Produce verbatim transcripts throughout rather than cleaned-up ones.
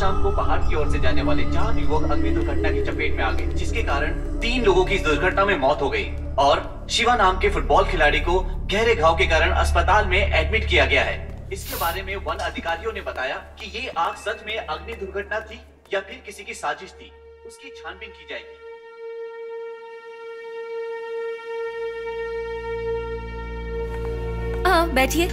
शाम को पहाड़ की ओर से जाने वाले चार युवक अग्नि दुर्घटना की चपेट में आ गए, जिसके कारण तीन लोगों की इस दुर्घटना में मौत हो गई और शिवा नाम के फुटबॉल खिलाड़ी को गहरे घाव के कारण अस्पताल में एडमिट किया गया है। इसके बारे में वन अधिकारियों ने बताया कि ये आग सच में अग्नि दुर्घटना थी या फिर किसी की साजिश थी, उसकी छानबीन की जाएगी। हाँ, बैठिए।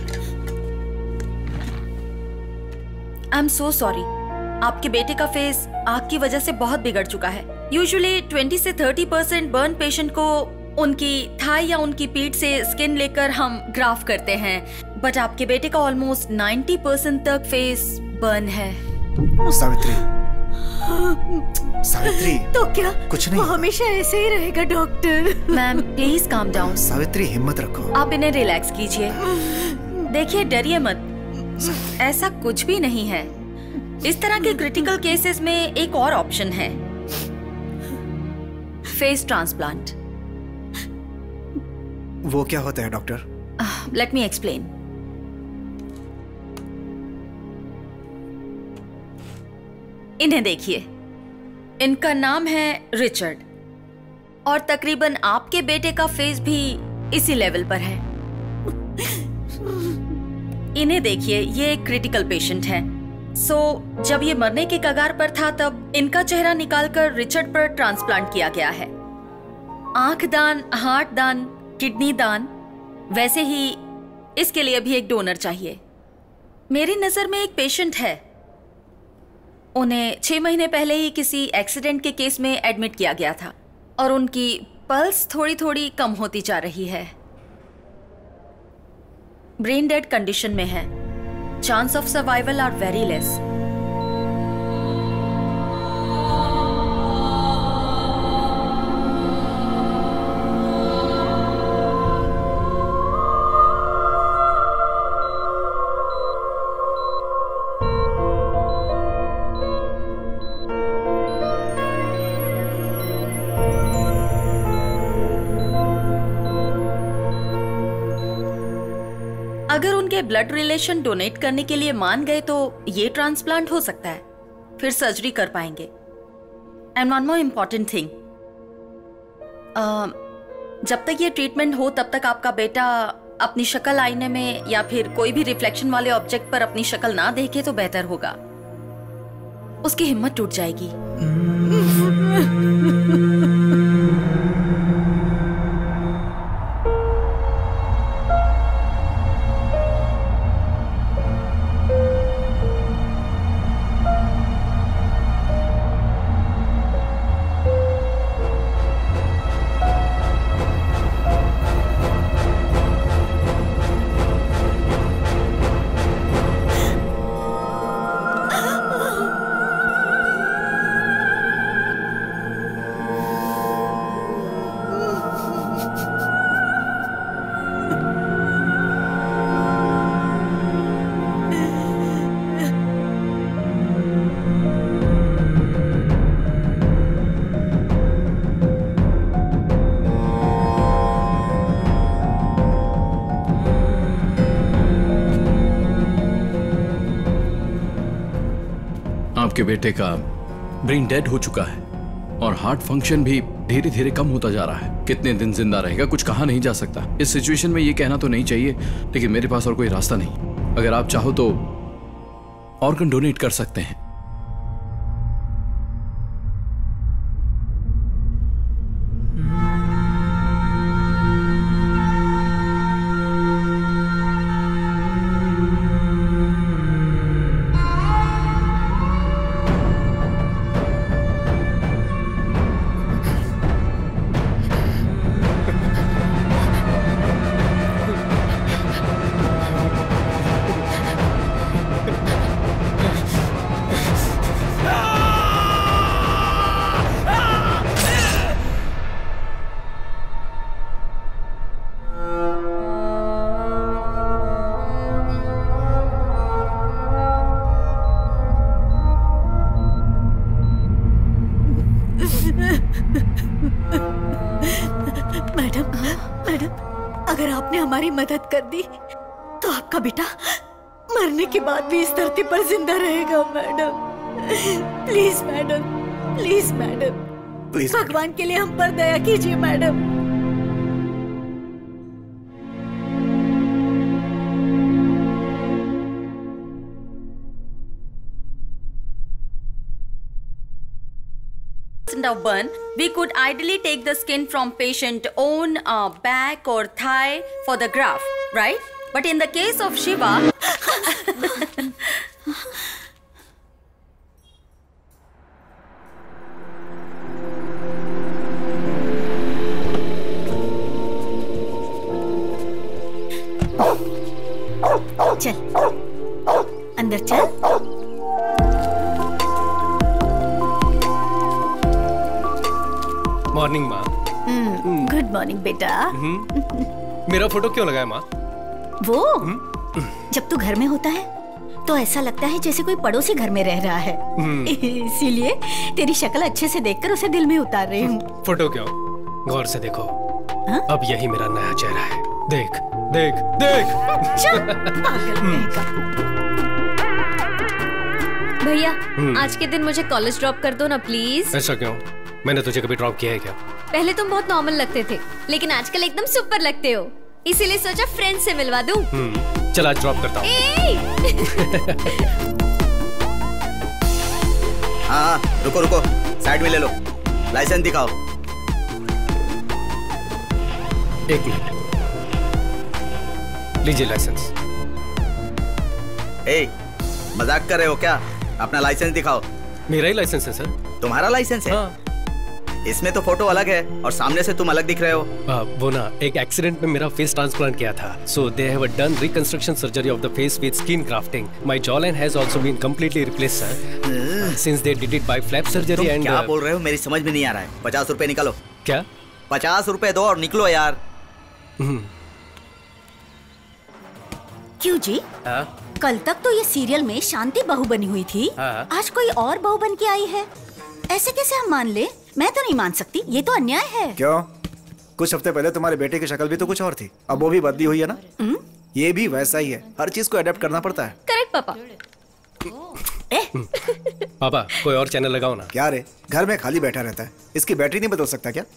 आई एम सो सॉरी, आपके बेटे का फेस आग की वजह से बहुत बिगड़ चुका है। यूजुअली ट्वेंटी से थर्टी परसेंट बर्न पेशेंट को उनकी थाई या उनकी पीठ से स्किन लेकर हम ग्राफ करते हैं, बट आपके बेटे का ऑलमोस्ट नाइन्टी परसेंट तक फेस बर्न है। सावित्री, सावित्री। तो क्या कुछ नहीं, वो हमेशा ऐसे ही रहेगा doctor. Ma'am please calm down. Savitri हिम्मत रखो। आप इन्हें रिलैक्स कीजिए। देखिए डरिए मत, ऐसा कुछ भी नहीं है। इस तरह के क्रिटिकल केसेस में एक और ऑप्शन है, फेस ट्रांसप्लांट। वो क्या होता है डॉक्टर? Let me explain. इन्हें देखिए, इनका नाम है रिचर्ड और तकरीबन आपके बेटे का फेस भी इसी लेवल पर है। इन्हें देखिए, ये एक क्रिटिकल पेशेंट है। सो so, जब ये मरने के कगार पर था तब इनका चेहरा निकालकर रिचर्ड पर ट्रांसप्लांट किया गया है। आंख दान, हार्ट दान, किडनी दान, वैसे ही इसके लिए भी एक डोनर चाहिए। मेरी नजर में एक पेशेंट है, उन्हें छह महीने पहले ही किसी एक्सीडेंट के केस में एडमिट किया गया था और उनकी पल्स थोड़ी थोड़ी कम होती जा रही है। ब्रेन डेड कंडीशन में है। Chance of survival are very less. अगर उनके ब्लड रिलेशन डोनेट करने के लिए मान गए तो ये ट्रांसप्लांट हो सकता है, फिर सर्जरी कर पाएंगे। And one more important thing, जब तक ये ट्रीटमेंट हो तब तक आपका बेटा अपनी शक्ल आईने में या फिर कोई भी रिफ्लेक्शन वाले ऑब्जेक्ट पर अपनी शक्ल ना देखे तो बेहतर होगा। उसकी हिम्मत टूट जाएगी। आपके बेटे का ब्रेन डेड हो चुका है और हार्ट फंक्शन भी धीरे धीरे कम होता जा रहा है। कितने दिन जिंदा रहेगा कुछ कहा नहीं जा सकता। इस सिचुएशन में ये कहना तो नहीं चाहिए, लेकिन मेरे पास और कोई रास्ता नहीं। अगर आप चाहो तो ऑर्गन डोनेट कर सकते हैं। हमारी मदद कर दी तो आपका बेटा मरने के बाद भी इस धरती पर जिंदा रहेगा madam. Please madam, please madam, please भगवान के लिए हम पर दया कीजिए madam. Of burn, we could ideally take the skin from patient own uh, back or thigh for the graft, right? But in the case of Shiva, चल अंदर चल। मॉर्निंग माँ। गुड मॉर्निंग बेटा। मेरा फोटो क्यों लगाया माँ? वो जब तू घर में होता है तो ऐसा लगता है जैसे कोई पड़ोसी घर में रह रहा है, इसीलिए तेरी शक्ल अच्छे से देखकर उसे दिल में उतार रही हूँ। फोटो क्यों? गौर से देखो। हा? अब यही मेरा नया चेहरा है। देख देख देख। पागल कहेगा। भैया आज के दिन मुझे कॉलेज ड्रॉप कर दो ना प्लीज। ऐसा क्यों? मैंने तुझे कभी ड्रॉप किया है क्या? पहले तुम बहुत नॉर्मल लगते थे, लेकिन आजकल एकदम सुपर लगते हो, इसीलिए सोचा फ्रेंड से मिलवा दूं। हम्म, चल आज ड्रॉप करता हूँ। हाँ रुको रुको, साइड में ले लो, लाइसेंस दिखाओ। एक मिनट, लीजिए लाइसेंस। ए, मजाक कर रहे हो क्या? अपना लाइसेंस दिखाओ। मेरा ही लाइसेंस है सर। तुम्हारा लाइसेंस है? हाँ। इसमें तो फोटो अलग है और सामने से तुम अलग दिख रहे हो। आ, वो ना एक एक्सीडेंट में मेरा फेस ट्रांसप्लांट किया था, so they have done reconstruction surgery of the face with skin grafting. My jaw line has also been completely replaced sir, since they did it by flap surgery. And क्या बोल रहे हो? मेरी समझ में नहीं आ रहा है। पचास रुपए निकालो। क्या? पचास रुपए दो और निकलो यार। क्यों जी? हाँ? कल तक तो ये सीरियल में शांति बहू बनी हुई थी, हाँ? आज कोई और बहू बन के आई है। ऐसे कैसे हम मान ले? मैं तो नहीं मान सकती, ये तो अन्याय है। क्यों? कुछ हफ्ते पहले तुम्हारे बेटे की शक्ल भी तो कुछ और थी, अब वो भी बदली हुई है ना। हुँ? ये भी वैसा ही है, हर चीज को अडेप्ट करना पड़ता है। करेक्ट पापा। पापा कोई और चैनल लगाओ ना। क्या रे, घर में खाली बैठा रहता है, इसकी बैटरी नहीं बदल सकता क्या?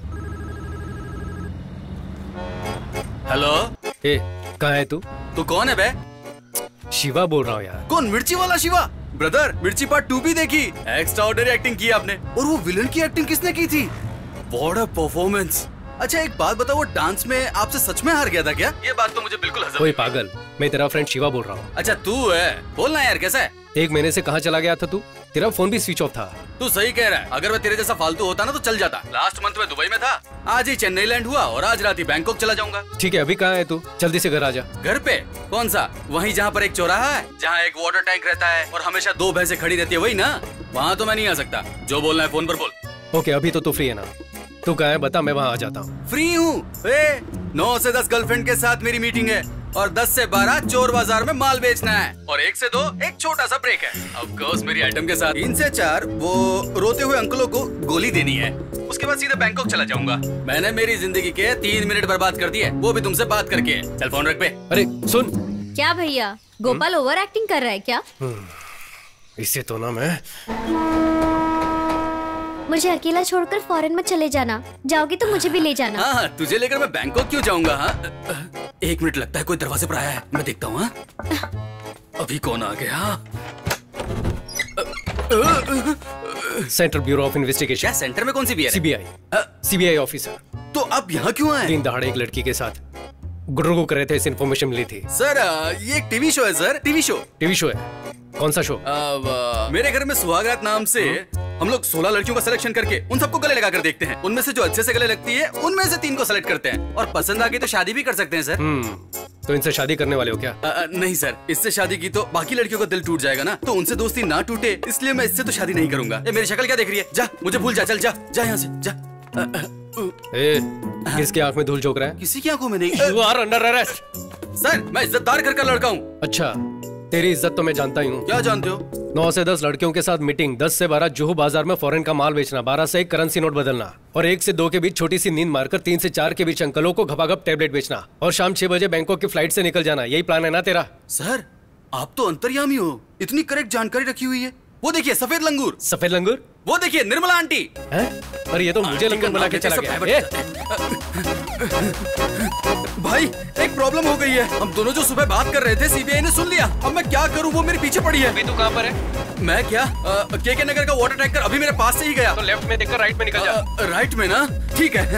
हेलो, ए कहाँ है तू? तू कौन है बे? शिवा बोल रहा हूँ यार। कौन? मिर्ची वाला Shiva? Brother, Mirchi part two भी देखी? एक्स्ट्राऑर्डिनरी एक्टिंग की आपने। और वो विलन की एक्टिंग किसने की थी? What a performance. अच्छा एक बात बताओ, वो डांस में आपसे सच में हार गया था क्या? ये बात तो मुझे बिल्कुल हजम। कोई पागल, मैं तेरा फ्रेंड शिवा बोल रहा हूँ। अच्छा तू है, बोलना यार कैसा है? एक महीने से कहाँ चला गया था तू? तेरा फोन भी स्विच ऑफ था। तू सही कह रहा है, अगर मैं तेरे जैसा फालतू होता ना तो चल जाता। लास्ट मंथ में दुबई में था, आज ही चेन्नई लैंड हुआ और आज रात ही बैंकॉक चला जाऊंगा। ठीक है, अभी कहाँ है तू? जल्दी से घर आ जा। घर पे? कौन सा? वहीं जहाँ पर एक चौराहा है, जहाँ एक वाटर टैंक रहता है और हमेशा दो भैंसें खड़ी रहती है, वही ना? वहाँ तो मैं नहीं आ सकता। जो बोलना है फोन पर बोल। ओके, अभी तो तू फ्री है ना? तू कहाँ है बता, मैं वहाँ आ जाता हूँ। फ्री हूँ। नौ से दस गर्लफ्रेंड के साथ मेरी मीटिंग है और दस से बारह चोर बाजार में माल बेचना है और एक से दो एक छोटा सा ब्रेक है। ऑफ कोर्स मेरी आइटम के साथ। तीन से चार वो रोते हुए अंकलों को गोली देनी है, उसके बाद सीधे बैंकॉक चला जाऊंगा। मैंने मेरी जिंदगी के तीन मिनट बर्बाद कर दिए, वो भी तुमसे बात करके। चल फोन रख पे। अरे सुन। क्या भैया, गोपाल ओवर एक्टिंग कर रहा है क्या? इससे तो ना मैं। मुझे अकेला छोड़कर फॉरेन में चले जाना, जाओगी तो मुझे भी ले जाना। हाँ, तुझे लेकर मैं बैंकॉक क्यों जाऊंगा? हाँ एक मिनट, लगता है कोई दरवाजे पर आया है, मैं देखता हूँ। अभी कौन आ गया? Central bureau of investigation. क्या सेंटर में कौन सी भी है? सीबीआई। CBI officer. तो अब यहाँ क्यों आए? दिन दहाड़े एक लड़की के साथ गुडरुगु कर रहे थे, इस इन्फॉर्मेशन मिली थी। सर ये एक टीवी शो है sir, TV show. TV show है? कौन सा शो? आ, मेरे घर में सुहागरात नाम से हम लोग सोलह लड़कियों का सिलेक्शन करके उन सबको गले लगा कर देखते हैं। उनमें से जो अच्छे से गले लगती है उनमें से तीन को सेलेक्ट करते हैं और पसंद आ गई तो शादी भी कर सकते हैं सर। हम्म, तो इनसे शादी करने वाले हो क्या? आ, नहीं सर, इससे शादी की तो बाकी लड़कियों का दिल टूट जाएगा ना, तो उनसे दोस्ती ना टूटे इसलिए मैं इससे तो शादी नहीं करूंगा। ये मेरी शक्ल क्या देख रही है? जा, मुझे भूल जा, चल जा जा यहाँ से जा। आ, आ, ए, किसकी आंख में धूल झोंक रहा है? किसी की आंखों में नहीं। You are under arrest। Sir मैं इज्जतदार घर का लड़का हूँ। अच्छा, तेरी इज्जत तो मैं जानता ही हूँ। क्या जानते हो? नौ से दस लड़कियों के साथ मीटिंग, दस से बारह जुहू बाजार में फॉरेन का माल बेचना, बारह से एक करेंसी नोट बदलना और एक से दो के बीच छोटी सी नींद मारकर तीन से चार के बीच अंकलों को घपाघप टैबलेट बेचना और शाम छह बजे बैंकॉक की फ्लाइट से निकल जाना। यही प्लान है ना तेरा? सर आप तो अंतर्यामी हो, इतनी करेक्ट जानकारी रखी हुई है। वो देखिए सफेद लंगूर। सफेद लंगूर? वो देखिए निर्मला आंटी। हैं? अरे ये तो मुझे लंगूर बना के चला गया। भाई एक प्रॉब्लम हो गई है। हम दोनों जो सुबह बात कर रहे थे सीबीआई ने सुन लिया। अब मैं क्या करूं, वो मेरे पीछे पड़ी है। अभी तू कहाँ पर है? मैं क्या के के नगर का वाटर टैंकर अभी मेरे पास से ही गया। तो लेफ्ट में देखकर राइट में निकल जा। राइट में ना? ठीक है।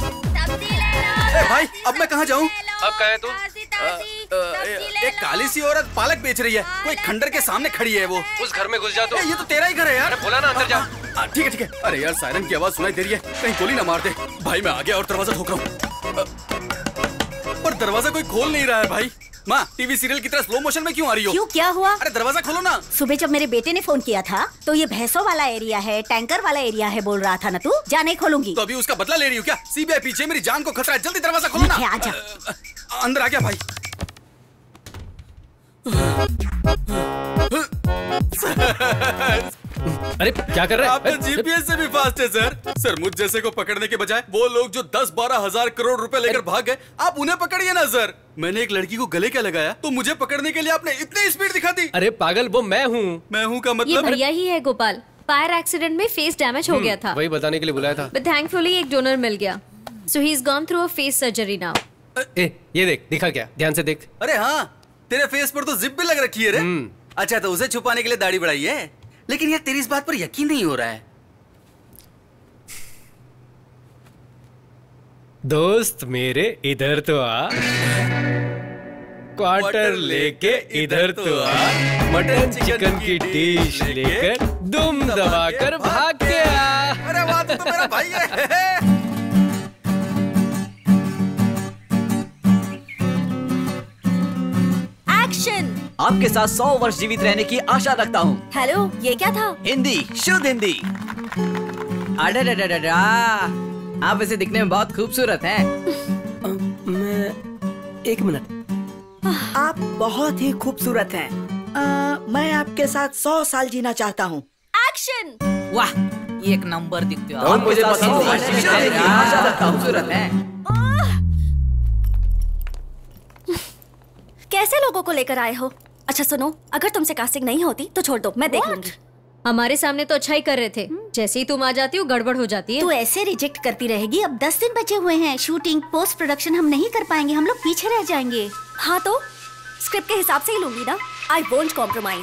ए भाई अब मैं कहाँ जाऊँ? अब कहाँ है तू? एक काली सी औरत पालक बेच रही है, कोई खंडर के सामने खड़ी है। वो उस घर में घुस जा। तो ये तो तेरा ही घर है यार। बोला ना अंदर जा। ठीक है ठीक है। अरे यार सायरन की आवाज सुनाई दे रही है, कहीं गोली ना मार दे। भाई मैं आ गया और दरवाजा ठोक रहा हूँ, पर दरवाजा कोई खोल नहीं रहा है। भाई माँ टीवी सीरियल की तरह स्लो मोशन में क्यों आ रही हो? क्यों, क्या हुआ? अरे दरवाजा खोलो ना। सुबह जब मेरे बेटे ने फोन किया था तो ये भैंसों वाला एरिया है, टैंकर वाला एरिया है बोल रहा था ना तू। जा नहीं खोलूंगी। तो अभी उसका बदला ले रही हो क्या? सीबीआई पीछे, मेरी जान को खतरा है। जल्दी दरवाजा खोलो ना। आजा। अंदर आ गया भाई। अरे क्या कर रहे हैं? आपने जीपीएस से भी फास्ट है सर। सर मुझ जैसे को पकड़ने के बजाय वो लोग जो दस बारह हजार करोड़ रुपए लेकर भाग गए, आप उन्हें पकड़िए ना सर। मैंने एक लड़की को गले क्या लगाया तो मुझे पकड़ने के लिए आपने इतनी स्पीड दिखा दी। अरे पागल, वो मैं हूँ। मैं हूँ का ये मतलब? भैया ही है गोपाल। फायर एक्सीडेंट में फेस डैमेज हो गया था, वही बताने के लिए बुलाया था। बट थैंकफुली एक डोनर मिल गया। So he is gone through a face surgery now. ए, ये देख, दिखा क्या? ध्यान से देख। अरे हाँ, तेरे फेस पर तो जिप भी लग रखी है रे। अच्छा तो उसे छुपाने के लिए दाढ़ी बढ़ाई है, लेकिन यार तेरी इस बात पर यकीन नहीं हो रहा है। दोस्त मेरे इधर तो आ, क्वार्टर लेके इधर तो आ, मटन चिकन की डिश लेकर दुम दबाकर भाग के आ। अरे वाह, तू तो मेरा भाई है। एक्शन। आपके साथ सौ वर्ष जीवित रहने की आशा रखता हूँ। हेलो, ये क्या था? हिंदी, शुद्ध हिंदी। अरे आप वैसे दिखने में बहुत खूबसूरत हैं। मैं एक मिनट। आप बहुत ही खूबसूरत हैं। आ, मैं आपके साथ सौ साल जीना चाहता हूँ। एक्शन। वाह, एक नंबर दिखते हो। आप मुझे सौ वर्ष जीवित रहने की आशा रखता हूँ। खूबसूरत हैं। कैसे लोगों को लेकर आए हो? अच्छा सुनो, अगर तुमसे कास्टिंग नहीं होती तो छोड़ दो, मैं देख लूंगी। हमारे सामने तो अच्छा ही कर रहे थे, जैसे ही तुम आ जाती हो गड़बड़ हो जाती है। तू ऐसे रिजेक्ट करती रहेगी? अब दस दिन बचे हुए हैं। शूटिंग, पोस्ट प्रोडक्शन हम नहीं कर पाएंगे, हम लोग पीछे रह जाएंगे। हाँ तो स्क्रिप्ट के हिसाब से ही लूंगी ना। I won't compromise.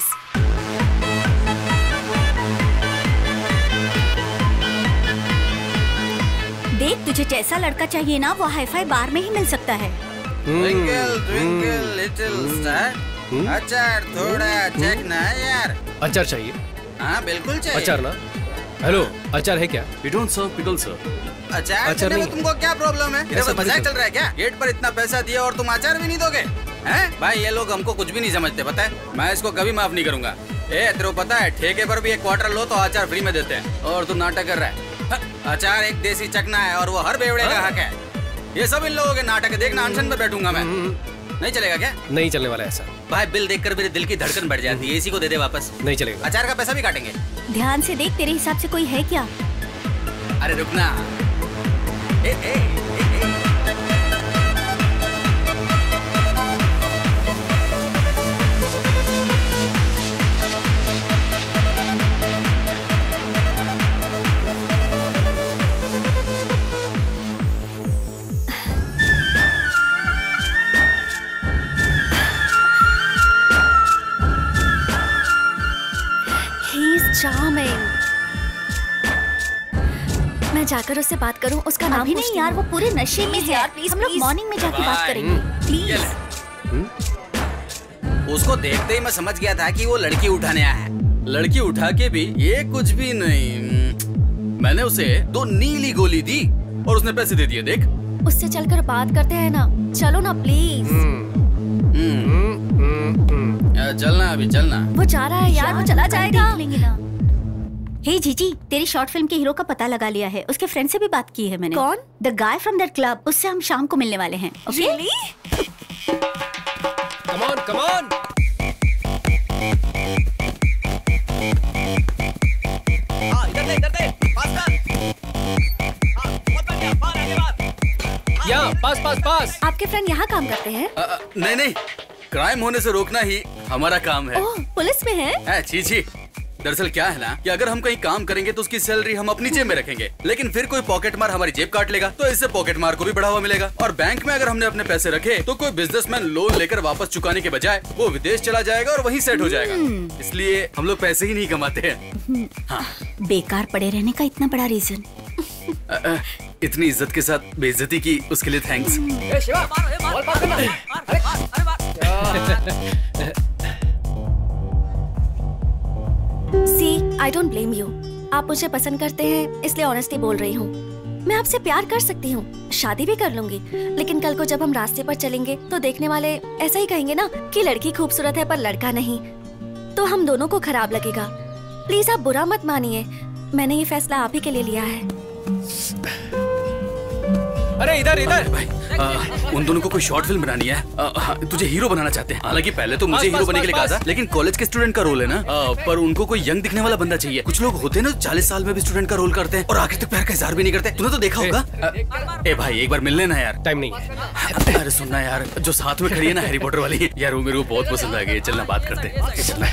देख, तुझे जैसा लड़का चाहिए ना वो हाईफाई बार में ही मिल सकता है। Twinkle twinkle little star. अचार थोड़ा चेक ना यार। अचार चाहिए? हाँ बिल्कुल चाहिए। अचार ना? हेलो, अचार है क्या? We don't serve pickles, sir. अचार अचार देने में नहीं। तुमको क्या प्रॉब्लम है? ऐसा इधर मजाक चल रहा है क्या? गेट पर इतना पैसा दिया और तुम अचार भी नहीं दोगे? हैं? भाई ये लोग हमको कुछ भी नहीं समझते, पता है? मैं इसको कभी माफ नहीं करूंगा। ए तेरे को पता है, ठेके पर भी एक क्वार्टर लो तो अचार फ्री में देते हैं, और तू नाटक कर रहा है। अचार एक देसी चकना है और वो हर बेवड़े का हक है। ये सब इन लोगों के नाटक है। देखना अनशन पे बैठूंगा मैं। नहीं चलेगा क्या? नहीं चलने वाला ऐसा। भाई बिल देखकर मेरे दिल की धड़कन बढ़ जाती है। इसी को दे दे वापस। नहीं चलेगा। अचार का पैसा भी काटेंगे। ध्यान से देख, तेरे हिसाब से कोई है क्या? अरे रुकना। ए, ए, ए, ए। मैं जाकर उससे बात करूं, उसका नाम अभी नहीं यार, वो पूरे नशे में है। यार, please, हम लोग please। मॉर्निंग में जाके बात करेंगे। प्लीज। उसको देखते ही मैं समझ गया था कि वो लड़की उठाने आया है। लड़की उठा के भी ये कुछ भी नहीं। मैंने उसे दो नीली गोली दी और उसने पैसे दे दिए। देख, उससे चलकर बात करते हैं ना। चलो ना प्लीज। चलना अभी चलना। वो जा रहा है यार, वो चला जाएगा। देख लेंगे ना। हे जीजी, तेरी शॉर्ट फिल्म के हीरो का पता लगा लिया है। उसके फ्रेंड से भी बात की है मैंने। कौन? The guy from that club. उससे हम शाम को मिलने वाले हैं। Okay? Come on, come on. हाँ, इधर दे, इधर दे, पास कर। हाँ, बहुत बढ़िया, बाहर आगे बाहर। यहाँ, पास, पास, पास। आपके फ्रेंड यहाँ काम करते हैं? आ, आ, नहीं नहीं, क्राइम होने से रोकना ही हमारा काम है। ओह, पुलिस में है? छी छी, दरअसल क्या है ना कि अगर हम कहीं काम करेंगे तो उसकी सैलरी हम अपनी जेब में रखेंगे, लेकिन फिर कोई पॉकेट मार हमारी जेब काट लेगा, तो इससे पॉकेट मार को भी बढ़ावा मिलेगा। और बैंक में अगर हमने अपने पैसे रखे तो कोई बिजनेसमैन लोन लेकर वापस चुकाने के बजाय वो विदेश चला जाएगा और वहीं सेट हो जाएगा। इसलिए हम लोग पैसे ही नहीं कमाते हैं। हाँ। बेकार पड़े रहने का इतना बड़ा रीजन। अ, अ, इतनी इज्जत के साथ बेइज्जती की उसके लिए thanks. See, I don't blame you. आप मुझे पसंद करते हैं इसलिए ऑनेस्टली बोल रही हूँ। मैं आपसे प्यार कर सकती हूँ, शादी भी कर लूंगी, लेकिन कल को जब हम रास्ते पर चलेंगे तो देखने वाले ऐसा ही कहेंगे ना कि लड़की खूबसूरत है पर लड़का नहीं, तो हम दोनों को खराब लगेगा। प्लीज आप बुरा मत मानिए, मैंने ये फैसला आप ही के लिए लिया है। अरे इधर इधर भाई, आ, उन दोनों को कोई शॉर्ट फिल्म बनानी है। आ, आ, तुझे हीरो बनाना चाहते हैं। हालांकि पहले तो मुझे हीरो बनने के लिए कहा था, लेकिन कॉलेज के स्टूडेंट का रोल है ना। आ, पर उनको कोई यंग दिखने वाला बंदा चाहिए। कुछ लोग होते हैं ना चालीस साल में भी स्टूडेंट का रोल करते हैं और आखिर तक प्यार का इजहार भी नहीं करते। तूने तो देखा होगा। ए भाई एक बार मिल लेना यार। टाइम नहीं है। अरे सुनना यार, जो साथ में खड़ी है ना हैरी पॉटर वाली यार, वो मेरे को बहुत पसंद आ गई। चलना बात करते हैं। चलना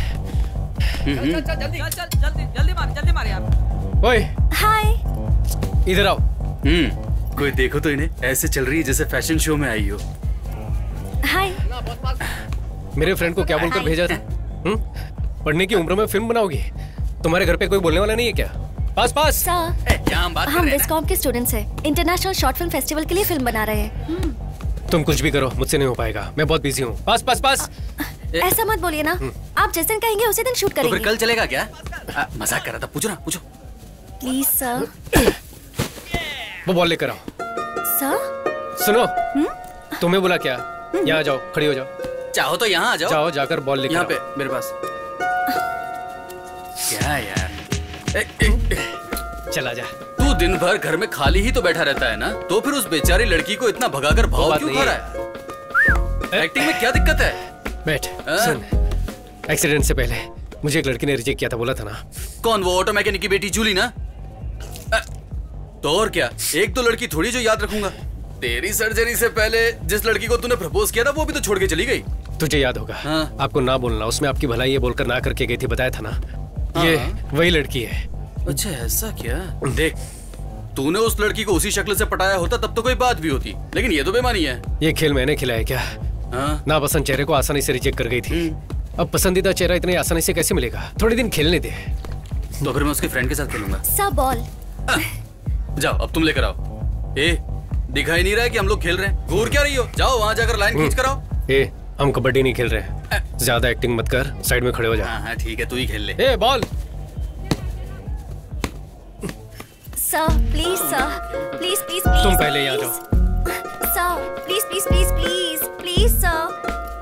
जल्दी मार यार। ओए हाय, इधर आओ। हम्म कोई देखो तो इन्हें ऐसे चल रही है जैसे फैशन शो में आई हो। हाय। मेरे फ्रेंड को क्या बोलकर भेजा था? हम्म? पढ़ने की उम्र में फिल्म बनाओगी? तुम्हारे घर पे कोई बोलने वाला नहीं है क्या? पास पास। सर, हम बात हम विस्कॉम के स्टूडेंट्स हैं। इंटरनेशनल शॉर्ट फिल्म फेस्टिवल के लिए फिल्म बना रहे हैं। तुम कुछ भी करो, मुझसे नहीं हो पाएगा। मैं बहुत बिजी हूँ। पास पास पास। ऐसा मत बोलिए ना, आप जिस दिन कहेंगे उसी दिन शूट तो करेंगे। फिर कल चलेगा क्या? आ, मजाक कर रहा था। पूछो ना, पूछो। Please sir. वो बॉल लेकर आओ। सर सुनो, तुम्हें बोला क्या? यहाँ जाओ, खड़ी हो जाओ। चाहो तो यहाँ आ जाओ। जाओ जाकर बॉल लेकर यहाँ पे मेरे पास। क्या यार, ए, ए, ए, चला जा। तू दिन भर घर में खाली ही तो बैठा रहता है ना, तो फिर उस बेचारी लड़की को इतना भगाकर भाव क्यों खा रहा है? एक्टिंग में क्या दिक्कत है? बैठ। सुन, एक्सीडेंट से पहले मुझे एक लड़की ने रिजेक्ट किया था, बोला था ना। कौन? वो ऑटो मैकेनिक की बेटी जूली ना? तो और क्या, एक दो लड़की थोड़ी जो याद रखूंगा। तेरी सर्जरी से पहले जिस लड़की को तूने प्रपोज किया था वो भी तो छोड़ के चली गई। तुझे याद होगा। हाँ। आपको ना बोलना, उसमें आपकी भलाई है बोलकर ना करके गई थी, बताया था ना। हाँ। ये वही लड़की है। अच्छा ऐसा क्या? देख, तूने उस लड़की को उसी शक्ल से पटाया होता तब तो कोई बात भी होती, लेकिन ये तो बेमानी है। ये खेल मैंने खिलाया क्या? हाँ? नापसंद चेहरे को आसानी से रिजेक्ट कर गई थी। अब पसंदीदा चेहरा इतनी आसानी से कैसे मिलेगा? थोड़े दिन खेलने दे। तो फिर मैं उसके फ्रेंड के साथ खेलूंगा। Sir ball. जाओ, अब तुम लेकर आओ। ए, दिखाई नहीं रहा है कि हम लोग खेल रहे हैं? घूर क्या रही हो? जाओ वहाँ जाकर लाइन खींच कर आओ। ए, हम कबड्डी नहीं खेल रहे हैं। ज्यादा एक्टिंग मत कर, साइड में खड़े हो जा। हाँ हाँ ठीक है, तू ही खेल ले। ए, ball. Sir please, sir please please please. तुम पहले यहाँ जाओ। Sir please please please please please sir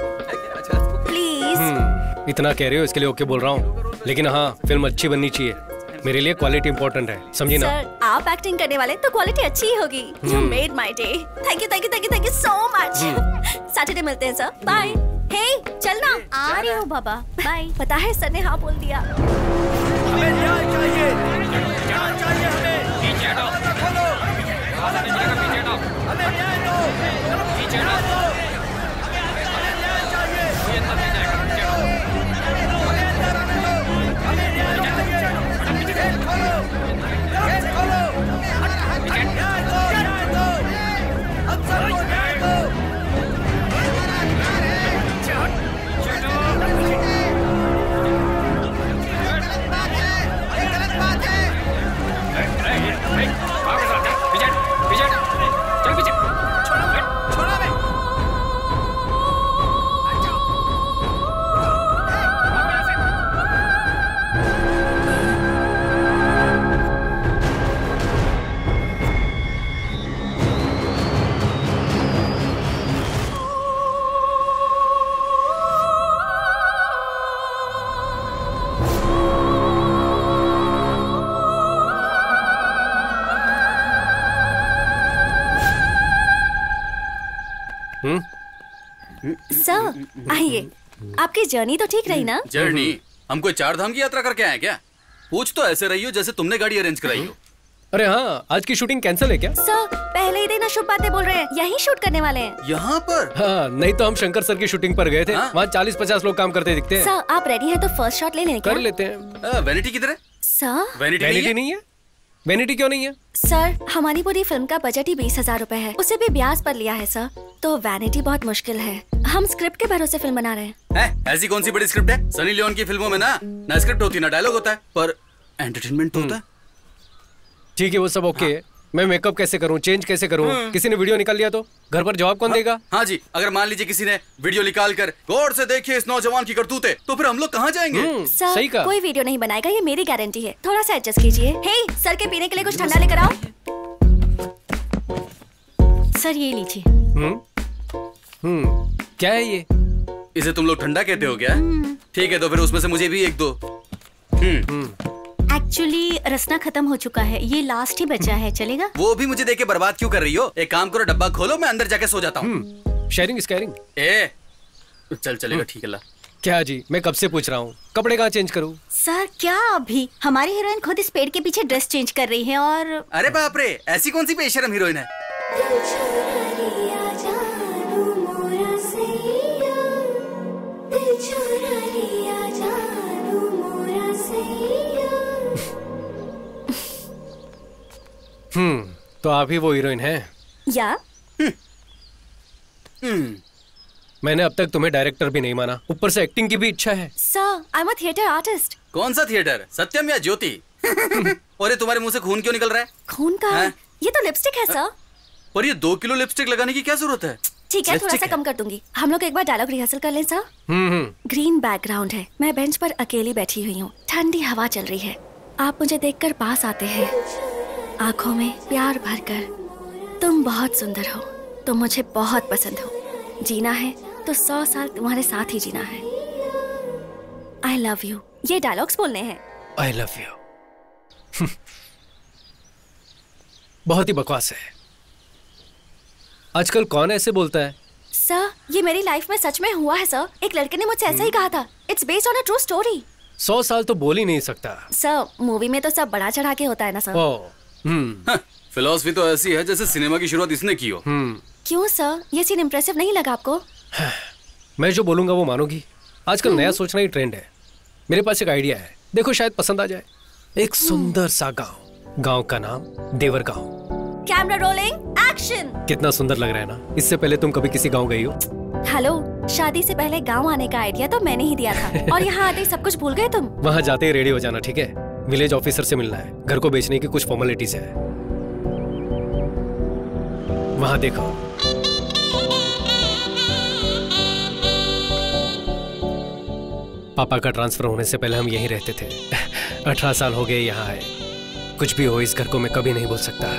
please. इतना कह रहे हो इसके लिए ओके बोल रहा हूँ, लेकिन हाँ फिल्म अच्छी बननी चाहिए। मेरे लिए क्वालिटी इंपॉर्टेंट है, समझी ना? सर आप एक्टिंग करने वाले तो क्वालिटी अच्छी ही होगी। You made my day. Thank you thank you thank you thank you so much. Saturday मिलते हैं सर। बाय। हे चलना। आ रही हूँ बाबा। बाय। पता है सर ने हाँ बोल दिया। हमें न्याय चाहिए, न्याय चाहिए हमें। पीछे हटो, हमें न्याय दो, पीछे हटो, हमें न्याय दो, पीछे हटो, हमें न्याय चाहिए, ये तब नहीं जाएगा, पीछे हटो, हमें अंदर रख दो, हमें न्याय चाहिए, गेट खोलो, गेट खोलो, न्याय दो, न्याय दो, हम सबको न्याय दो। सर आइए। आपकी जर्नी तो ठीक रही ना? जर्नी? हम कोई चार धाम की यात्रा करके आए क्या? पूछ तो ऐसे रही हो जैसे तुमने गाड़ी अरेंज कराई हो। अरे हाँ, आज की शूटिंग कैंसिल है क्या? सर पहले ही दिन शुभ बातें बोल रहे हैं, यही शूट करने वाले हैं। यहाँ पर? हाँ, नहीं तो हम शंकर सर की शूटिंग पर गए थे। वहाँ चालीस पचास लोग काम करते दिखते हैं। सर आप रेडी हैं तो फर्स्ट शॉट ले लें क्या? कर लेते हैं। वैनिटी किधर है? सर वैनिटी वैनिटी नहीं है? वैनिटी क्यों नहीं है? सर हमारी पूरी फिल्म का बजट ही बीस हजार रूपए है, उसे भी ब्याज पर लिया है सर, तो वैनिटी बहुत मुश्किल है। हम स्क्रिप्ट के भरोसे फिल्म बना रहे हैं। है? ऐसी कौन सी बड़ी स्क्रिप्ट है? सनी लियोन की फिल्मों में ना ना स्क्रिप्ट होती ना डायलॉग होता है, पर एंटरटेनमेंट होता है। ठीक है, वो सब ओके है। मैं मेकअप कैसे करूं, चेंज कैसे करूं? किसी ने वीडियो निकाल लिया तो घर पर जवाब कौन देगा? हाँ जी, अगर मान लीजिए किसी ने वीडियो निकाल कर गौर से देखिए इस नौजवान की करतूतें, तो फिर हम लोग कहाँ जाएंगे? सर सही कहा। कोई वीडियो नहीं बनाएगा, ये मेरी गारंटी है। थोड़ा सा एडजस्ट कीजिए। हे सर के पीने के लिए कुछ ठंडा लेकर आओ। सर ये लीजिए। हम्म हम्म क्या है ये? इसे तुम लोग ठंडा कहते हो क्या? ठीक है, तो फिर उसमें से मुझे भी एक दो। हम्म एक्चुअली रसना खत्म हो चुका है, ये लास्ट ही बचा है, चलेगा? वो भी मुझे देके बर्बाद क्यों कर रही हो? एक काम करो, डब्बा खोलो, मैं अंदर जाके सो जाता हूँ। Sharing is caring. ए चल चलेगा, ठीक है ला। क्या जी, मैं कब से पूछ रहा हूँ, कपड़े कहाँ चेंज करूँ? सर क्या अभी? हमारी हीरोइन खुद इस पेड़ के पीछे ड्रेस चेंज कर रही है और अरे बाप रे, ऐसी कौन सी बेशरम हीरोइन है? हम्म तो आप ही वो हीरोइन हैं? या हम्म मैंने अब तक तुम्हें डायरेक्टर भी नहीं माना, ऊपर से एक्टिंग की भी इच्छा है। Sir I am a theatre artist. कौन सा थिएटर, सत्यम या ज्योति? और ये तुम्हारे मुंह से खून क्यों निकल रहा है? खून का है? ये तो लिपस्टिक है सर। पर ये दो किलो लिपस्टिक लगाने की क्या जरूरत है? ठीक है, थोड़ा सा कम कर दूंगी। हम लोग एक बार डायलॉग रिहर्सल कर लें सर? हम्म ग्रीन बैकग्राउंड है, मैं बेंच पर अकेली बैठी हुई हूँ, ठंडी हवा चल रही है, आप मुझे देखकर पास आते हैं, आंखों में प्यार भरकर। तुम बहुत सुंदर हो, तुम मुझे बहुत पसंद हो, जीना है तो सौ साल तुम्हारे साथ ही जीना है। आई लव यू, ये डायलॉग्स बोलने हैं। आई लव यू बहुत ही बकवास है। आजकल कौन ऐसे बोलता है? सर ये मेरी लाइफ में सच में हुआ है सर, एक लड़के ने मुझसे ऐसा ही कहा था। It's based on a true story. सौ साल तो बोल ही नहीं सकता सर, मूवी में तो सब बड़ा चढ़ा के होता है ना सर। ओ, हम्म फिलॉसफी तो ऐसी है जैसे सिनेमा की शुरुआत इसने की हो। हम्म क्यों सर, ये सीन इम्प्रेसिव नहीं लगा आपको? मैं जो बोलूंगा वो मानोगी? आजकल नया सोचना ही ट्रेंड है। मेरे पास एक आइडिया है, देखो शायद पसंद आ जाए। एक सुंदर सा गांव, गांव का नाम देवर गांव। Camera rolling, action. कितना सुंदर लग रहा है ना? इससे पहले तुम कभी किसी गांव गई हो? हेलो, शादी से पहले गांव आने का आइडिया तो मैंने ही दिया था और यहाँ आते ही सब कुछ भूल गए तुम। वहाँ जाते ही रेडी हो जाना, ठीक है? विलेज ऑफिसर से मिलना है, घर को बेचने की कुछ फॉर्मेलिटीज है। वहाँ देखो, पापा का ट्रांसफर होने से पहले हम यहीं रहते थे। अठारह साल हो गए यहाँ आए। कुछ भी हो, इस घर को मैं कभी नहीं भूल सकता।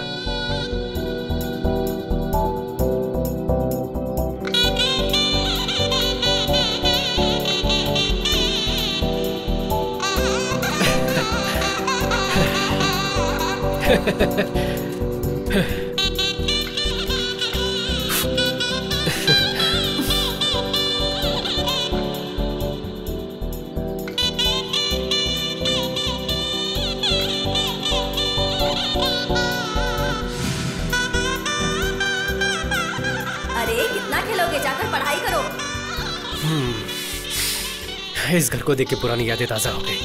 इस घर को देख के पुरानी यादें ताजा हो गई।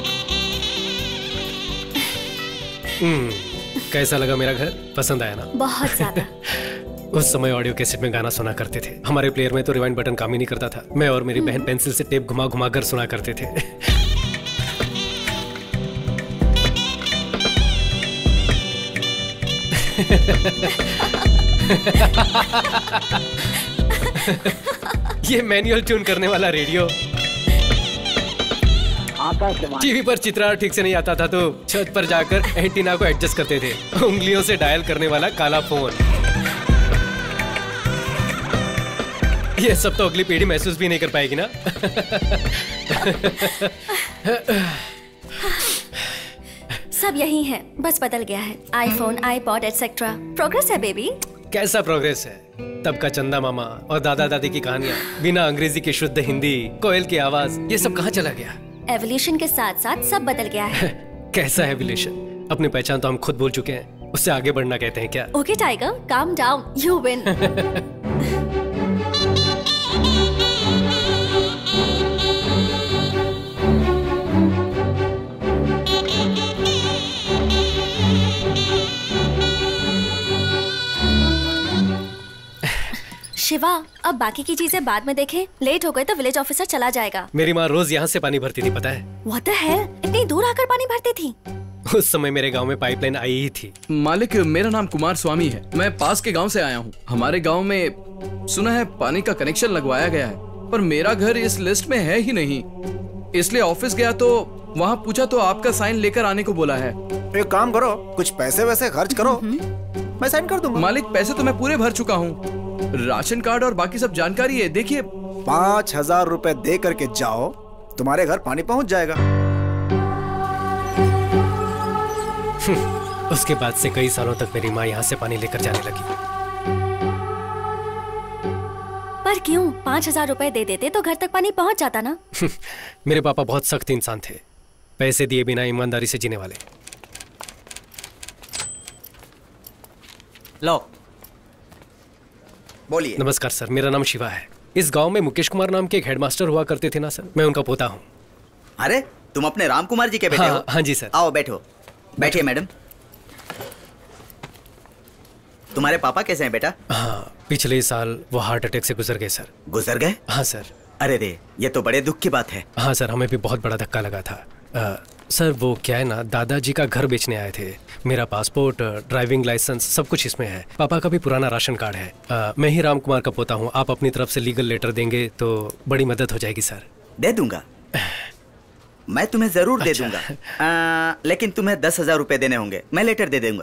हम्म, कैसा लगा मेरा घर? पसंद आया ना? बहुत ज्यादा। उस समय ऑडियो कैसेट में गाना सुना करते थे। हमारे प्लेयर में तो रिवाइंड बटन काम ही नहीं करता था। मैं और मेरी बहन पेंसिल से टेप घुमा घुमा कर सुना करते थे। ये मैनुअल ट्यून करने वाला रेडियो। टीवी पर चित्रण ठीक से नहीं आता था तो छत पर जाकर एंटीना को एडजस्ट करते थे। उंगलियों से डायल करने वाला काला फोन। ये सब तो अगली पीढ़ी महसूस भी नहीं कर पाएगी ना। सब यही है, बस बदल गया है। IPhone, iPod etcetera. प्रोग्रेस है बेबी। कैसा प्रोग्रेस है? तब का चंदा मामा और दादा दादी की कहानियां, बिना अंग्रेजी की शुद्ध हिंदी, कोयल की आवाज, ये सब कहाँ चला गया? एवोल्यूशन के साथ साथ सब बदल गया है। कैसा एवोल्यूशन? अपनी पहचान तो हम खुद भूल चुके हैं। उससे आगे बढ़ना कहते हैं क्या? Okay tiger, calm down, you win. Shiva, अब बाकी की चीजें बाद में देखें। लेट हो गए तो विलेज ऑफिसर चला जाएगा। मेरी माँ रोज यहाँ से पानी भरती थी, पता है? What the hell? इतनी दूर आकर पानी भरती थी? उस समय मेरे गांव में पाइपलाइन आई ही थी। मालिक, मेरा नाम कुमार स्वामी है। मैं पास के गांव से आया हूँ। हमारे गांव में सुना है पानी का कनेक्शन लगवाया गया है, पर मेरा घर इस लिस्ट में है ही नहीं। इसलिए ऑफिस गया तो वहाँ पूछा तो आपका साइन लेकर आने को बोला है। एक काम करो, कुछ पैसे वैसे खर्च करो, मैं साइन कर दूंगा। मालिक, पैसे तो मैं पूरे भर चुका हूँ। राशन कार्ड और बाकी सब जानकारी है, देखिए। पाँच हजार रुपए दे करके जाओ, तुम्हारे घर पानी पहुंच जाएगा। उसके बाद से कई सालों तक मेरी माँ यहाँ से पानी लेकर जाने लगी। पर क्यों? पाँच हजार रुपए दे देते तो घर तक पानी पहुँच जाता ना। मेरे पापा बहुत सख्त इंसान थे, पैसे दिए बिना ईमानदारी से जीने वाले। लो, बोलिए। नमस्कार सर, मेरा नाम शिवा है। इस गांव में मुकेश कुमार नाम के एक हेडमास्टर हुआ करते थे ना सर, मैं उनका पोता हूँ। अरे, तुम अपने राम कुमार जी के बेटे हाँ, हो? हाँ जी सर। आओ बैठो। बैठिए मैडम। तुम्हारे पापा कैसे हैं बेटा? हाँ, पिछले साल वो हार्ट अटैक से गुजर गए सर। गुजर गए? हाँ सर। अरे रे, ये तो बड़े दुख की बात है। हाँ सर, हमें भी बहुत बड़ा धक्का लगा था। आ, सर वो क्या है ना, दादाजी का घर बेचने आए थे। मेरा पासपोर्ट, ड्राइविंग लाइसेंस सब कुछ इसमें है। पापा का भी पुराना राशन कार्ड है। आ, मैं ही राम कुमार का पोता हूँ। आप अपनी तरफ से लीगल लेटर देंगे तो बड़ी मदद हो जाएगी सर। दे दूंगा, मैं तुम्हें जरूर दे अच्छा। दूंगा। आ, लेकिन तुम्हें दस हजार रुपए देने होंगे। मैं लेटर दे दूंगा।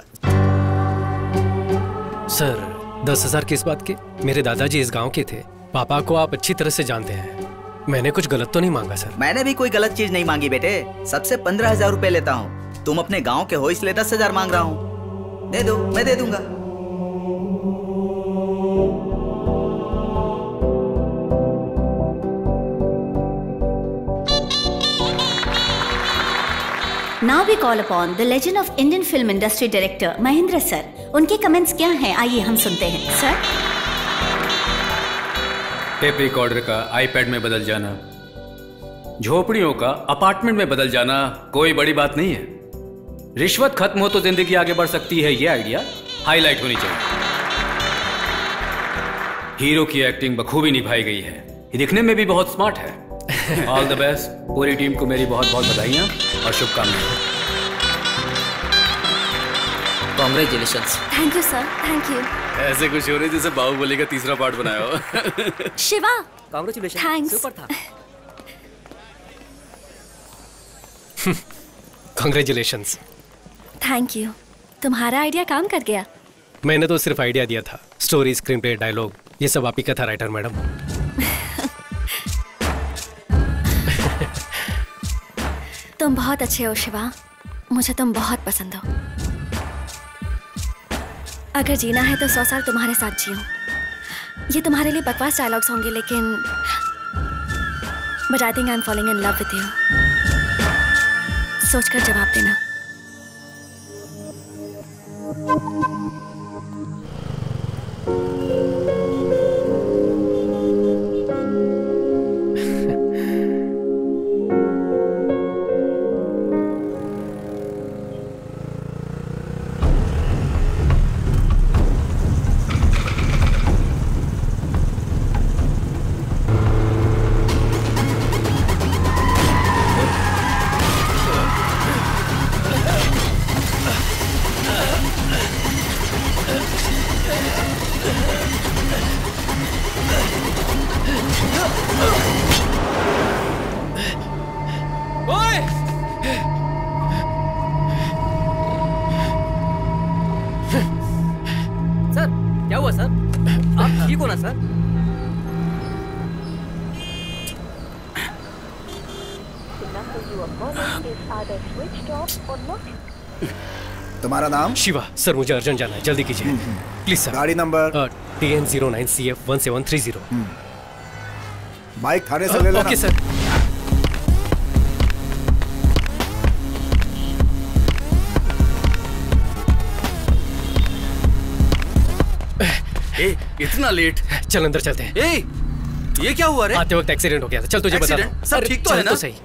सर, दस हजार किस बात के? मेरे दादाजी इस गांव के थे। पापा को आप अच्छी तरह से जानते हैं। मैंने कुछ गलत तो नहीं मांगा सर? मैंने भी कोई गलत चीज नहीं मांगी बेटे। सबसे पंद्रह हजार रुपए लेता हूँ। तुम अपने गांव के हो इसलिए दस हजार मांग रहा हूँ। दे दो, मैं दे दूंगा। Now we call upon the legend of Indian film industry director Mahendra sir. उनके कमेंट्स क्या हैं, आइए हम सुनते हैं सर। टेप रिकॉर्डर का आईपैड में बदल जाना, झोपड़ियों का अपार्टमेंट में बदल जाना कोई बड़ी बात नहीं है। रिश्वत खत्म हो तो जिंदगी आगे बढ़ सकती है, ये आइडिया हाईलाइट होनी चाहिए। हीरो की एक्टिंग बखूबी निभाई गई है, ये दिखने में भी बहुत स्मार्ट है। All the best. पूरी टीम को मेरी बहुत बहुत बधाइयाँ और शुभकामनाएं। Congratulations. Thank you sir, thank you. ऐसे खुशी हो रही जैसे बाहुबली का तीसरा पार्ट बनाया हो। शिवा, कांग्रेचुलेशंस। थैंक्स। सुपर था। कांग्रेचुलेशंस। Thank you. तुम्हारा आइडिया काम कर गया। मैंने तो सिर्फ आइडिया दिया था। स्टोरी, स्क्रीन प्ले, डायलॉग ये सब आप ही का था राइटर मैडम। तुम बहुत अच्छे हो शिवा, मुझे तुम बहुत पसंद हो। अगर जीना है तो सौ साल तुम्हारे साथ जियो। ये तुम्हारे लिए बकवास डायलॉग्स होंगे, लेकिन but I think I am falling in love with you. सोचकर जवाब देना। सर, क्या हुआ सर? आप ठीक हो ना सर? तुम्हारा नाम? शिवा। सर मुझे अर्जेंट जाना है, जल्दी कीजिए प्लीज सर। गाड़ी number? T N zero nine C F one seven three zero. Bike थाने से ले लेना। Okay sir. ए, इतना लेट? चल अंदर चलते हैं। ए, ये क्या हुआ रे? आते वक्त एक्सीडेंट हो गया था। चल तुझे बता दूं। सब ठीक तो है ना? तो सही।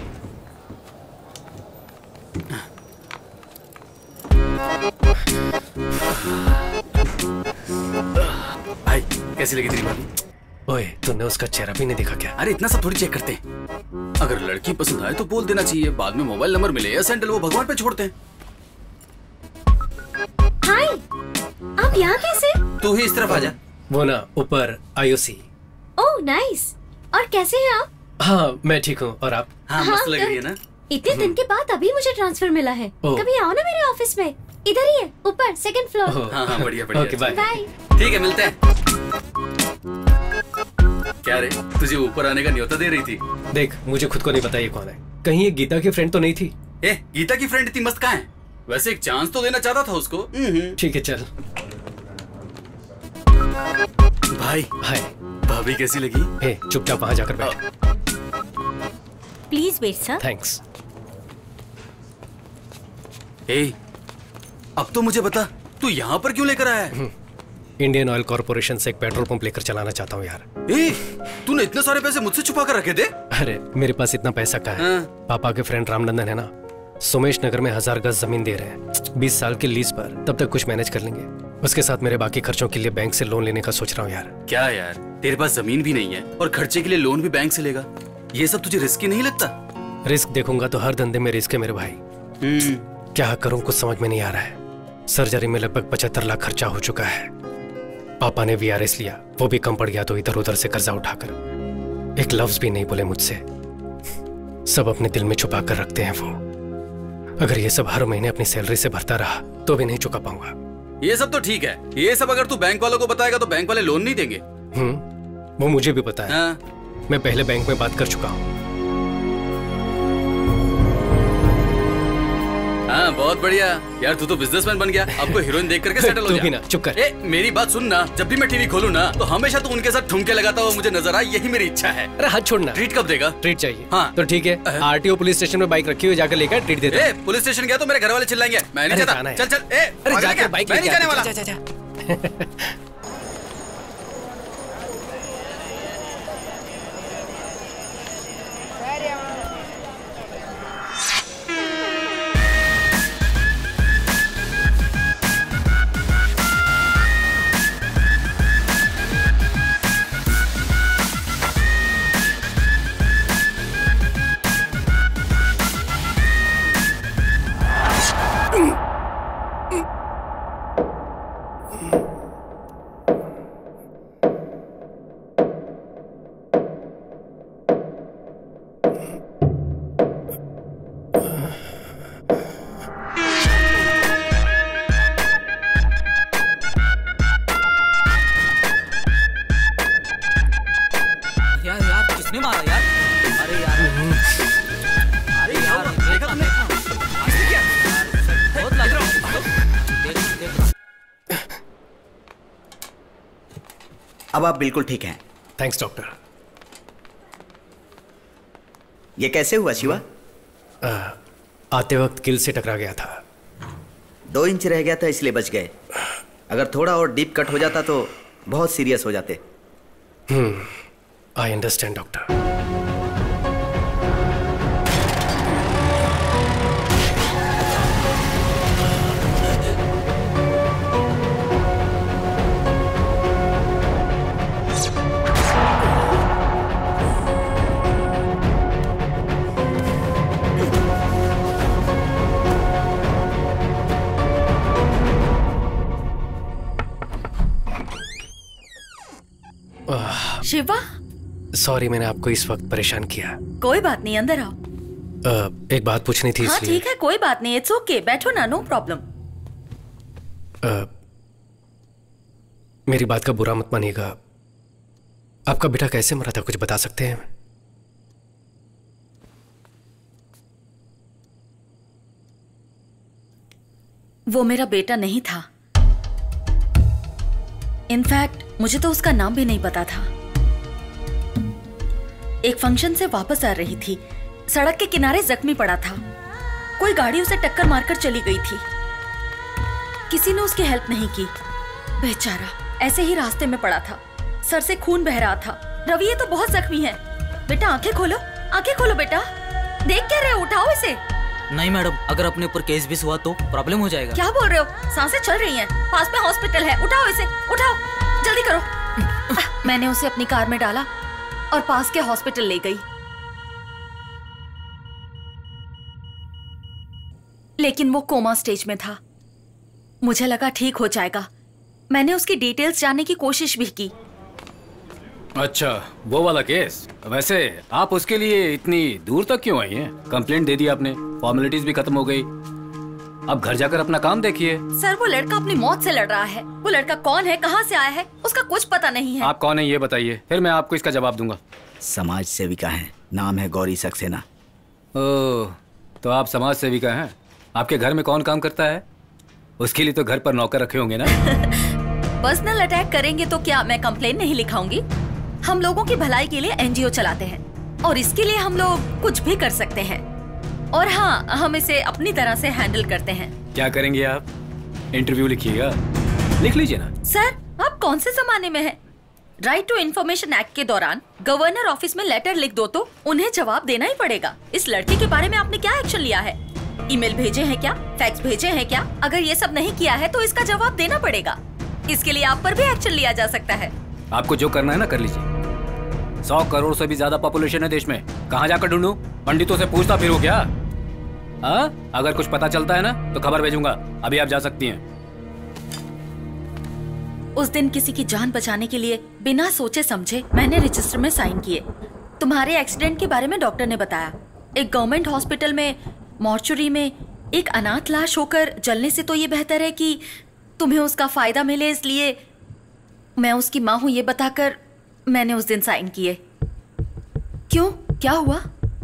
भाई कैसी लगी तेरी भाभी? ओए तूने उसका चेहरा भी नहीं देखा क्या? अरे इतना सब थोड़ी चेक करते हैं। अगर लड़की पसंद आए तो बोल देना चाहिए, बाद में मोबाइल नंबर मिले या सैंडल वो भगवान पे छोड़ते हैं। हाय, आप यहाँ कैसे? तू ही इस तरफ आ जा। वो ना ऊपर आईओसी। Oh nice. और कैसे हैं आप? हाँ मैं ठीक हूँ। और आप? हाँ, मस्त लग रही है ना? इतने दिन के बाद अभी मुझे ट्रांसफर मिला है। कभी आओ ना मेरे ऑफिस में, इधर ही है ऊपर सेकंड फ्लोर। हाँ हाँ बढ़िया बढ़िया। Okay bye. ठीक है मिलते हैं। क्या रे, तुझे ऊपर आने का न्योता दे रही थी? देख मुझे खुद को नहीं पता ये कौन है। कहीं ये गीता की फ्रेंड तो नहीं थी? ए, गीता की फ्रेंड इतनी मस्त कहाँ है? वैसे एक चांस तो देना चाहता था उसको। ठीक है चल। भाई हाय। भाभी कैसी लगी? ए, चुपचाप वहाँ जाकर बैठ। Please wait sir. थैंक्स। ए, अब तो मुझे बता, तू यहाँ पर क्यों लेकर आया है? इंडियन ऑयल कॉर्पोरेशन से एक पेट्रोल पंप लेकर चलाना चाहता हूँ यार। ए, तूने इतने सारे पैसे मुझसे छुपा कर रखे थे? अरे मेरे पास इतना पैसा कहाँ है? पापा के फ्रेंड रामनंदन है ना, सोमेश नगर में हजार गज जमीन दे रहे हैं बीस साल के लीज पर। तब तक कुछ मैनेज कर लेंगे। उसके साथ मेरे बाकी खर्चों के लिए बैंक से लोन लेने का सोच रहा हूँ यार। क्या यार, तेरे पास जमीन भी नहीं है और खर्चे के लिए लोन भी बैंक से लेगा? ये सब तुझे रिस्की नहीं लगता? रिस्क देखूंगा तो हर धंधे में रिस्क है मेरे भाई। क्या करूँ कुछ समझ में नहीं आ रहा है। सर्जरी में लगभग पचहत्तर लाख खर्चा हो चुका है। पापा ने वी आर एस लिया, वो भी कम पड़ गया तो इधर उधर से कर्जा उठाकर। एक लफ्ज भी नहीं बोले मुझसे। सब अपने दिल में छुपा कर रखते हैं वो। अगर ये सब हर महीने अपनी सैलरी से भरता रहा तो भी नहीं चुका पाऊंगा। ये सब तो ठीक है, ये सब अगर तू बैंक वालों को बताएगा तो बैंक वाले लोन नहीं देंगे। हम्म, वो मुझे भी पता है। हाँ। मैं पहले बैंक में बात कर चुका हूँ। हाँ बहुत बढ़िया यार, तू तो बिजनेसमैन बन गया। अब तो हीरोइन देख करके सेटल हो जा। तू भी ना चुप कर। ए, मेरी बात सुन ना, जब भी मैं टीवी खोलूं ना तो हमेशा तू उनके साथ ठुमके लगाता हुआ मुझे नजर आए, यही मेरी इच्छा है। अरे हाथ छोड़ना। ट्रीट कब देगा? ट्रीट चाहिए। हाँ तो ठीक है, आरटीओ पुलिस स्टेशन में बाइक रखी हुई, जाकर लेकर ट्रीट दे दे। पुलिस स्टेशन गया तो मेरे घर वाले चिल्लाएंगे, मैं नहीं चाहता। चल चल। ए, अरे जाकर बाइक मैं नहीं जाने वाला। जा, जा, जा। अब आप बिल्कुल ठीक हैं। Thanks doctor. ये कैसे हुआ शिवा? आ, आते वक्त किल से टकरा गया था। दो इंच रह गया था इसलिए बच गए। अगर थोड़ा और डीप कट हो जाता तो बहुत सीरियस हो जाते। Hmm, I understand doctor. Shiva, sorry मैंने आपको इस वक्त परेशान किया। कोई बात नहीं, अंदर आओ। आ, एक बात पूछनी थी हाँ इसलिए। ठीक है, कोई बात नहीं, इट्स ओके, बैठो ना, नो प्रॉब्लम। मेरी बात का बुरा मत मानिएगा, आपका बेटा कैसे मरा था, कुछ बता सकते हैं? वो मेरा बेटा नहीं था। इनफैक्ट मुझे तो उसका नाम भी नहीं पता था। एक फंक्शन से वापस आ रही थी, सड़क के किनारे जख्मी पड़ा था। कोई गाड़ी उसे टक्कर मारकर चली गई थी। किसी ने उसकी हेल्प नहीं की, बेचारा। ऐसे ही रास्ते में पड़ा था, सर से खून बह रहा था। रवि ये तो बहुत जख्मी है। बेटा आंखें खोलो, आंखें खोलो बेटा। देख क्या रहे हो, उठाओ इसे। नहीं मैडम, अगर अपने ऊपर केस भी हुआ तो प्रॉब्लम हो जाएगा। क्या बोल रहे हो, सांसें चल रही हैं, पास में हॉस्पिटल है, उठाओ इसे, उठाओ, जल्दी करो। मैंने उसे अपनी कार में डाला और पास के हॉस्पिटल ले गई, लेकिन वो कोमा स्टेज में था। मुझे लगा ठीक हो जाएगा। मैंने उसकी डिटेल्स जानने की कोशिश भी की। अच्छा, वो वाला केस। वैसे आप उसके लिए इतनी दूर तक क्यों आई हैं? कंप्लेंट दे दी आपने, फॉर्मेलिटीज भी खत्म हो गई, अब घर जाकर अपना काम देखिए। सर वो लड़का अपनी मौत से लड़ रहा है। वो लड़का कौन है, कहाँ से आया है, उसका कुछ पता नहीं है। आप कौन है ये बताइए, फिर मैं आपको इसका जवाब दूंगा। समाज सेविका है, नाम है गौरी सक्सेना। ओह, तो आप समाज सेविका हैं। आपके घर में कौन काम करता है? उसके लिए तो घर पर नौकर रखे होंगे ना। पर्सनल अटैक करेंगे तो क्या मैं कंप्लेन नहीं लिखाऊंगी? हम लोगों की भलाई के लिए एनजीओ चलाते हैं और इसके लिए हम लोग कुछ भी कर सकते हैं। और हाँ, हम इसे अपनी तरह से हैंडल करते हैं। क्या करेंगे आप? इंटरव्यू लिखिएगा। लिख लीजिए ना। सर आप कौन से जमाने में हैं? राइट टू इन्फॉर्मेशन एक्ट के दौरान गवर्नर ऑफिस में लेटर लिख दो तो उन्हें जवाब देना ही पड़ेगा। इस लड़के के बारे में आपने क्या एक्शन लिया है? ईमेल भेजे हैं क्या, फैक्स भेजे हैं क्या? अगर ये सब नहीं किया है तो इसका जवाब देना पड़ेगा। इसके लिए आप पर भी एक्शन लिया जा सकता है। आपको जो करना है ना कर लीजिए। सौ करोड़ से भी ज्यादा पॉपुलेशन है देश में, कहाँ जाकर ढूंढूं? पंडितों से पूछता फिरूं क्या? हाँ, अगर कुछ पता चलता है ना तो खबर भेजूंगा। अभी आप जा सकती हैं। उस दिन किसी की जान बचाने के लिए बिना सोचे समझे मैंने रजिस्टर में साइन किए। तुम्हारे एक्सीडेंट के बारे में डॉक्टर ने बताया। एक गवर्नमेंट हॉस्पिटल में मॉर्चुरी में एक अनाथ लाश होकर जलने से तो ये बेहतर है कि तुम्हें उसका फायदा मिले, इसलिए मैं उसकी माँ हूं ये बताकर मैंने उस दिन साइन किए। क्यों, क्या हुआ?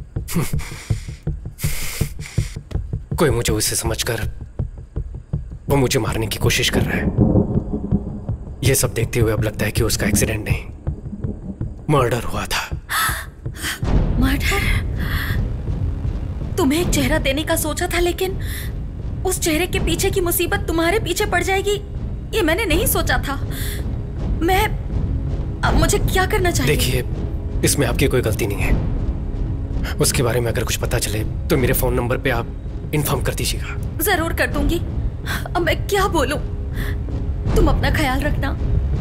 कोई मुझे उसे समझकर वो मुझे मारने की कोशिश कर रहा है। ये सब देखते हुए अब लगता है कि उसका एक्सीडेंट नहीं, मर्डर हुआ था। मर्डर? तुम्हें एक चेहरा देने का सोचा था, लेकिन उस चेहरे के पीछे की मुसीबत तुम्हारे पीछे पड़ जाएगी ये मैंने नहीं सोचा था। मैं अब मुझे क्या करना चाहिए? देखिए, इसमें आपकी कोई गलती नहीं है। उसके बारे में अगर कुछ पता चले तो मेरे फोन नंबर पे आप इन्फॉर्म कर दीजिएगा। जरूर कर दूंगी। अब मैं क्या बोलूं? तुम अपना ख्याल रखना।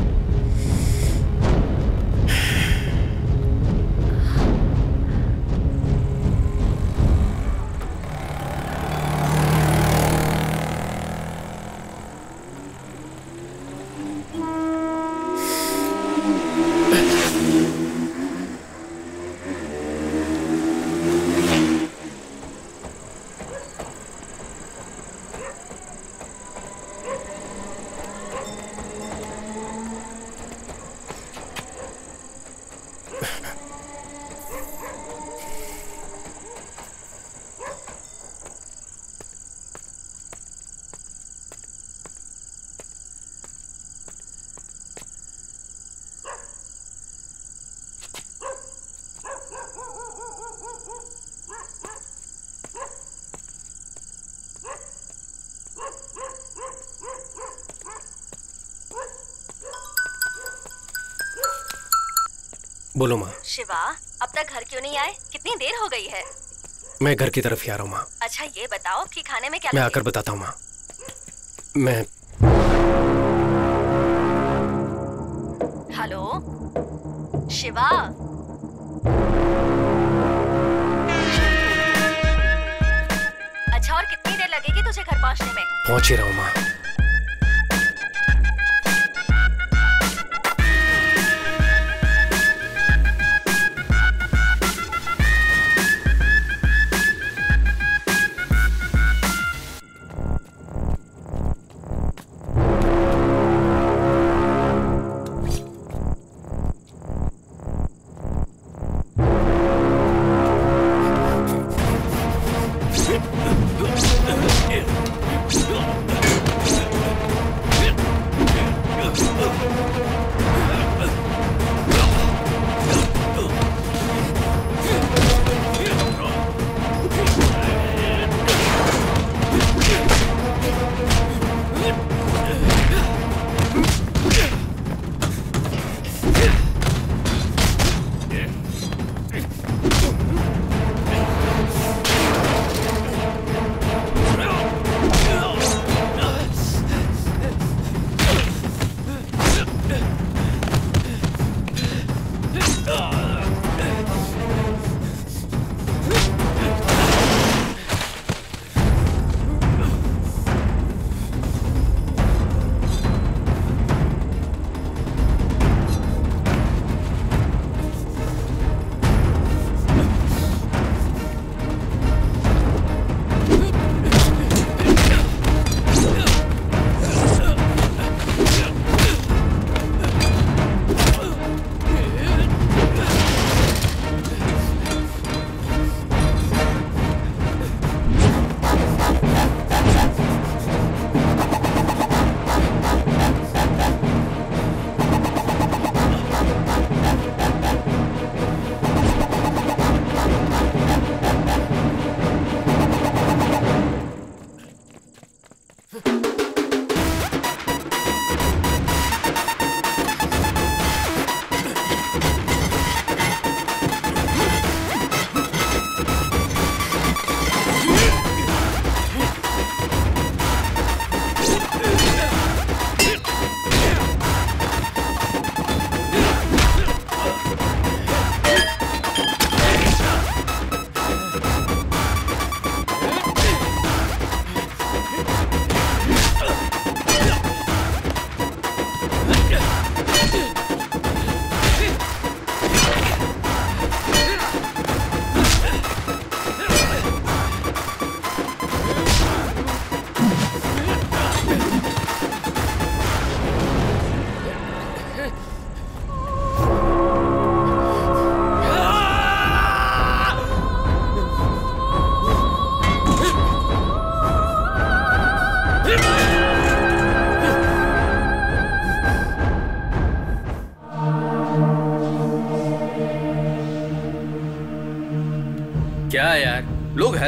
बोलो माँ। शिवा, अब तक घर क्यों नहीं आए? कितनी देर हो गई है? मैं घर की तरफ ही आ रहा हूँ माँ। अच्छा ये बताओ कि खाने में क्या मैं लगे? आकर बताता हूँ माँ। मैं हेलो शिवा, अच्छा और कितनी देर लगेगी तुझे घर पहुँचने में? पहुँच ही रहा हूँ माँ।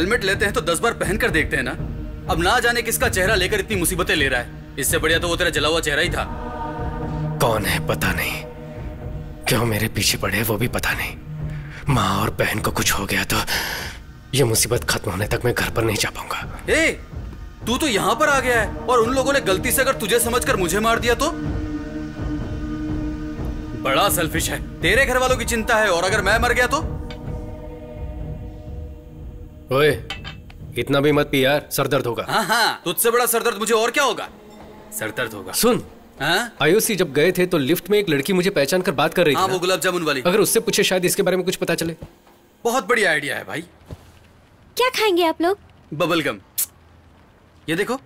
हेलमेट लेते हैं तो दस बार पहन कर देखते हैं ना। अब ना जाने किसका चेहरा लेकर इतनी मुसीबतें ले रहा है। इससे बढ़िया तो वो तेरा जला हुआ चेहरा ही था। कौन है पता नहीं, क्यों मेरे पीछे पड़े वो भी पता नहीं। माँ और बहन को कुछ हो गया तो ये मुसीबत खत्म होने तक मैं घर पर नहीं जा पाऊंगा। ए, तू तो यहाँ पर आ गया है और उन लोगों ने गलती से अगर तुझे समझकर मुझे मार दिया तो? बड़ा सेल्फिश है। तेरे घर वालों की चिंता है और अगर मैं मर गया तो? ओए, इतना भी मत पी यार, सरदर्द होगा। हाँ हाँ, तुझसे बड़ा सरदर्द मुझे और क्या होगा? सरदर्द होगा। सुन, आयुषी जब गए थे तो लिफ्ट में एक लड़की मुझे पहचान कर बात कर रही थी। हाँ, वो गुलाब जामुन वाली। अगर उससे पूछे शायद इसके बारे में कुछ पता चले। बहुत बढ़िया आइडिया है भाई। क्या खाएंगे आप लोग? Bubble gum. ये देखो।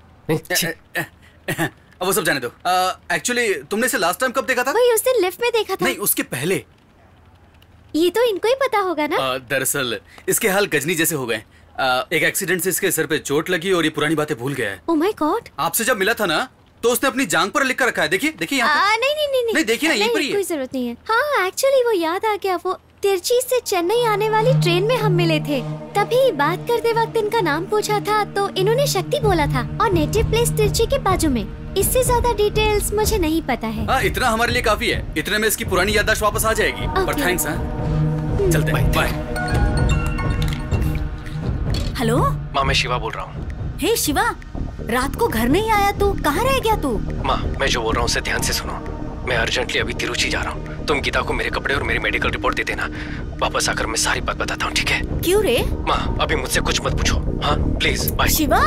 अब वो सब जाने दो। एक्चुअली तुमने इसे लास्ट टाइम कब देखा था? वही उस दिन लिफ्ट में देखा था। नहीं, उसके पहले। ये तो इनको ही पता होगा ना। दरअसल इसके हाल गजनी जैसे हो गए। एक एक्सीडेंट से इसके सर पे चोट लगी और ये पुरानी बातें भूल गया है। Oh my god. आपसे जब मिला था ना तो उसने अपनी जांघ पर लिख कर रखा है। देखिए देखिए यहाँ पे। नहीं नहीं नहीं नहीं देखिए ना, यहीं पर ही है। कोई जरूरत नहीं है। हाँ एक्चुअली वो याद आ गया, वो तिरची से चेन्नई आने वाली ट्रेन में हम मिले थे। तभी बात करते वक्त इनका नाम पूछा था तो इन्होंने शक्ति बोला था और नेटिव प्लेस तिरची के बाजू में। इससे ज्यादा डिटेल्स मुझे नहीं पता है। हाँ, इतना हमारे लिए काफी है। इतने में इसकी पुरानी याददाश्त वापस आ जाएगी। पर थैंक्स। हाँ, चलते हैं। बाय। हेलो माँ, मैं शिवा बोल रहा हूँ। हे शिवा, रात को घर नहीं आया तू, कहाँ रह गया तू? माँ, मैं जो बोल रहा हूँ उसे ध्यान से सुनो। मैं अर्जेंटली अभी तिरुचि जा रहा हूँ। तुम गीता को मेरे कपड़े और मेरी मेडिकल रिपोर्ट दे देना। वापस आकर मैं सारी बात बताता हूँ, ठीक है? क्यों रे? माँ, अभी मुझसे कुछ मत पूछो। हाँ प्लीज, बाय। शिवा,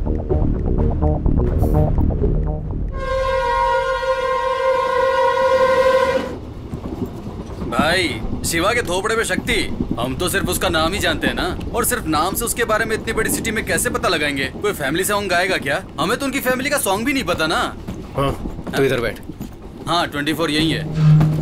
भाई शिवा के थोपड़े में शक्ति। हम तो सिर्फ उसका नाम ही जानते हैं ना, और सिर्फ नाम से उसके बारे में इतनी बड़ी सिटी में कैसे पता लगाएंगे? कोई फैमिली सॉन्ग गाएगा क्या? हमें तो उनकी फैमिली का सॉन्ग भी नहीं पता ना। हाँ, तो इधर बैठ। हाँ, ट्वेंटी फोर यही है।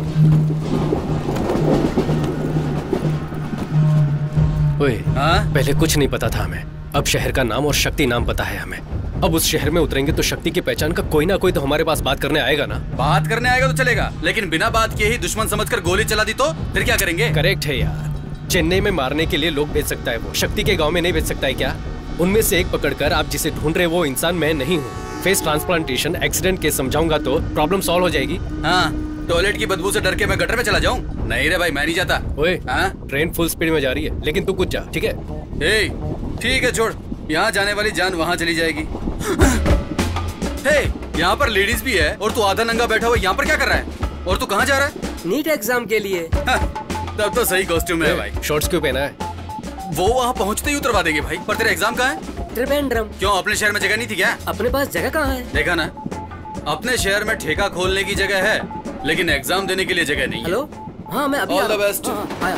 ओए, हाँ? पहले कुछ नहीं पता था हमें, अब शहर का नाम और शक्ति नाम पता है हमें। अब उस शहर में उतरेंगे तो शक्ति की पहचान का कोई ना कोई तो हमारे पास बात करने आएगा ना। बात करने आएगा तो चलेगा, लेकिन बिना बात किए ही दुश्मन समझकर गोली चला दी तो फिर क्या करेंगे? करेक्ट है यार, चेन्नई में मारने के लिए लोग भेज सकता है वो, शक्ति के गांव में नहीं भेज सकता है क्या? उनमें से एक पकड़कर आप जिसे ढूंढ रहे वो इंसान मैं नहीं हूँ। फेस ट्रांसप्लांटेशन एक्सीडेंट के समझाऊंगा तो प्रॉब्लम सॉल्व हो जाएगी। हाँ, टॉयलेट की बदबू से डर के मैं गटर में चला जाऊँ? नहीं रे भाई, मैं नहीं जाता। ओए, ट्रेन फुल स्पीड में जा रही है, लेकिन तू कुछ जा, ठीक है? ए, ठीक है, छोड़। यहाँ जाने वाली जान वहाँ चली जाएगी। हे, यहाँ पर लेडीज भी है और तू आधा नंगा बैठा हुआ यहाँ पर क्या कर रहा है? और तू कहाँ जा रहा है? नीट एग्जाम के लिए। तब तो सही कॉस्ट्यूम है भाई। शॉर्ट्स क्यों पहना है? वो वहाँ पहुँचते ही उतरवा देंगे भाई। पर तेरा एग्जाम कहाँ है? त्रिवेंद्रम। क्यों, अपने शहर में जगह नहीं थी क्या? अपने पास जगह कहाँ है? देखा ना, अपने शहर में ठेका खोलने की जगह है, लेकिन एग्जाम देने के लिए जगह नहीं। हेलो, हाँ मैं अभी all the best.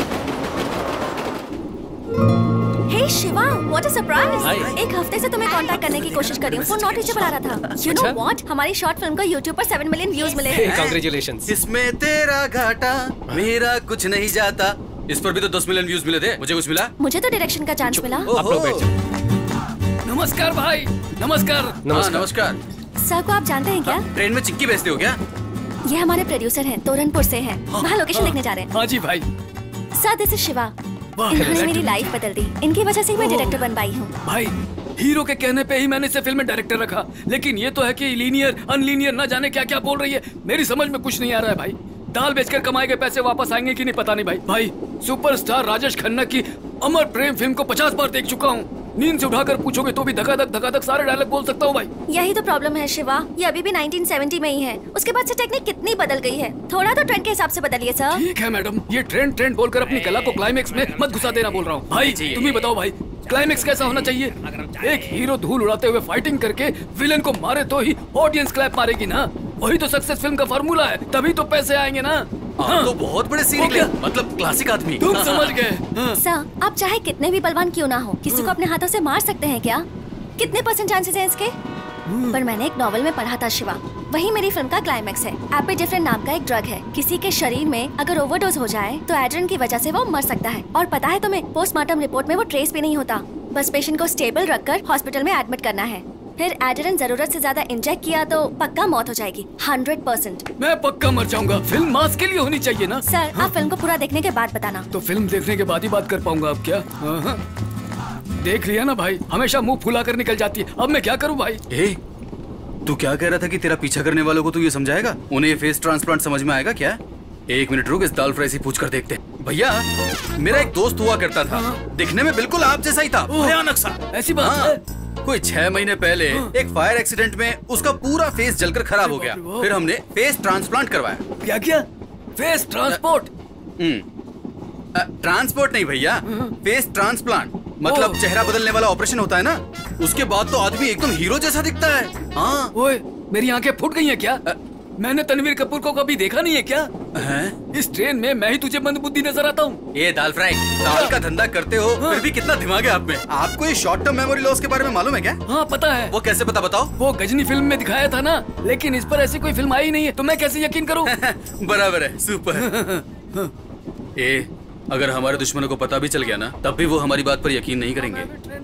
Hey Shiva, what a surprise! एक हफ्ते से तुम्हें कांटेक्ट करने की कोशिश कर रही हूँ, फोन नॉट रीचेबल आ रहा था। यू नो व्हाट, हमारी शॉर्ट फिल्म को यूट्यूब पर सेवन मिलियन व्यूज मिले हैं। कांग्रेचुलेशंस। इसमें तेरा घाटा मेरा कुछ नहीं जाता। इस पर भी तो दस मिलियन व्यूज मिले थे। मुझे कुछ मिला? मुझे तो डायरेक्शन का चांस मिला। नमस्कार भाई। नमस्कार। नमस्कार। नमस्कार। सर को आप जानते हैं क्या? ट्रेन में चिक्की बेचते हो क्या? ये हमारे प्रोड्यूसर हैं, तोरनपुर से हैं। वहाँ लोकेशन देखने जा रहे हैं। हाँ जी भाई। Sir, this is Shiva. इन्होंने मेरी लाइफ बदल दी, इनकी वजह से ही मैं डायरेक्टर बन पाई हूँ। भाई, हीरो के कहने पे ही मैंने इसे फिल्म में डायरेक्टर रखा, लेकिन ये तो है कि लीनियर अनलीनियर न जाने क्या क्या बोल रही है। मेरी समझ में कुछ नहीं आ रहा है भाई। दाल बेचकर कमाए गए पैसे वापस आएंगे कि नहीं पता नहीं भाई। भाई, सुपरस्टार राजेश खन्ना की अमर प्रेम फिल्म को पचास बार देख चुका हूँ। नींद से उठाकर पूछोगे तो भी धकाधक धकाधक सारे डायलॉग बोल सकता हूँ भाई। यही तो प्रॉब्लम है शिवा, ये अभी भी नाइनटीन सेवेंटी में ही है। उसके बाद से टेक्निक कितनी बदल गई है। थोड़ा तो ट्रेंड के हिसाब से बदलिए सर। ठीक है मैडम, ये ट्रेंड ट्रेंड बोलकर अपनी कला को क्लाइमेक्स में मत घुसा देना बोल रहा हूँ। भाई तुम ही बताओ भाई, क्लाइमेक्स कैसा होना चाहिए? एक हीरो धूल उड़ाते हुए फाइटिंग करके विलेन को मारे तो ही ऑडियंस क्लैप मारेगी ना। वही तो सक्सेस फिल्म का फार्मूला है, तभी तो पैसे आएंगे ना। हाँ, तो बहुत बड़े सीन निकले, मतलब क्लासिक आदमी। तुम समझ गए। सर, आप चाहे कितने भी बलवान क्यों ना हो, किसी को अपने हाथों से मार सकते हैं क्या? कितने परसेंट चांसेस हैं इसके? पर मैंने एक नॉवेल में पढ़ा था शिवा, वही मेरी फिल्म का क्लाइमेक्स है। एपिड्रिफ्रिन नाम का एक ड्रग है, किसी के शरीर में अगर ओवरडोज हो जाए तो एड्रेन की वजह से वो मर सकता है। और पता है तुम्हें, पोस्टमार्टम रिपोर्ट में वो ट्रेस भी नहीं होता। बस पेशेंट को स्टेबल रखकर हॉस्पिटल में एडमिट करना है। फिर एड्रेन जरूरत से ज्यादा इंजेक्ट किया तो पक्का मौत हो जाएगी, हंड्रेड परसेंट। मैं पक्का मर जाऊंगा। फिल्म मास के लिए होनी चाहिए ना। सर, आप फिल्म को पूरा देखने के बाद बताना। तो फिल्म देखने के बाद ही बात कर पाऊंगा अब क्या? देख लिया ना भाई, हमेशा मुंह फुला कर निकल जाती है। अब मैं क्या करूं भाई? ए, तू क्या कह रहा था कि तेरा पीछा करने वालों को तू ये समझाएगा? उन्हें ये फेस ट्रांसप्लांट समझ में आएगा क्या? एक मिनट रुक, इस दाल फ्राई से पूछ कर देखते हैं। भैया, मेरा एक दोस्त हुआ करता था, दिखने में बिल्कुल आप जैसा ही था, भयानक सा। ऐसी बात हाँ, है? कोई छह महीने पहले एक फायर एक्सीडेंट में उसका पूरा फेस जलकर खराब हो गया। फिर हमने फेस ट्रांसप्लांट करवाया। क्या किया? Face transport? ट्रांसपोर्ट नहीं भैया, फेस ट्रांसप्लांट मतलब चेहरा बदलने वाला ऑपरेशन होता है ना, उसके बाद तो आदमी एकदम हीरो जैसा दिखता है। हाँ। ओए, मेरी आंखें फूट गई हैं क्या? आ, मैंने तनवीर कपूर को कभी देखा नहीं है क्या? है? इस ट्रेन में मैं ही तुझे मंदबुद्धि नजर आता हूँ। ये दाल फ्राई, दाल का धंधा करते हो, हाँ। फिर भी कितना दिमाग है आप में। आपको ये शॉर्ट टर्म मेमोरी लॉस के बारे में मालूम है क्या? हाँ पता है। वो कैसे पता, बताओ? वो गजनी फिल्म में दिखाया था ना, लेकिन इस पर ऐसी कोई फिल्म आई नहीं है, तो मैं कैसे यकीन करूँ? बराबर है, सुपर। ए, अगर हमारे दुश्मनों को पता भी चल गया ना, तब भी वो हमारी बात पर यकीन नहीं करेंगे।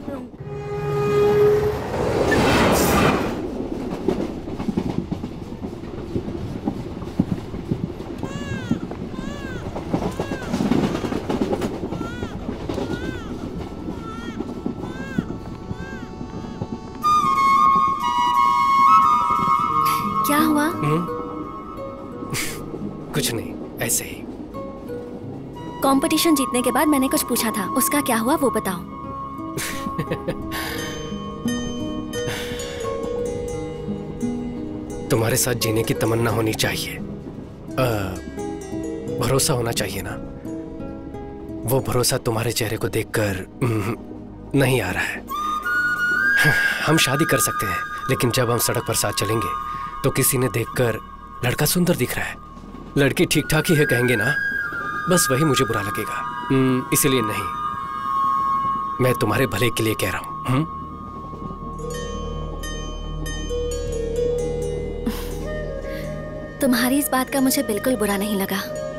क्या हुआ? कुछ नहीं, ऐसे ही। कंपटीशन जीतने के बाद मैंने कुछ पूछा था, उसका क्या हुआ वो बताओ। तुम्हारे साथ जीने की तमन्ना होनी चाहिए, आ, भरोसा होना चाहिए ना। वो भरोसा तुम्हारे चेहरे को देखकर नहीं आ रहा है। हम शादी कर सकते हैं, लेकिन जब हम सड़क पर साथ चलेंगे तो किसी ने देखकर लड़का सुंदर दिख रहा है, लड़की ठीक ठाक ही है कहेंगे ना, बस वही मुझे बुरा लगेगा। इसीलिए नहीं, मैं तुम्हारे भले के लिए कह रहा हूं। तुम्हारी इस बात का मुझे बिल्कुल बुरा नहीं लगा।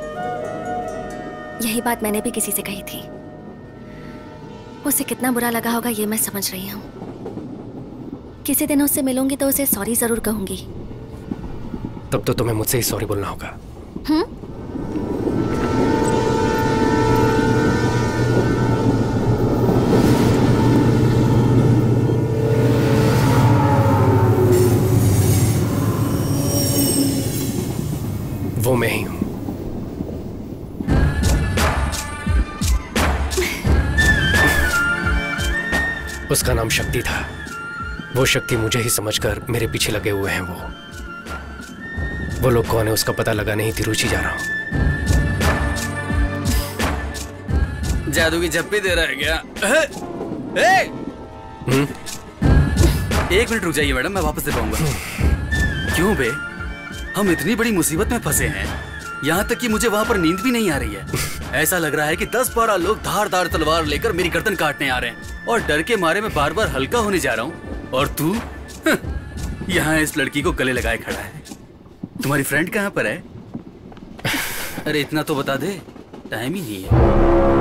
यही बात मैंने भी किसी से कही थी। उसे कितना बुरा लगा होगा ये मैं समझ रही हूँ। किसी दिन उससे मिलूंगी तो उसे सॉरी जरूर कहूंगी। तब तो तुम्हें मुझसे ही सॉरी बोलना होगा। हम्म? वो मैं ही हूं। उसका नाम शक्ति था। वो शक्ति मुझे ही समझकर मेरे पीछे लगे हुए हैं। वो वो लोग कौन है उसका पता लगाने ही तिरुचि जा रहा हूं। जादू की झप्पी दे रहा है क्या? ए! ए! एक मिनट रुक जाइए मैडम, मैं वापस दे पाऊंगा। क्यों बे? हम इतनी बड़ी मुसीबत में फंसे हैं, यहाँ तक कि मुझे वहाँ पर नींद भी नहीं आ रही है। ऐसा लग रहा है कि दस बारह लोग धार धार तलवार लेकर मेरी गर्दन काटने आ रहे हैं, और डर के मारे मैं बार बार हल्का होने जा रहा हूँ। और तू यहाँ इस लड़की को गले लगाए खड़ा है। तुम्हारी फ्रेंड कहाँ पर है? अरे इतना तो बता दे, टाइम ही नहीं है।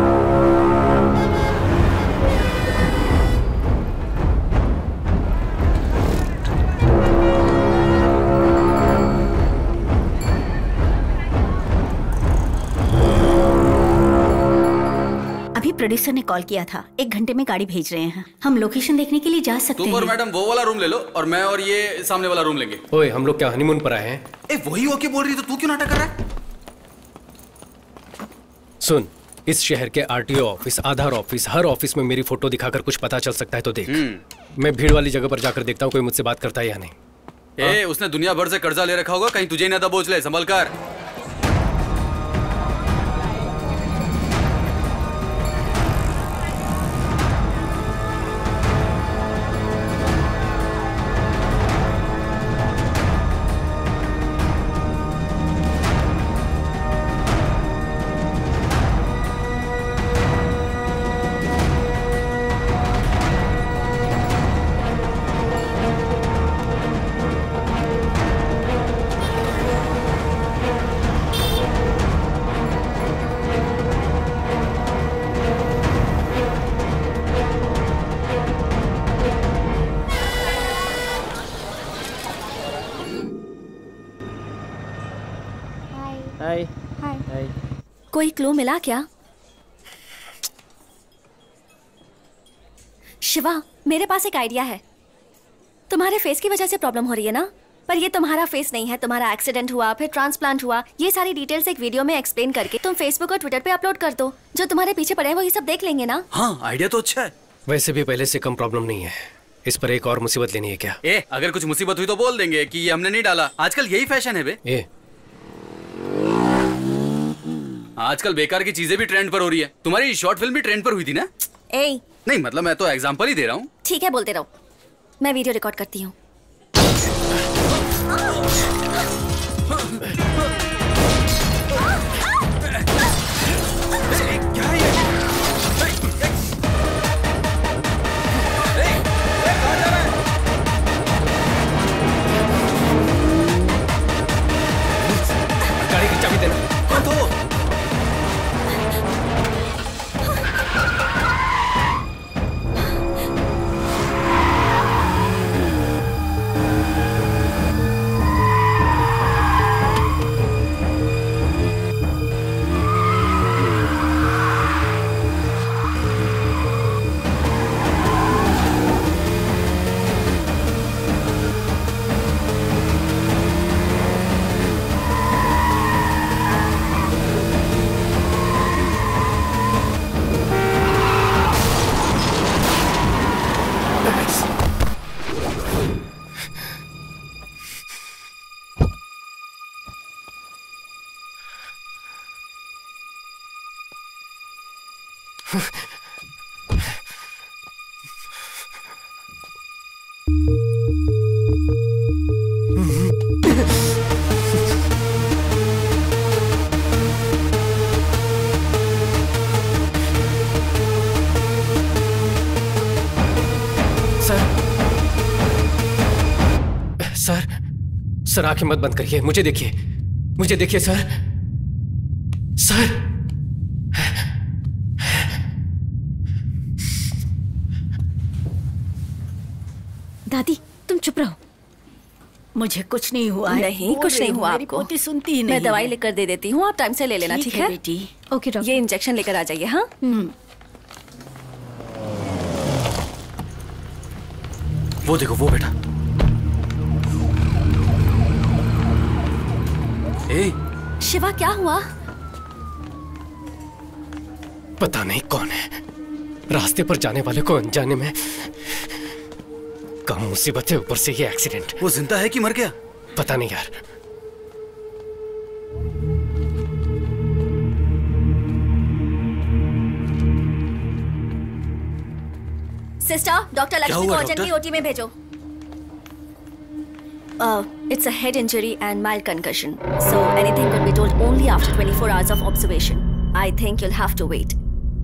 प्रोड्यूसर ने कॉल किया था, एक घंटे में गाड़ी भेज रहे हैं। हम लोकेशन देखने के लिए जा सकते हैं। तुम और मैडम वो वाला रूम ले लो, और मैं और ये सामने वाला रूम लेंगे। ओए, हम लोग क्या हनीमून पर आए हैं? ए, वही ओके बोल रही तो तू क्यों नाटक कर रहा है? सुन, इस शहर के आरटीओ ऑफिस, आधार ऑफिस, हर ऑफिस में मेरी फोटो दिखाकर कुछ पता चल सकता है तो देख। मैं भीड़ वाली जगह पर जाकर देखता हूँ कोई मुझसे बात करता है या नहीं। ए, उसने दुनिया भर से कर्जा ले रखा होगा, कहीं तुझे ना दबोच ले, संभल कर। कोई क्लू मिला क्या? शिवा, मेरे पास एक आइडिया है। तुम्हारे फेस की वजह से प्रॉब्लम हो रही है ना, पर ये तुम्हारा फेस नहीं है, तुम्हारा एक्सीडेंट हुआ, फिर ट्रांसप्लांट हुआ, ये सारी डिटेल्स एक वीडियो में एक्सप्लेन करके तुम फेसबुक और ट्विटर पे अपलोड कर दो। जो तुम्हारे पीछे पड़े हैं वो ये सब देख लेंगे ना। हाँ, आइडिया तो अच्छा है। वैसे भी पहले से कम प्रॉब्लम नहीं है, इस पर एक और मुसीबत लेनी है क्या? ए, अगर कुछ मुसीबत हुई तो बोल देंगे कि ये हमने नहीं डाला। आजकल यही फैशन है बे। ए, आजकल बेकार की चीजें भी ट्रेंड पर हो रही है। तुम्हारी शॉर्ट फिल्म भी ट्रेंड पर हुई थी ना? ए, नहीं मतलब मैं तो एग्जांपल ही दे रहा हूँ। ठीक है, बोलते रहो, मैं वीडियो रिकॉर्ड करती हूँ। गाड़ी की चाबी देना। सर, आंखें मत बंद करिए, मुझे देखिए, मुझे देखिए सर। सर, दादी तुम चुप रहो, मुझे कुछ नहीं हुआ है। नहीं, कुछ नहीं हुआ आपको। पोती सुनती ही नहीं। मैं दवाई लिख कर दे देती हूँ, आप टाइम से ले लेना, ठीक है बेटी? Okay doctor. ये इंजेक्शन लेकर आ जाइए। हाँ, वो देखो, वो बेटा। ए, शिवा क्या हुआ? पता नहीं कौन है, रास्ते पर जाने वाले को अनजाने में कम मुसीबत है, ऊपर से ये एक्सीडेंट। वो जिंदा है कि मर गया? पता नहीं यार। सिस्टर, डॉक्टर लक्ष्मी को अर्जेंटली ओटी में भेजो। Uh, it's a head injury and mild concussion, so anything could be told only after twenty-four hours of observation. I think you'll have to wait.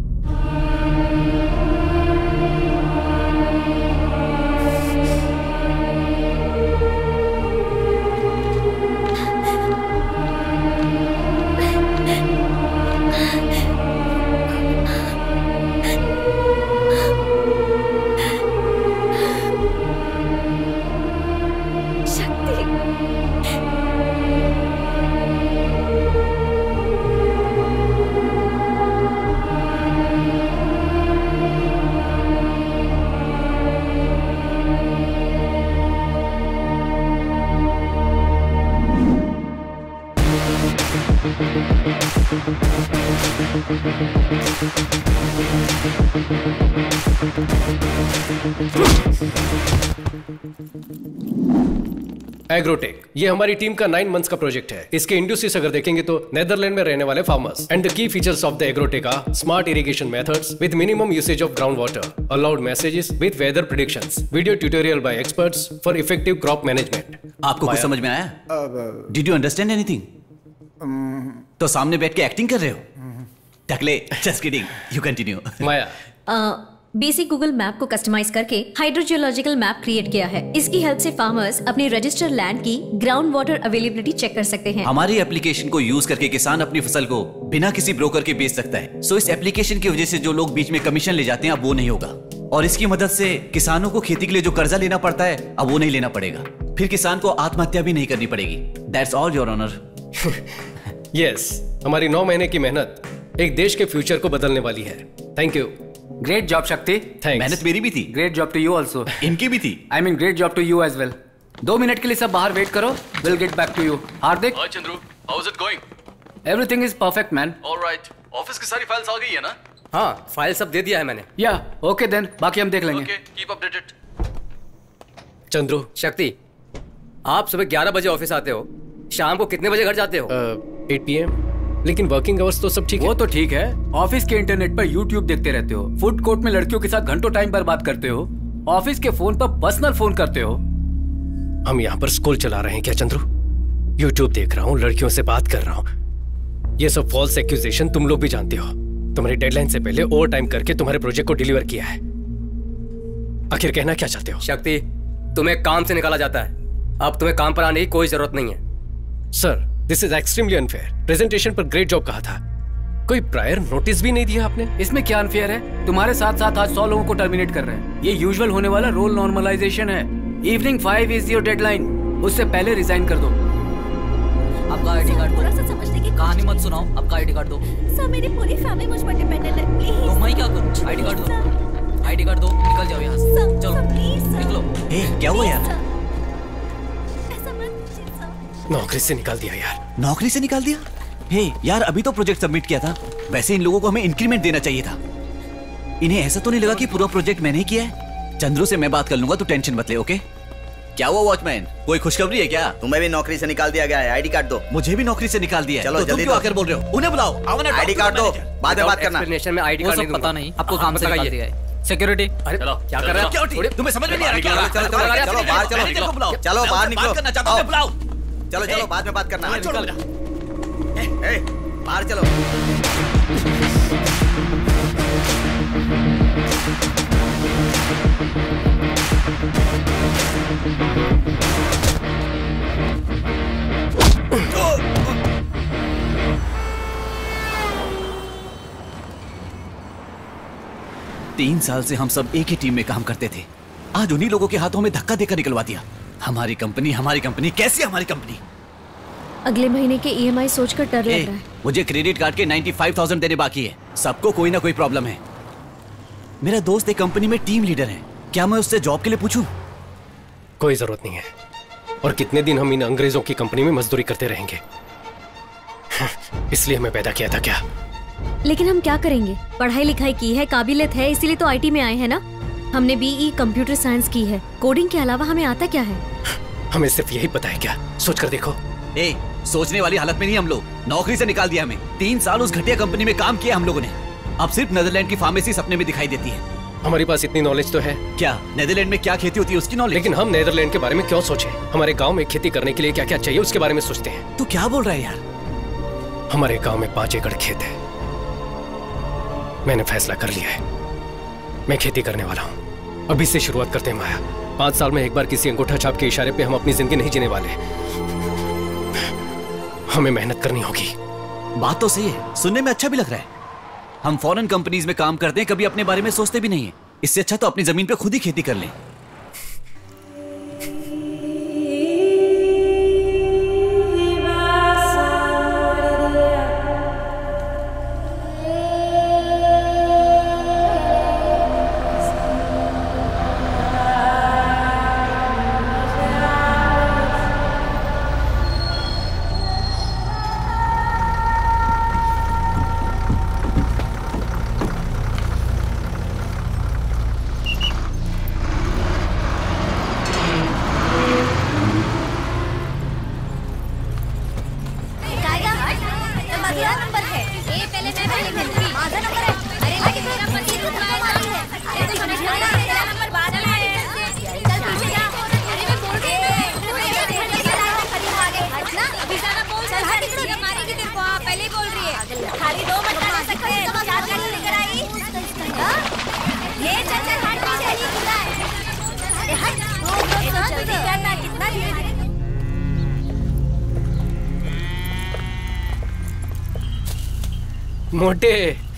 Agrotech, ये हमारी टीम का nine months का project है। इसके industries अगर देखेंगे तो Netherland में रहने वाले farmers. And the key features of the Agrotech are smart irrigation methods with minimum usage of ground water, aloud messages with weather predictions, video tutorial by experts for effective crop management. आपको कुछ समझ में आया? Did you understand anything? तो सामने बैठ के acting कर रहे हो? टकले, just kidding, you continue. Maya, basic Google map को कस्टमाइज करके हाइड्रोजियोलॉजिकल मैप क्रिएट किया है। इसकी हेल्प से फार्मर्स अपने रजिस्टर्ड लैंड की ग्राउंड वाटर अवेलेबिलिटी चेक कर सकते हैं। हमारी एप्लीकेशन को यूज करके किसान अपनी फसल को बिना किसी ब्रोकर के बेच सकता है। सो इस एप्लीकेशन की वजह से जो लोग बीच में कमीशन ले जाते हैं अब वो नहीं होगा, और इसकी मदद से किसानों को खेती के लिए जो कर्जा लेना पड़ता है अब वो नहीं लेना पड़ेगा। फिर किसान को आत्महत्या भी नहीं करनी पड़ेगी। That's all your honour. Yes, हमारी नौ महीने की मेहनत एक देश के फ्यूचर को बदलने वाली है। Thank you. ग्रेट जॉब शक्ति। मेहनत मेरी भी थी। Great job to you also. इनकी भी थी। I mean great job to you as well. दो मिनट के लिए सब बाहर वेट करो, will get back to you. Hardik. Hi Chandru, how is it going? Everything is perfect man. Alright, office की सारी फाइल्स आ गई है ना? हाँ, फाइल सब दे दिया है मैंने। या ओके देन, बाकी हम देख लेंगे। Okay, keep updated. चंद्रू, शक्ति, आप सुबह ग्यारह बजे ऑफिस आते हो, शाम को कितने बजे घर जाते हो? Eight P M. लेकिन वर्किंग आवर्स तो सब ठीक है। वो तो ठीक है, ऑफिस के इंटरनेट पर यूट्यूब देखते रहते हो, फूड कोर्ट में लड़कियों के साथ घंटों टाइम बर्बाद करते हो, ऑफिस के फोन पर पर्सनल फोन करते हो। हम यहाँ पर स्कूल चला रहे हैं क्या चंद्रू? यूट्यूब देख रहा हूँ, लड़कियों से बात कर रहा हूँ। ये सब फॉल्स एक्यूजेशन तुम लोग भी जानते हो। तुम्हारी डेडलाइन से पहले ओवर टाइम करके तुम्हारे प्रोजेक्ट को डिलीवर किया है। आखिर कहना क्या चाहते हो? शक्ति, तुम्हें काम से निकाला जाता है, अब तुम्हें काम पर आने की कोई जरूरत नहीं है। Sir, this is extremely unfair. Presentation पर ग्रेट जॉब कहा था, कोई प्रायर नोटिस भी नहीं दिया आपने। इसमें क्या अनफेयर है? तुम्हारे साथ साथ आज सौ लोगों को टर्मिनेट कर रहे हैं। ये यूजुअल होने वाला रोल नॉर्मलाइजेशन है। Evening five is your deadline, उससे पहले रिजाइन कर दो। आपका आईडी कार्ड दो। कहानी मत सुनाओ, आपका आईडी कार्ड दो। सर, मेरी पूरी फैमिली मुझ पर डिपेंडेंट है, प्लीज। तो मैं क्या करूं? आईडी कार्ड दो, आईडी कार्ड दो, निकल जाओ यहाँ से। चलो निकलो। ए, क्या हुआ यार? नौकरी से निकाल दिया यार। नौकरी से निकाल दिया? हे यार, अभी तो प्रोजेक्ट सबमिट किया था। वैसे इन लोगों को हमें इंक्रीमेंट देना चाहिए था। इन्हें ऐसा तो नहीं लगा कि पूरा प्रोजेक्ट मैंने ही किया है? चंद्रू से मैं बात कर लूंगा, तू टेंशन मत ले, ओके? क्या हुआ वॉचमैन, कोई खुशखबरी है क्या? तुम्हें भी नौकरी से निकाल दिया गया है, आईडी कार्ड दो। मुझे भी नौकरी से निकाल दिया है। चलो तो जल्दी तुम क्यों आकर बोल रहे हो? उन्हें बुलाओ। आईडी कार्ड दो, बाद में बात करना। एक्सप्लेनेशन में आईडी कार्ड वो सब पता नहीं, आपको काम से निकाल दिया है। सिक्योरिटी, अरे चलो क्या कर रहे हो? सिक्योरिटी, तुम्हें समझ में नहीं आ रहा? चलो चलो चलो चलो बाहर चलो, चलो बाहर निकलो। बात करना चाहता हूं, बुलाओ। चलो चलो बाद में बात करना। ए, बाहर चलो। तीन साल से हम सब एक ही टीम में काम करते थे, आज उन्हीं लोगों के हाथों में धक्का देकर निकलवा दिया। हमारी कंपनी हमारी कंपनी कैसी हमारी कंपनी? अगले महीने के ई एम आई सोचकर डर लग रहा है। मुझे क्रेडिट कार्ड के पचानवे हज़ार देने बाकी है। सबको कोई ना कोई प्रॉब्लम है। मेरा दोस्त एक कंपनी में टीम लीडर है, क्या मैं उससे जॉब के लिए पूछूं? कोई जरूरत नहीं है। और कितने दिन हम इन अंग्रेजों की कंपनी में मजदूरी करते रहेंगे? इसलिए हमें पैदा किया था क्या? लेकिन हम क्या करेंगे? पढ़ाई लिखाई की है, काबिलियत है, इसीलिए तो आई टी में आए हैं ना। हमने बीई कंप्यूटर साइंस की है, कोडिंग के अलावा हमें आता क्या है? हमें सिर्फ यही पता है क्या? सोच कर देखो। ए, सोचने वाली हालत में नहीं हम लोग। नौकरी से निकाल दिया हमें। तीन साल उस घटिया कंपनी में काम किया हम लोगों ने। अब सिर्फ नेदरलैंड की फार्मेसी सपने में दिखाई देती है। हमारे पास इतनी नॉलेज तो है। क्या नेदरलैंड में क्या खेती होती है उसकी नॉलेज? लेकिन हम नेदरलैंड के बारे में क्यों सोचें? हमारे गांव में खेती करने के लिए क्या क्या चाहिए उसके बारे में सोचते हैं। तू क्या बोल रहा है यार? हमारे गांव में पांच एकड़ खेत है। मैंने फैसला कर लिया है, मैं खेती करने वाला हूँ। अभी से शुरुआत करते हैं माया। पांच साल में एक बार किसी अंगूठा छाप के इशारे पे हम अपनी जिंदगी नहीं जीने वाले। हमें मेहनत करनी होगी। बात तो सही है, सुनने में अच्छा भी लग रहा है। हम फॉरेन कंपनीज में काम करते हैं, कभी अपने बारे में सोचते भी नहीं है। इससे अच्छा तो अपनी जमीन पे खुद ही खेती कर लें। मोटे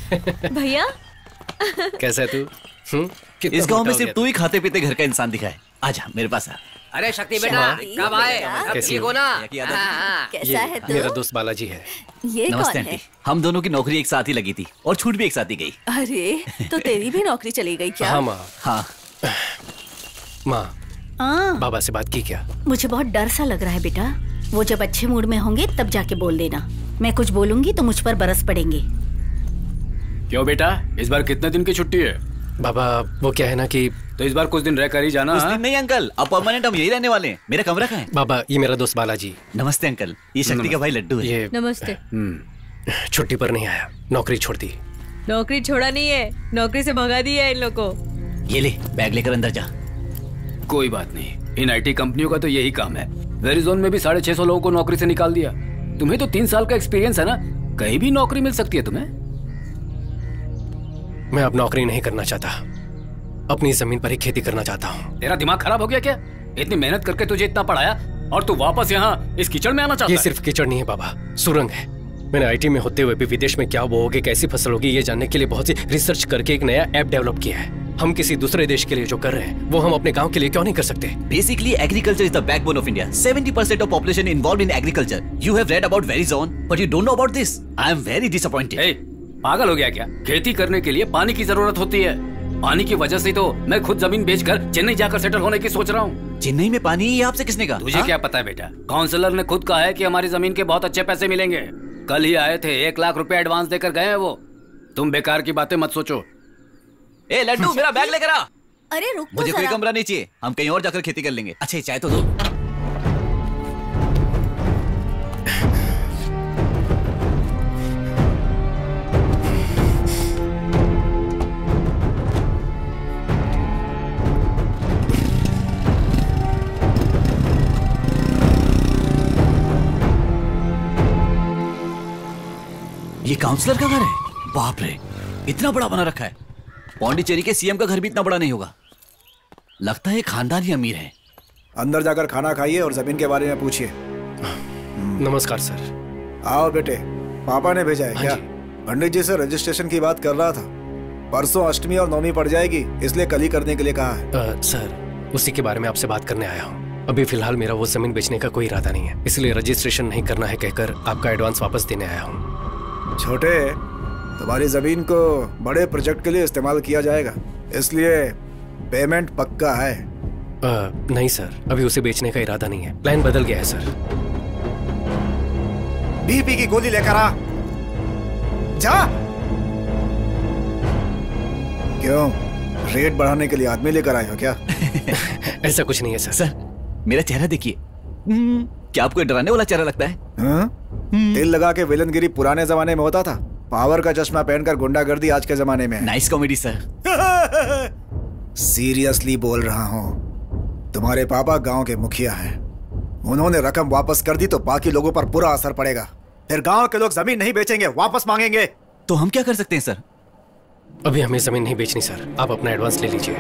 भैया कैसा है तू? हम्म? इस गांव में सिर्फ तू ही खाते पीते घर का इंसान दिखा है। आजा मेरे पास आ। अरे शक्ति बेटा कब आए? अब ठीक हो ना? कैसा है तू? मेरा दोस्त बालाजी है। ये नमस्ते कौन है? आंटी। हम दोनों की नौकरी एक साथ ही लगी थी और छूट भी एक साथ ही गई। अरे तो तेरी भी नौकरी चली गई क्या? हाँ माँ। हाँ माँ, हाँ बाबा से बात की क्या? मुझे बहुत डर सा लग रहा है बेटा। वो जब अच्छे मूड में होंगे तब जाके बोल देना। मैं कुछ बोलूंगी तो मुझ पर बरस पड़ेंगे। क्यों बेटा, इस बार कितने दिन की छुट्टी है? बाबा वो क्या है ना कि तो इस बार कुछ दिन रह कर ही जाना। कुछ दिन नहीं अंकल, अब परमानेंट हम यही रहने वाले हैं। मेरा कमरा कहाँ है? बाबा ये मेरा दोस्त बालाजी। नमस्ते अंकल, ये शक्ति का भाई लड्डू है। ये नमस्ते। छुट्टी पर नहीं आया, नौकरी छोड़ दी। नौकरी छोड़ा नहीं है, नौकरी से भगा दिया है इन लोगों को। ये ले बैग लेकर अंदर जा। कोई बात नहीं, इन आईटी कंपनियों का तो यही काम है। वेरिजोन में भी साढ़े छह सौ लोगों को नौकरी से निकाल दिया। तुम्हें तो तीन साल का एक्सपीरियंस है ना, कहीं भी नौकरी मिल सकती है तुम्हें। मैं अब नौकरी नहीं करना चाहता, अपनी जमीन पर ही खेती करना चाहता हूँ। तेरा दिमाग खराब हो गया क्या? इतनी मेहनत करके तुझे इतना पढ़ाया और तू वापस यहाँ इस कीचड़ में आना चाहता ये है? सिर्फ कीचड़ नहीं है बाबा, सुरंग है। मैंने आईटी में होते हुए भी विदेश में क्या बोओगे, कैसी फसल होगी, ये जानने के लिए बहुत सी रिसर्च करके एक नया ऐप डेवलप किया है। हम किसी दूसरे देश के लिए जो कर रहे हैं वो हम अपने गांव के लिए क्यों नहीं कर सकते? Basically, agriculture is the backbone of India. seventy percent of population involved in agriculture. You have read about Verizon, but you don't know about this. I am very disappointed. Hey, पागल हो गया क्या? खेती करने के लिए पानी की जरूरत होती है। पानी की वजह से तो मैं खुद जमीन बेचकर चेन्नई जाकर सेटल होने की सोच रहा हूँ। चेन्नई में पानी ये आपसे किसने कहा? तुझे क्या पता है बेटा? काउंसलर ने खुद कहा है कि हमारी जमीन के बहुत अच्छे पैसे मिलेंगे। कल ही आए थे, एक लाख रुपए एडवांस देकर गए हैं वो। तुम बेकार की बातें मत सोचो। ए लड्डू, मेरा बैग लेकर आ। अरे रुक तो मुझे कोई जरा। कमरा नहीं चाहिए, हम कहीं और जाकर खेती कर लेंगे। अच्छा चाय तो दो। ये काउंसलर का घर है? बाप रे, इतना बड़ा बना रखा है। पौंडीचेरी के सीएम का घर भी इतना बड़ा नहीं होगा। लगता है खानदानी अमीर है। अंदर जाकर खाना खाइए और जमीन के बारे में पूछिए। नमस्कार सर। आओ बेटे, पापा ने भेजा है क्या? पंडित जी से रजिस्ट्रेशन की बात कर रहा था। परसों अष्टमी और नवमी पड़ जाएगी, इसलिए कल ही करने के लिए कहा है। आ, सर उसी के बारे में आपसे बात करने आया हूँ। अभी फिलहाल मेरा वो जमीन बेचने का कोई इरादा नहीं है, इसलिए रजिस्ट्रेशन नहीं करना है कहकर आपका एडवांस वापस देने आया हूँ। छोटे, तुम्हारी जमीन को बड़े प्रोजेक्ट के लिए इस्तेमाल किया जाएगा, इसलिए पेमेंट पक्का है। आ, नहीं सर, अभी उसे बेचने का इरादा नहीं है, प्लान बदल गया है सर। बीपी की गोली लेकर आ जा। क्यों, रेट बढ़ाने के लिए आदमी लेकर आए हो क्या? ऐसा कुछ नहीं है सर। सर मेरा चेहरा देखिए, क्या आपको डराने वाला चेहरा लगता है? हाँ? तेल लगा के विलनगिरी पुराने जमाने में होता था, पावर का चश्मा पहनकर गुंडागर्दी आज के जमाने में है। Nice comedy sir. सीरियसली बोल रहा हूँ, तुम्हारे पापा गांव के मुखिया हैं। उन्होंने रकम वापस कर दी तो बाकी लोगों पर बुरा असर पड़ेगा। फिर गांव के लोग जमीन नहीं बेचेंगे, वापस मांगेंगे। तो हम क्या कर सकते हैं सर? अभी हमें जमीन नहीं बेचनी सर, आप अपना एडवांस ले लीजिए।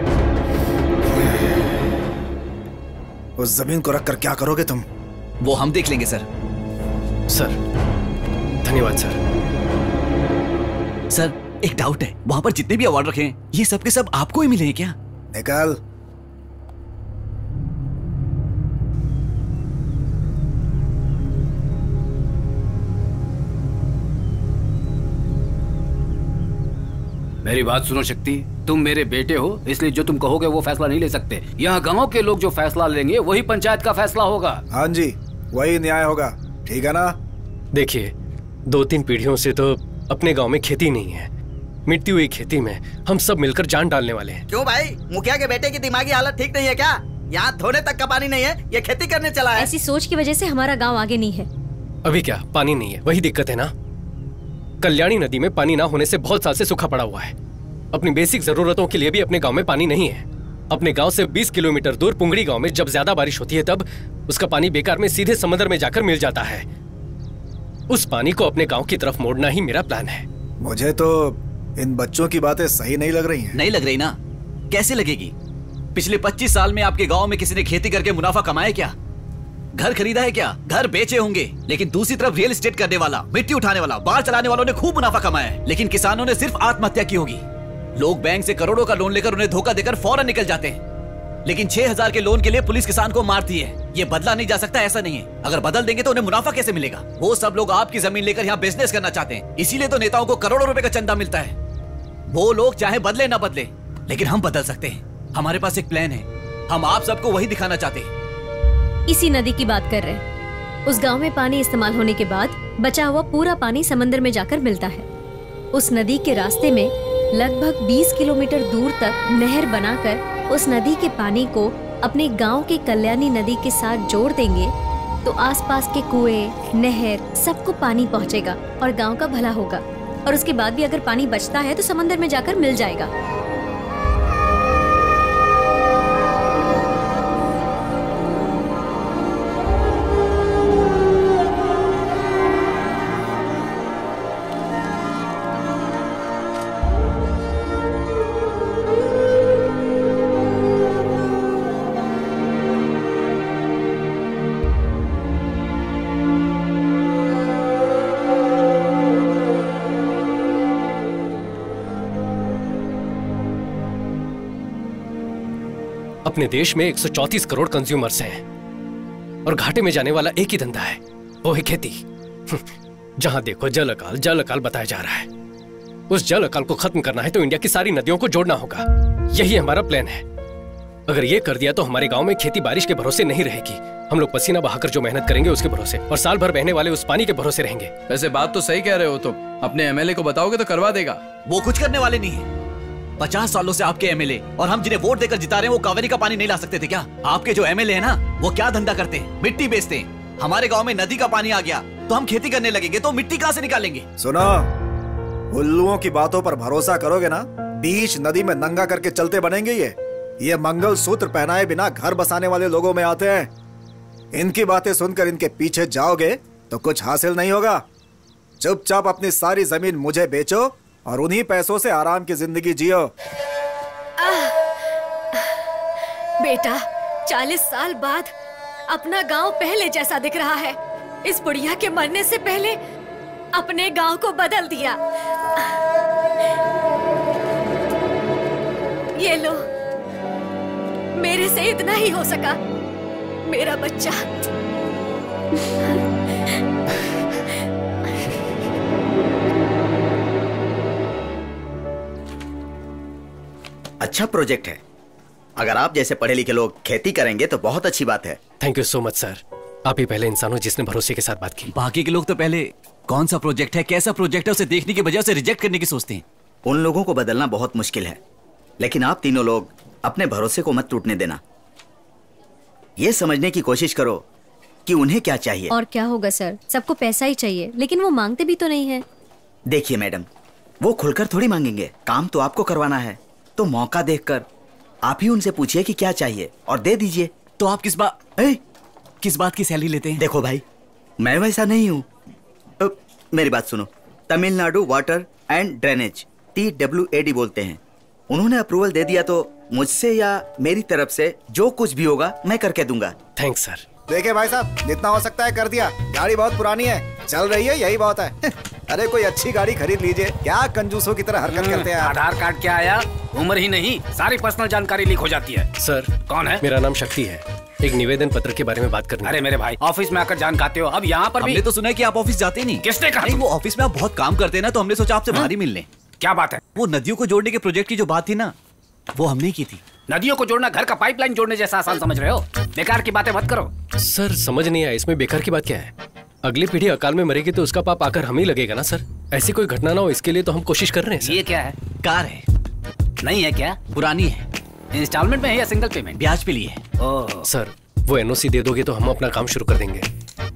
उस जमीन को रखकर क्या करोगे तुम? वो हम देख लेंगे सर। सर धन्यवाद सर। सर एक डाउट है, वहां पर जितने भी अवार्ड रखे हैं ये सब के सब आपको ही मिले हैं क्या? निकाल। मेरी बात सुनो शक्ति, तुम मेरे बेटे हो, इसलिए जो तुम कहोगे वो फैसला नहीं ले सकते। यहाँ गांव के लोग जो फैसला लेंगे वही पंचायत का फैसला होगा। हाँ जी, वही न्याय होगा, ठीक है ना? देखिए, दो तीन पीढ़ियों से तो अपने गांव में खेती नहीं है। मिटती हुई खेती में हम सब मिलकर जान डालने वाले हैं। क्यों भाई, मुखिया के बेटे की दिमागी हालत ठीक नहीं है क्या? यहाँ थोड़े तक का पानी नहीं है, ये खेती करने चला है। ऐसी सोच की वजह से हमारा गाँव आगे नहीं है। अभी क्या पानी नहीं है, वही दिक्कत है ना। कल्याणी नदी में पानी ना होने से बहुत साल से सूखा पड़ा हुआ है। अपनी बेसिक जरूरतों के लिए भी अपने गांव में पानी नहीं है। अपने गांव से बीस किलोमीटर दूर पुंगड़ी गांव में जब ज्यादा बारिश होती है तब उसका पानी बेकार में सीधे समंदर में जाकर मिल जाता है। उस पानी को अपने गांव की तरफ मोड़ना ही मेरा प्लान है। मुझे तो इन बच्चों की बातें सही नहीं लग रही हैं। नहीं लग रही ना? कैसे लगेगी? पिछले पच्चीस साल में आपके गांव में किसी ने खेती करके मुनाफा कमाया क्या? घर खरीदा है क्या? घर बेचे होंगे, लेकिन दूसरी तरफ रियल एस्टेट करने वाला, मिट्टी उठाने वाला, बाढ़ चलाने वालों ने खूब मुनाफा कमाया है, लेकिन किसानों ने सिर्फ आत्महत्या की होगी। लोग बैंक से करोड़ों का लोन लेकर उन्हें धोखा देकर फौरन निकल जाते हैं। लेकिन छह हजार के लोन के लिए पुलिस किसान को मारती है। ये बदला नहीं जा सकता, ऐसा नहीं है। अगर बदल देंगे तो उन्हें मुनाफा कैसे मिलेगा? वो सब लोग आपकी जमीन लेकर यहाँ बिजनेस करना चाहते हैं, इसीलिए तो नेताओं को करोड़ों रुपए का चंदा मिलता है। वो लोग चाहे बदले ना बदले, लेकिन हम बदल सकते हैं। हमारे पास एक प्लान है, हम आप सबको वही दिखाना चाहते हैं। इसी नदी की बात कर रहे हैं। उस गांव में पानी इस्तेमाल होने के बाद बचा हुआ पूरा पानी समंदर में जाकर मिलता है। उस नदी के रास्ते में लगभग बीस किलोमीटर दूर तक नहर बनाकर उस नदी के पानी को अपने गांव के कल्याणी नदी के साथ जोड़ देंगे तो आसपास के कुएं, नहर सबको पानी पहुंचेगा और गांव का भला होगा। और उसके बाद भी अगर पानी बचता है तो समंदर में जाकर मिल जाएगा। अपने देश में एक सौ चौंतीस करोड़ कंज्यूमर्स हैं और घाटे में जाने वाला एक ही धंधा है, वो है खेती। जहां देखो जल अकाल जल अकाल बताया जा रहा है। उस जल अकाल को खत्म करना है तो इंडिया की सारी नदियों को जोड़ना होगा। यही हमारा प्लान है। अगर ये कर दिया तो हमारे गांव में खेती बारिश के भरोसे नहीं रहेगी। हम लोग पसीना बहाकर जो मेहनत करेंगे उसके भरोसे, और साल भर बहने वाले उस पानी के भरोसे रहेंगे। वैसे बात तो सही कह रहे हो तुम। अपने एमएलए को बताओगे तो करवा देगा। वो कुछ करने वाले नहीं है। पचास सालों से आपके एमएलए और हम जिन्हें वोट देकर जिता रहे हैं वो कावेरी का पानी नहीं ला सकते थे क्या? आपके जो एमएलए है ना, वो क्या धंधा करते हैं? मिट्टी बेचते हैं। हमारे गांव में नदी का पानी आ गया तो हम खेती करने लगेंगे, तो मिट्टी कहां से निकालेंगे? सुनो, उल्लुओं की बातों पर भरोसा करोगे ना, बीच नदी में नंगा करके चलते बनेंगे। ये ये मंगल सूत्र पहनाए बिना घर बसाने वाले लोगों में आते हैं। इनकी बातें सुनकर इनके पीछे जाओगे तो कुछ हासिल नहीं होगा। चुपचाप अपनी सारी जमीन मुझे बेचो और उन्हीं पैसों से आराम की जिंदगी जियो। बेटा, चालीस साल बाद अपना गांव पहले जैसा दिख रहा है। इस बुढ़िया के मरने से पहले अपने गांव को बदल दिया। ये लो, मेरे से इतना ही हो सका। मेरा बच्चा। अच्छा प्रोजेक्ट है। अगर आप जैसे पढ़े लिखे लोग खेती करेंगे तो बहुत अच्छी बात है। Thank you so much sir. आप ही पहले इंसान हो जिसने भरोसे के साथ बात की। बाकी के लोग तो पहले कौन सा प्रोजेक्ट है, कैसा प्रोजेक्ट है, उसे देखने की बजाय उसे रिजेक्ट करने की सोचते हैं। उन लोगों को बदलना बहुत मुश्किल है, लेकिन आप तीनों लोग अपने भरोसे को मत टूटने देना। ये समझने की कोशिश करो कि उन्हें क्या चाहिए। और क्या होगा सर, सबको पैसा ही चाहिए, लेकिन वो मांगते भी तो नहीं है। देखिए मैडम, वो खुलकर थोड़ी मांगेंगे। काम तो आपको करवाना है, तो मौका देखकर आप ही उनसे पूछिए कि क्या चाहिए और दे दीजिए। तो आप किस बात किस बात की सैलरी लेते हैं? देखो भाई, मैं वैसा नहीं हूँ। मेरी बात सुनो, Tamil Nadu water and drainage, T W A D बोलते हैं। उन्होंने अप्रूवल दे दिया तो मुझसे या मेरी तरफ से जो कुछ भी होगा मैं करके दूंगा। Thanks sir. देखिए भाई साहब, जितना हो सकता है कर दिया। गाड़ी बहुत पुरानी है, चल रही है, यही बहुत है। अरे कोई अच्छी गाड़ी खरीद लीजिए। क्या कंजूसों की तरह हरकत करते हैं आप? आधार कार्ड क्या आया? उम्र ही नहीं, सारी पर्सनल जानकारी लीक हो जाती है। सर कौन है? मेरा नाम शक्ति है। एक निवेदन पत्र के बारे में बात करनी। अरे मेरे भाई, ऑफिस में आकर जान खाते हो, अब यहाँ पर भी। हमने तो सुना है कि आप ऑफिस जाते नहीं। किसने कहा? नहीं, वो ऑफिस में आप बहुत काम करते हैं ना, तो हमने सोचा आपसे बाहर ही मिल लें। क्या बात है? वो नदियों को जोड़ने के प्रोजेक्ट की जो बात थी ना, वो हमने की थी। नदियों को जोड़ना घर का पाइपलाइन जोड़ने जैसा आसान समझ रहे हो? बेकार की बातें मत करो। सर समझ नहीं आया, इसमें बेकार की बात क्या है? अगली पीढ़ी अकाल में मरेगी तो उसका पाप आकर हम ही लगेगा ना सर। ऐसी कोई घटना ना हो, इसके लिए तो हम कोशिश कर रहे हैं सर। ये क्या है? कार है। नहीं है क्या? पुरानी है। इंस्टॉलमेंट में है या सिंगल पेमेंट? ब्याज पे लिए है। ओह सर, वो एनओसी दे दोगे तो हम अपना काम शुरू कर देंगे।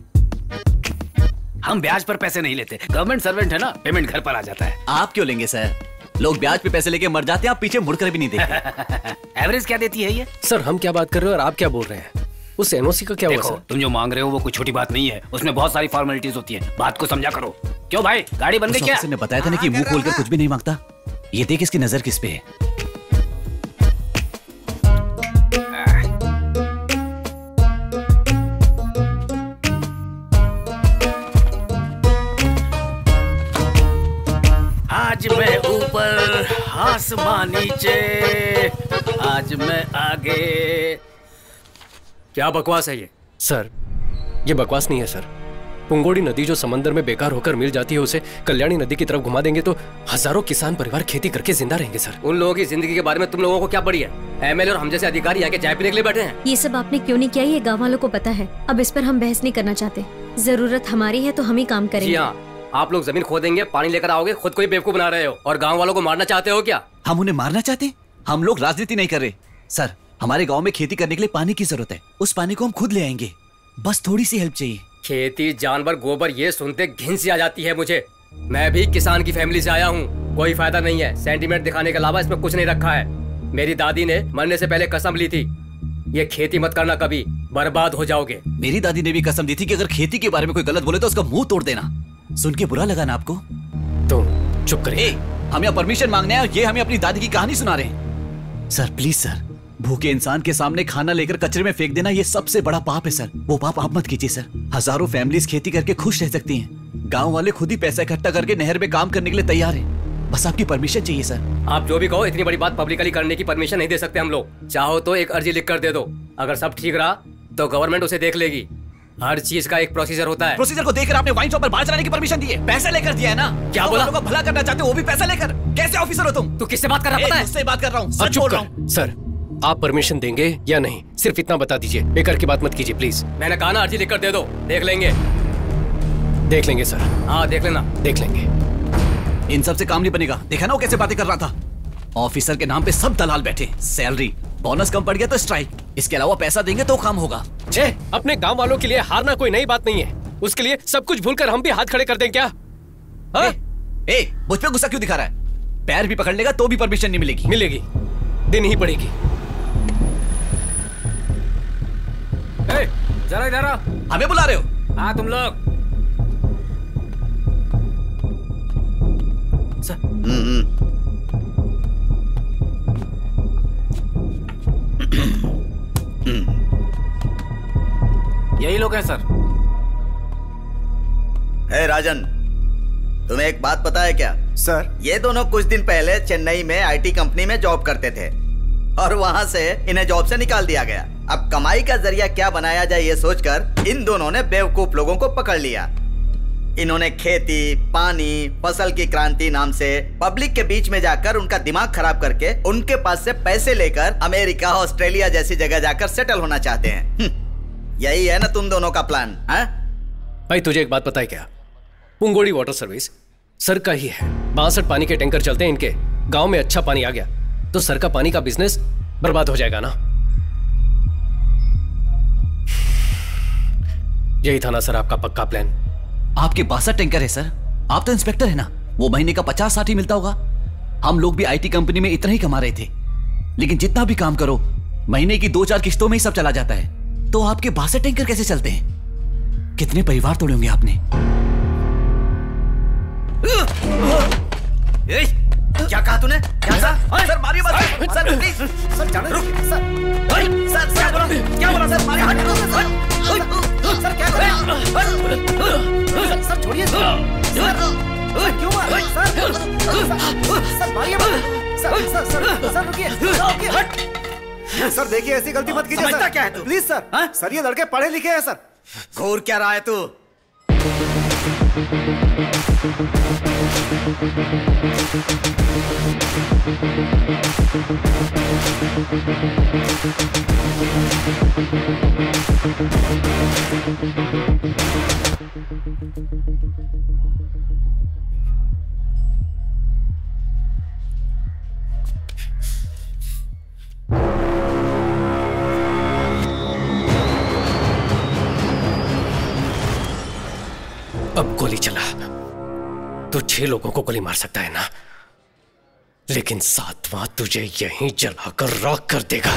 हम ब्याज पर पैसे नहीं लेते, गवर्नमेंट सर्वेंट है ना, पेमेंट घर पर आ जाता है। आप क्यों लेंगे सर? लोग ब्याज पे पैसे लेके मर जाते हैं, आप पीछे मुड़कर भी नहीं देखते। एवरेज क्या देती है ये? सर हम क्या बात कर रहे हो और आप क्या बोल रहे हैं? उस एनओसी का क्या हुआ सर? तुम जो मांग रहे हो वो कोई छोटी बात नहीं है, उसमें बहुत सारी फॉर्मेलिटीज होती है, बात को समझा करो। क्यों भाई, गाड़ी बन गई क्या? ने बताया था ना कि मुंह खोलकर कुछ भी नहीं मांगता। ये देख इसकी नजर किस पे है। आज मैं ऊपर आसमां नीचे, आज मैं आगे। क्या बकवास है ये? सर, ये बकवास नहीं है सर। पुंगोड़ी नदी जो समंदर में बेकार होकर मिल जाती है, उसे कल्याणी नदी की तरफ घुमा देंगे तो हजारों किसान परिवार खेती करके जिंदा रहेंगे सर। उन लोगों की जिंदगी के बारे में तुम लोगों को क्या पड़ी है? एमएलए और हम जैसे अधिकारी आके चाय पीने के लिए बैठे हैं। ये सब आपने क्यों नहीं किया, ये गाँव वालों को पता है। अब इस पर हम बहस नहीं करना चाहते। जरूरत हमारी है तो हम ही काम जी करेंगे। हाँ, आप लोग जमीन खोदेंगे, पानी लेकर आओगे, खुद को ही बेवकूफ बना रहे हो और गाँव वालों को मारना चाहते हो क्या? हम उन्हें मारना चाहते? हम लोग राजनीति नहीं कर रहे सर। हमारे गांव में खेती करने के लिए पानी की जरूरत है। उस पानी को हम खुद ले आएंगे, बस थोड़ी सी हेल्प चाहिए। खेती, जानवर, गोबर, ये सुनते घिन सी आ जाती है मुझे। मैं भी किसान की फैमिली से आया हूँ, कोई फायदा नहीं है। सेंटीमेंट दिखाने के अलावा इसमें कुछ नहीं रखा है। मेरी दादी ने मरने से पहले कसम ली थी, ये खेती मत करना, कभी बर्बाद हो जाओगे। मेरी दादी ने भी कसम दी थी कि अगर खेती के बारे में कोई गलत बोले तो उसका मुंह तोड़ देना। सुन के बुरा लगा ना आपको? तो चुप करिए। हम यहाँ परमिशन मांगने हैं और ये हमें अपनी दादी की कहानी सुना रहे हैं। सर प्लीज सर, भूखे इंसान के सामने खाना लेकर कचरे में फेंक देना ये सबसे बड़ा पाप है सर। वो पाप आप मत कीजिए सर। हजारों फैमिलीज खेती करके खुश रह सकती हैं। गांव वाले खुद ही पैसा इकट्ठा करके नहर में काम करने के लिए तैयार हैं। बस आपकी परमिशन चाहिए सर। आप जो भी कहो, इतनी बड़ी बात पब्लिकली करने की परमिशन नहीं दे सकते हम लोग। चाहो तो एक अर्जी लिख कर दे दो, अगर सब ठीक रहा तो गवर्नमेंट उसे देख लेगी। हर चीज का एक प्रोसीजर होता है। प्रोसीजर को देखकर आपने वाइन शॉप पर बाहर चलाने की परमिशन दी है, पैसा लेकर दिया है ना? क्या बोला? लोगों का भला करना चाहते हो, वो भी पैसा लेकर। कैसे ऑफिसर हो तुम? तू किससे बात कर रहा पता है? मुझसे बात कर रहा हूँ, सर सच चुप बोल रहा कर। हूँ। सर, आप परमिशन देंगे या नहीं, सिर्फ इतना बता दीजिए। बेकार की बात मत कीजिए प्लीज। मैंने कहा ना, अर्जी लिख कर दे दो, देख लेंगे। देख लेंगे सर। हाँ देख लेना। देख लेंगे। इन सब से काम नहीं बनेगा। देखा ना वो कैसे बातें कर रहा था? ऑफिसर के नाम पे सब दलाल बैठे। सैलरी, बोनस कम पड़ गया तो स्ट्राइक, इसके अलावा पैसा देंगे तो काम होगा। छे, अपने गांव वालों के लिए हारना कोई नई बात नहीं है। उसके लिए सब कुछ भूलकर हम भी हाथ खड़े कर दें क्या? हाँ? ए, ए, मुझ पे गुस्सा क्यों दिखा रहा है? पैर भी पकड़ लेगा तो भी परमिशन नहीं मिलेगी। मिलेगी, देनी ही पड़ेगी। ए, जरा इधर आओ। हमें बुला रहे हो? हाँ तुम लोग। यही लोग हैं सर। हे राजन, तुम्हें एक बात पता है क्या? सर, ये दोनों कुछ दिन पहले चेन्नई में आईटी कंपनी में जॉब करते थे और वहां से इन्हें जॉब से निकाल दिया गया। अब कमाई का जरिया क्या बनाया जाए ये सोचकर इन दोनों ने बेवकूफ लोगों को पकड़ लिया। इन्होंने खेती, पानी, फसल की क्रांति नाम से पब्लिक के बीच में जाकर उनका दिमाग खराब करके उनके पास से पैसे लेकर अमेरिका, ऑस्ट्रेलिया जैसी जगह जाकर सेटल होना चाहते हैं। यही है ना तुम दोनों का प्लान? हा? भाई तुझे एक बात पता है क्या? पुंगोड़ी वाटर सर्विस सर का ही है। बासठ पानी के टैंकर चलते हैं इनके। गांव में अच्छा पानी आ गया तो सर का पानी का बिजनेस बर्बाद हो जाएगा ना। यही था ना सर आपका पक्का प्लान? आपके बासठ टैंकर है सर। आप तो इंस्पेक्टर है ना, वो महीने का पचास साठ ही मिलता होगा। हम लोग भी आईटी कंपनी में इतना ही कमा रहे थे, लेकिन जितना भी काम करो महीने की दो चार किस्तों में ही सब चला जाता है। तो आपके बासठ टैंकर कैसे चलते हैं? कितने परिवार तोड़े होंगे आपने? ए, क्या कहा तूने? क्या सर? सर मारिए मत। Sir please. सर जाने रुक। सर सर क्या बोला? क्या बोला सर? मारिए मत। सर क्या कर रहे हैं? सर छोड़िए। सर क्यों मार रहे हैं? सर सर मारिए मत। सर सर सर सर रुकिए। रुकिए। सर देखिए, ऐसी गलती मत कीजिए। समझता क्या है तू? Please sir. हा? सर ये लड़के पढ़े लिखे हैं सर। घूर क्या रहा है तू? अब गोली चला तो छह लोगों को गोली मार सकता है ना, लेकिन सातवां तुझे यहीं जलाकर राख कर देगा।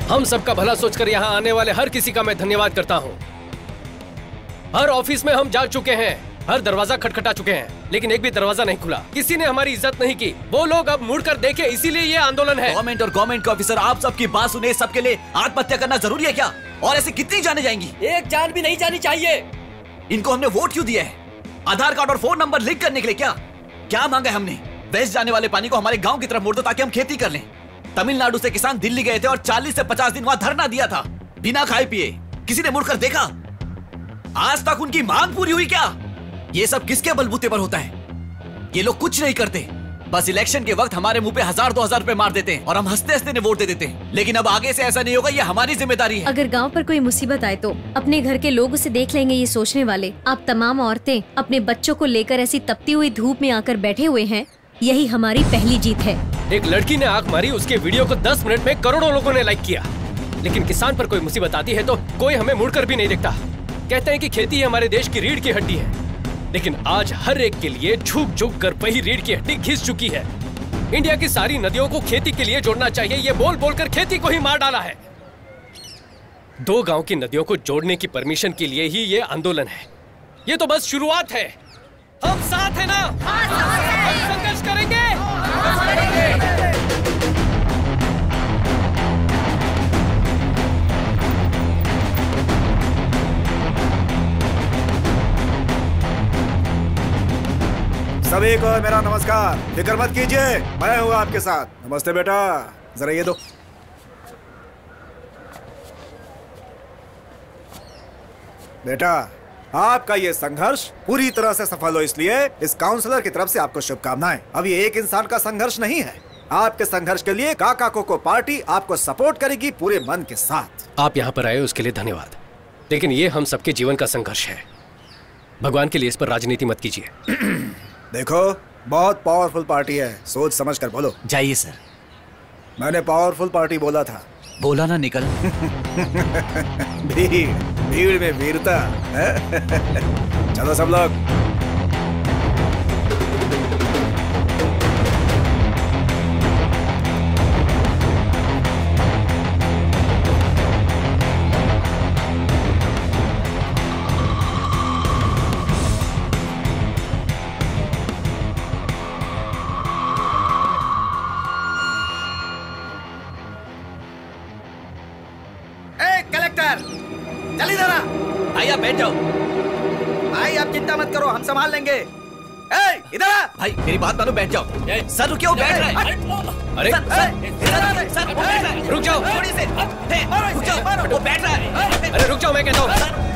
हम सबका भला सोचकर यहाँ आने वाले हर किसी का मैं धन्यवाद करता हूँ। हर ऑफिस में हम जा चुके हैं, हर दरवाजा खटखटा चुके हैं, लेकिन एक भी दरवाजा नहीं खुला। किसी ने हमारी इज्जत नहीं की। वो लोग अब मुड़कर देखे, इसीलिए ये आंदोलन है। गवर्नमेंट और गवर्नमेंट के ऑफिसर आप सबकी बात सुने, सबके लिए आत्महत्या करना जरूरी है क्या? और ऐसे कितनी जाने जाएंगी? एक जान भी नहीं जानी चाहिए। इनको हमने वोट क्यों दिया है? आधार कार्ड और फोन नंबर लिंक करने के लिए क्या? क्या मांगा है हमने? वेस्ट जाने वाले पानी को हमारे गांव की तरफ मोड़ दो ताकि हम खेती कर लें। तमिलनाडु से किसान दिल्ली गए थे और चालीस से पचास दिन वहां धरना दिया था, बिना खाए पिए। किसी ने मुड़कर देखा? आज तक उनकी मांग पूरी हुई क्या? ये सब किसके बलबूते पर होता है? ये लोग कुछ नहीं करते, बस इलेक्शन के वक्त हमारे मुंह पे हजार दो हजार रुपए मार देते हैं और हम हंसते हंसते ने वोट दे देते हैं। लेकिन अब आगे से ऐसा नहीं होगा, ये हमारी जिम्मेदारी है। अगर गांव पर कोई मुसीबत आए तो अपने घर के लोग उसे देख लेंगे, ये सोचने वाले आप तमाम औरतें अपने बच्चों को लेकर ऐसी तपती हुई धूप में आकर बैठे हुए हैं, यही हमारी पहली जीत है। एक लड़की ने आंख मारी, उसके वीडियो को दस मिनट में करोड़ों लोगों ने लाइक किया, लेकिन किसान पर कोई मुसीबत आती है तो कोई हमें मुड़कर भी नहीं देखता। कहते हैं कि खेती हमारे देश की रीढ़ की हड्डी है, लेकिन आज हर एक के लिए झुक झुक कर वही रीढ़ की हड्डी घिस चुकी है। इंडिया की सारी नदियों को खेती के लिए जोड़ना चाहिए, ये बोल बोलकर खेती को ही मार डाला है। दो गांव की नदियों को जोड़ने की परमिशन के लिए ही ये आंदोलन है। ये तो बस शुरुआत है। हम साथ हैं ना? हाँ, साथ हैं। हम संघर्ष करेंगे। हाँ, करेंगे। सभी को मेरा नमस्कार। फिक्र मत कीजिए, मैं हूँ आपके साथ। नमस्ते बेटा, जरा ये दो। बेटा, आपका ये संघर्ष पूरी तरह से सफल हो, इसलिए इस काउंसलर की तरफ से आपको शुभकामनाएं। अब ये एक इंसान का संघर्ष नहीं है। आपके संघर्ष के लिए काका कोको पार्टी आपको सपोर्ट करेगी पूरे मन के साथ। आप यहाँ पर आए उसके लिए धन्यवाद, लेकिन ये हम सबके जीवन का संघर्ष है। भगवान के लिए इस पर राजनीति मत कीजिए। देखो, बहुत पावरफुल पार्टी है, सोच समझ कर बोलो। जाइए सर। मैंने पावरफुल पार्टी बोला था। बोला ना निकल। भीड़ भीड़ में वीरता। चलो सब लोग। चल इधर आ। भाई आप बैठ जाओ। भाई आप चिंता मत करो, हम संभाल लेंगे। ए, इधर आ। भाई मेरी बात मानो, बैठ जाओ। सर रुकिए, वो बैठ रहा है। अरे सर, सर, सर, वो बैठ रहा है। रुक जाओ। थोड़ी से रुक जाओ, वो बैठ रहा है। अरे रुक जाओ, मैं कहता हूँ।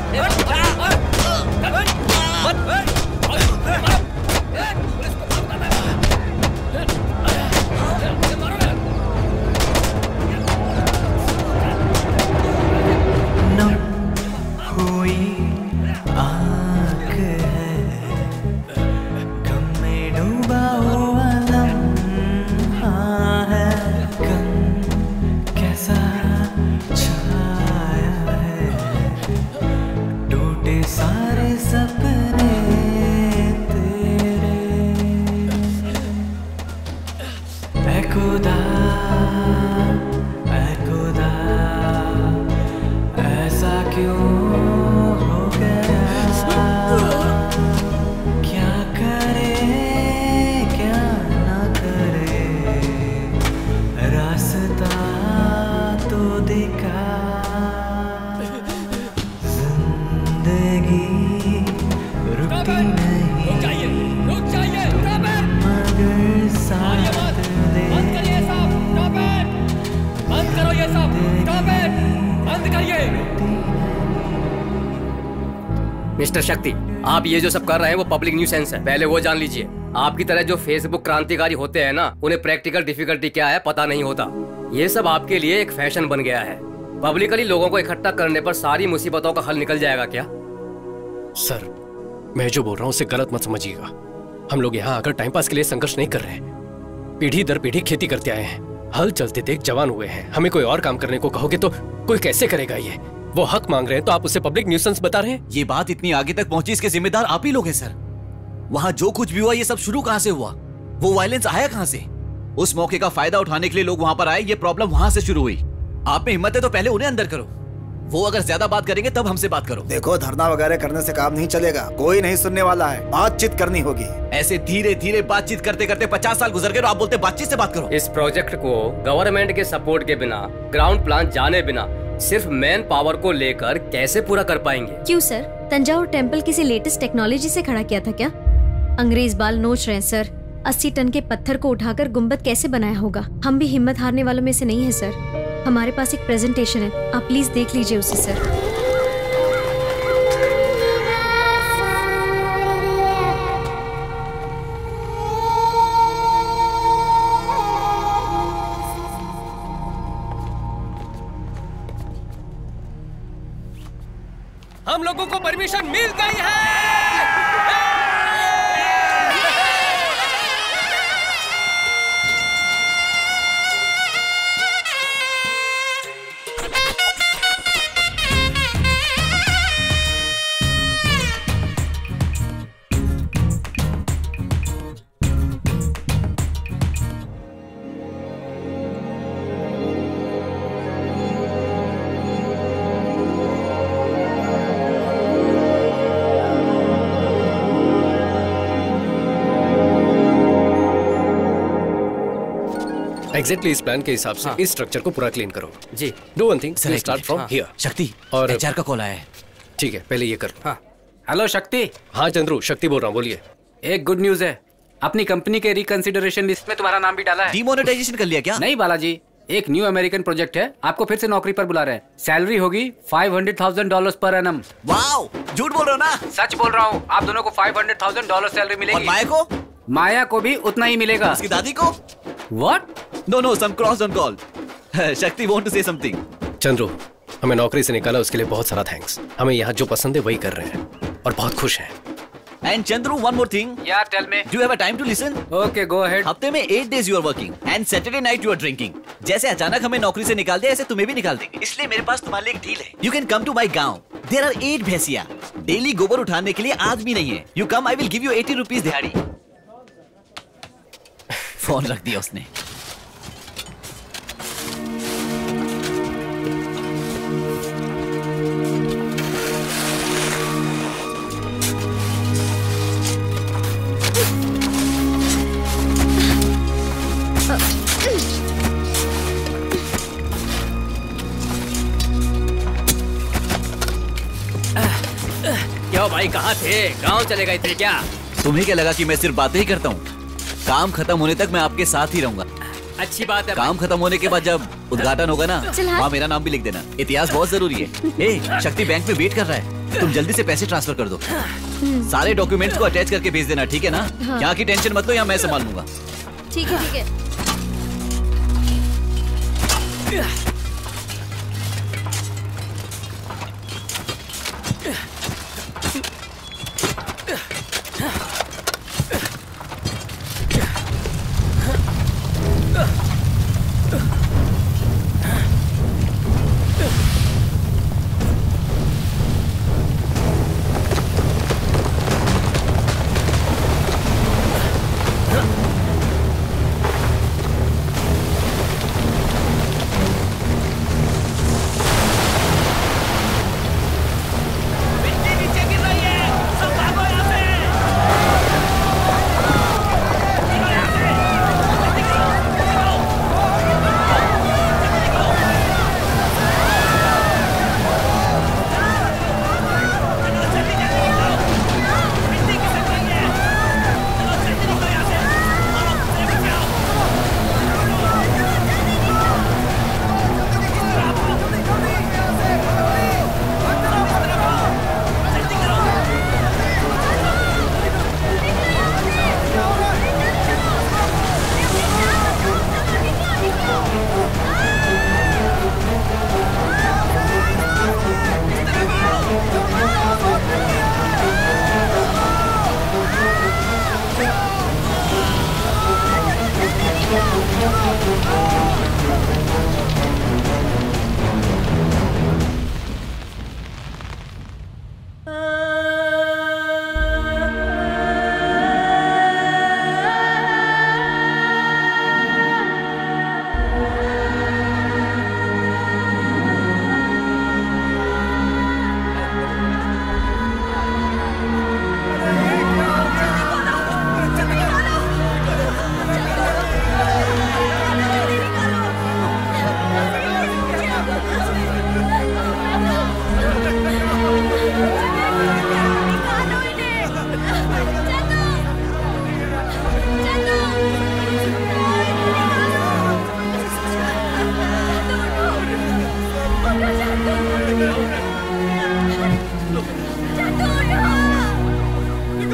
मिस्टर शक्ति, आप ये जो सब कर रहे हैं वो पब्लिक न्यूसेंस है, पहले वो जान लीजिए। आपकी तरह जो फेसबुक क्रांतिकारी होते हैं ना, उन्हें प्रैक्टिकल डिफिकल्टी क्या है पता नहीं होता। ये सब आपके लिए एक फैशन बन गया है। पब्लिकली लोगों को इकट्ठा करने पर सारी मुसीबतों का हल निकल जाएगा क्या? सर, मैं जो बोल रहा हूँ उसे गलत मत समझिएगा। हम लोग यहाँ आकर टाइम पास के लिए संघर्ष नहीं कर रहे हैं। पीढ़ी दर पीढ़ी खेती करते आए हैं, हल चलते देख जवान हुए हैं। हमें कोई और काम करने को कहोगे तो कोई कैसे करेगा? ये वो हक मांग रहे हैं तो आप उसे पब्लिक न्यूसेंस बता रहे हैं। ये बात इतनी आगे तक पहुंची, इसके जिम्मेदार आप ही लोग हैं सर। वहां जो कुछ भी हुआ, ये सब शुरू कहां से हुआ? वो वायलेंस आया कहां से? उस मौके का फायदा उठाने के लिए लोग वहां पर आए, ये प्रॉब्लम वहां से शुरू हुई। आप में हिम्मत है तो पहले उन्हें अंदर करो। वो अगर ज्यादा बात करेंगे तब हमसे बात करो। देखो, धरना वगैरह करने से काम नहीं चलेगा, कोई नहीं सुनने वाला है, बातचीत करनी होगी। ऐसे धीरे धीरे बातचीत करते करते पचास साल गुजर गए और आप बोलते बातचीत से बात करो। इस प्रोजेक्ट को गवर्नमेंट के सपोर्ट के बिना, ग्राउंड प्लान जाने बिना, सिर्फ मैन पावर को लेकर कैसे पूरा कर पाएंगे? क्यों सर, तंजावुर टेम्पल किसी लेटेस्ट टेक्नोलॉजी से खड़ा किया था क्या? अंग्रेज बाल नोच रहे हैं सर। अस्सी टन के पत्थर को उठाकर गुम्बद कैसे बनाया होगा? हम भी हिम्मत हारने वालों में से नहीं है सर। हमारे पास एक प्रेजेंटेशन है, आप प्लीज देख लीजिए उसे सर। हम लोगों को परमिशन मिल गई है। एग्जैक्टली इस प्लान के हिसाब से इस स्ट्रक्चर को पूरा क्लीन करो। जी, do one thing, start from here. Shakti, और एचआर का कॉल आया है। ठीक है, पहले ये कर लो। हाँ, हेलो शक्ति। हाँ चंद्रू, शक्ति बोल रहा हूँ, बोलिए। एक गुड न्यूज है, अपनी कंपनी के रिकंसिडरेशन लिस्ट में तुम्हारा नाम भी डाला है। डीमोनेटाइजेशन कर लिया क्या? नहीं बालाजी, एक न्यू अमेरिकन प्रोजेक्ट है, आपको फिर से नौकरी पर बुला रहे हैं। सैलरी होगी five hundred thousand dollar per annum. Wow, झूठ बोल रहे हो ना? सच बोल रहा हूँ, आप दोनों को five hundred thousand dollar salary मिलेगी। और माया को? माया को भी उतना ही मिलेगा। उसकी दादी को? What? No no, some cross on call. शक्ति want to say something. Chandru, हमें नौकरी से निकाला उसके लिए बहुत सारा थैंक्स। हमें यहाँ जो पसंद है वही कर रहे हैं और बहुत खुश हैं। And Chandru, one more thing. Yeah, tell me. Do you have a time to listen? Okay, go ahead. हफ्ते में eight days you are working and Saturday night you are drinking. जैसे अचानक हमें नौकरी से निकाल दिया, ऐसे तुम्हें भी निकाल देंगे। इसलिए मेरे पास तुम्हारे लिए एक डील है। You can come to my गांव. There are eight भैंसिया। डेली गोबर उठाने के लिए आदमी नहीं है। You come, I will give you eighty rupees दिहाड़ी। फोन रख दिया उसने। क्यों भाई, कहाँ थे? गांव चले गए थे क्या? तुम्हें क्या लगा कि मैं सिर्फ बातें ही करता हूँ? काम खत्म होने तक मैं आपके साथ ही रहूंगा। अच्छी बात है। काम खत्म होने के बाद जब उद्घाटन होगा ना, वहाँ मेरा नाम भी लिख देना। इतिहास बहुत जरूरी है। ए, शक्ति बैंक में वेट कर रहा है, तुम जल्दी से पैसे ट्रांसफर कर दो। सारे डॉक्यूमेंट्स को अटैच करके भेज देना, ठीक है ना? यहाँ की टेंशन मत लो, यहाँ मैं संभाल लूंगा। ठीक है ठीक है।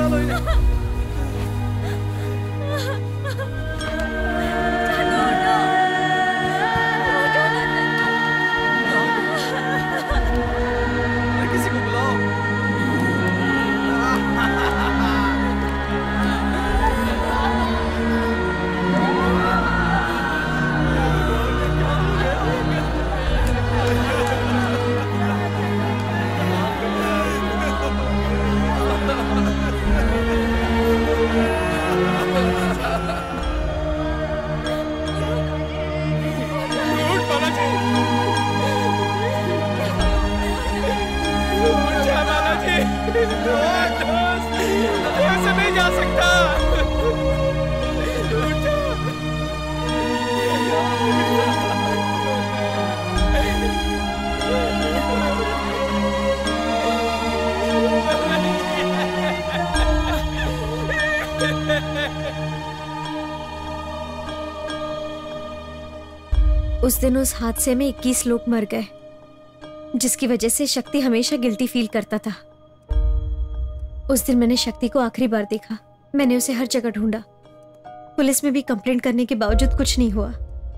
निकालो इन्हें। किसी को बुलाओ। ऐसे नहीं जा सकता। उस दिन उस हादसे में इक्कीस लोग मर गए, जिसकी वजह से शक्ति हमेशा गिल्टी फील करता था। उस दिन मैंने शक्ति को आखिरी बार देखा। मैंने उसे हर जगह ढूंढा, पुलिस में भी कंप्लेंट करने के बावजूद कुछ नहीं हुआ।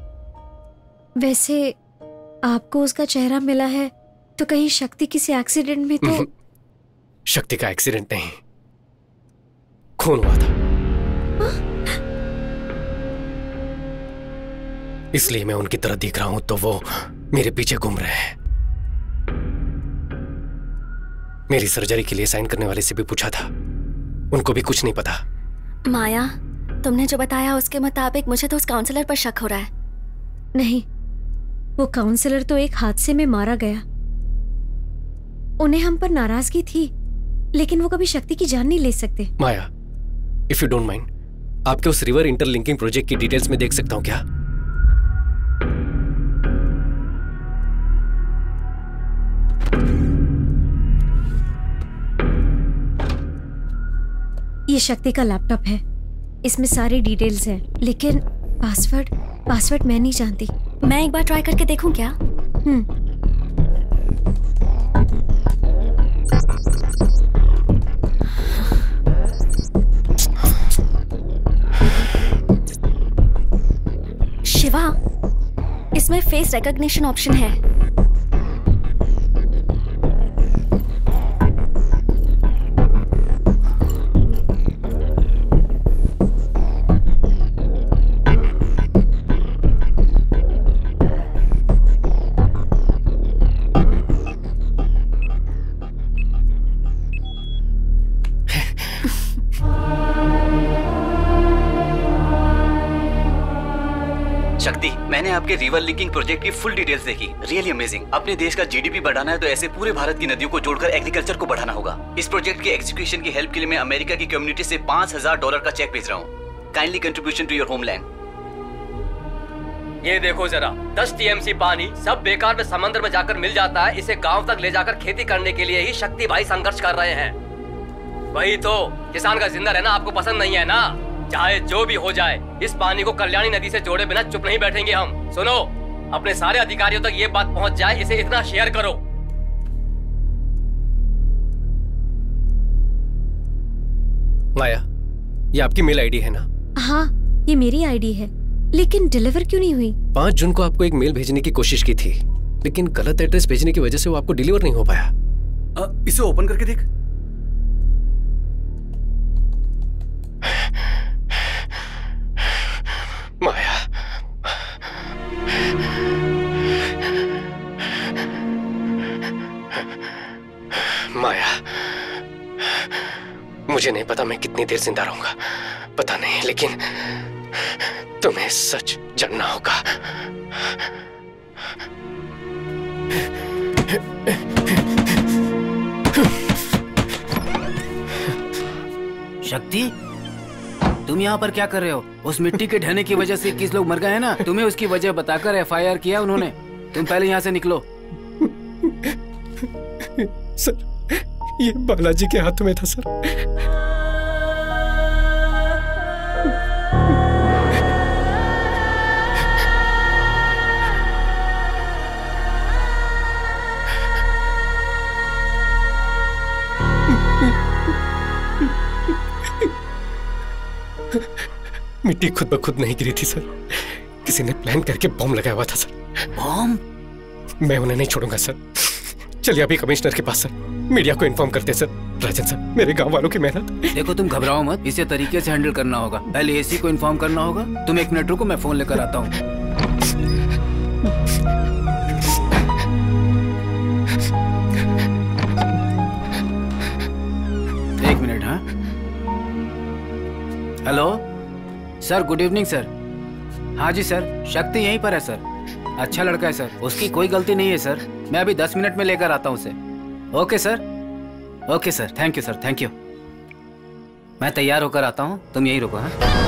वैसे आपको उसका चेहरा मिला है तो कहीं शक्ति किसी एक्सीडेंट में तो? शक्ति का एक्सीडेंट नहीं, खून हुआ था। इसलिए मैं उनकी तरह दिख रहा हूं तो वो मेरे पीछे घूम रहे हैं। मेरी सर्जरी के लिए साइन करने वाले से भी पूछा था, उनको भी कुछ नहीं पता। माया, तुमने जो बताया उसके मुताबिक मुझे तो उस काउंसलर पर शक हो रहा है। नहीं, वो काउंसलर तो एक हादसे में मारा गया। उन्हें हम पर नाराजगी थी, लेकिन वो कभी शक्ति की जान नहीं ले सकते। Maya, if you don't mind, आपके उस रिवर इंटरलिंकिंग प्रोजेक्ट की डिटेल्स में देख सकता हूं क्या? ये शक्ति का लैपटॉप है, इसमें सारी डिटेल्स हैं, लेकिन पासवर्ड पासवर्ड मैं नहीं जानती। मैं एक बार ट्राई करके देखूं क्या? हम्म। शिवा, इसमें फेस रिकॉग्निशन ऑप्शन है। शक्ति, मैंने आपके रिवर लिंकिंग प्रोजेक्ट की फुल डिटेल्स देखी। Really amazing. अपने देश का जीडीपी बढ़ाना है तो ऐसे पूरे भारत की नदियों को जोड़कर एग्रीकल्चर को बढ़ाना होगा। इस प्रोजेक्ट के एग्जीक्यूशन की हेल्प के लिए मैं अमेरिका की कम्युनिटी से पाँच हजार डॉलर का चेक भेज रहा हूँ। Kindly contribution to your homeland. ये देखो जरा, दस टीएमसी पानी सब बेकार में समंदर में जाकर मिल जाता है। इसे गांव तक ले जाकर खेती करने के लिए ही शक्ति भाई संघर्ष कर रहे हैं। वही तो, किसान का जिंदा रहना आपको पसंद नहीं है ना? चाहे जो भी हो जाए, इस पानी को कल्याणी नदी से जोड़े बिना चुप नहीं बैठेंगे हम। सुनो, अपने सारे अधिकारियों तक ये बात पहुंच जाए, इसे इतना शेयर करो। माया, ये आपकी मेल आईडी है ना? हाँ, ये मेरी आईडी है, लेकिन डिलीवर क्यों नहीं हुई? पांच जून को आपको एक मेल भेजने की कोशिश की थी, लेकिन गलत एड्रेस भेजने की वजह से वो आपको डिलीवर नहीं हो पाया। आ, इसे ओपन करके देख। माया, माया, मुझे नहीं पता मैं कितनी देर जिंदा रहूंगा, पता नहीं, लेकिन तुम्हें सच जानना होगा। शक्ति, तुम यहाँ पर क्या कर रहे हो? उस मिट्टी के ढहने की वजह से इक्कीस लोग मर गए हैं ना? तुम्हें उसकी वजह बताकर एफ आई आर किया उन्होंने। तुम पहले यहाँ से निकलो। सर, ये बालाजी के हाथों में था सर। मिट्टी खुद ब खुद नहीं गिरी थी सर, किसी ने प्लान करके बम लगाया हुआ था सर। बम? मैं उन्हें नहीं छोड़ूंगा सर। चलिए अभी कमिश्नर के पास सर, मीडिया को इन्फॉर्म करते सर। राजन सर, मेरे गांव वालों की मेहनत। देखो तुम घबराओ मत, इसे तरीके से हैंडल करना होगा। पहले एसी को इन्फॉर्म करना होगा। तुम एक मिनट रुको, मैं फोन लेकर आता हूँ। एक मिनट। हाँ hello sir, good evening sir. हाँ जी सर, शक्ति यहीं पर है सर। अच्छा लड़का है सर, उसकी कोई गलती नहीं है सर। मैं अभी दस मिनट में लेकर आता हूँ उसे। Okay sir, okay sir, thank you sir, thank you. मैं तैयार होकर आता हूँ, तुम यहीं रुको। हाँ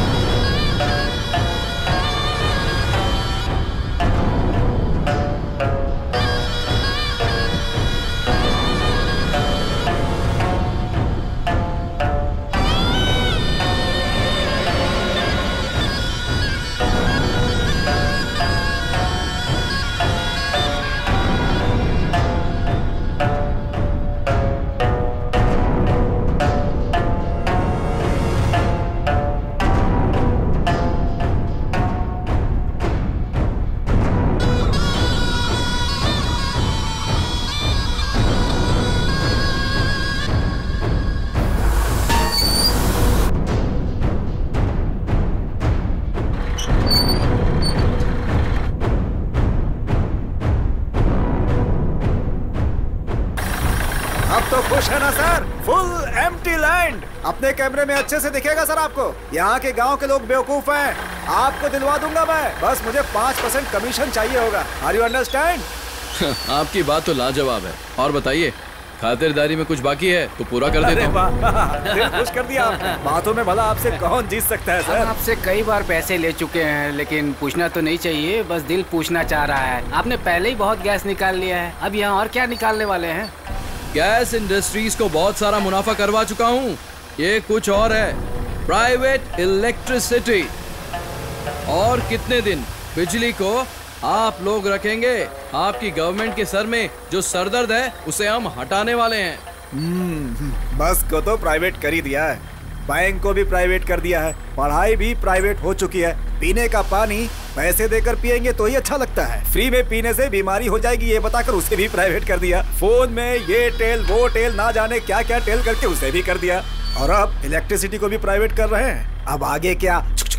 अपने कैमरे में अच्छे से दिखेगा सर आपको। यहाँ के गांव के लोग बेवकूफ हैं। आपको दिलवा दूंगा मैं, बस मुझे पाँच परसेंट कमीशन चाहिए होगा। Are you understand? आपकी बात तो लाजवाब है। और बताइए, खातिरदारी में कुछ बाकी है तो पूरा कर देता हूँ। दिल खुश कर दिया आपने। बातों में भला आपसे कौन जीत सकता है सर? हम आपसे कई बार पैसे ले चुके हैं, लेकिन पूछना तो नहीं चाहिए, बस दिल पूछना चाह रहा है। आपने पहले ही बहुत गैस निकाल लिया है, अब यहाँ और क्या निकालने वाले हैं? गैस इंडस्ट्रीज को बहुत सारा मुनाफा करवा चुका हूँ। ये कुछ और है, प्राइवेट इलेक्ट्रिसिटी। और कितने दिन बिजली को आप लोग रखेंगे? आपकी गवर्नमेंट के सर में जो सरदर्द है उसे हम हटाने वाले हैं। बस को तो प्राइवेट कर ही दिया है, बैंक को भी प्राइवेट कर दिया है, पढ़ाई भी प्राइवेट हो चुकी है। पीने का पानी पैसे देकर पिएंगे तो ही अच्छा लगता है, फ्री में पीने से बीमारी हो जाएगी ये बताकर उसे भी प्राइवेट कर दिया। फोन में ये टेल वो टेल ना जाने क्या क्या टेल करके उसे भी कर दिया। और अब इलेक्ट्रिसिटी को भी प्राइवेट कर रहे हैं। अब आगे क्या?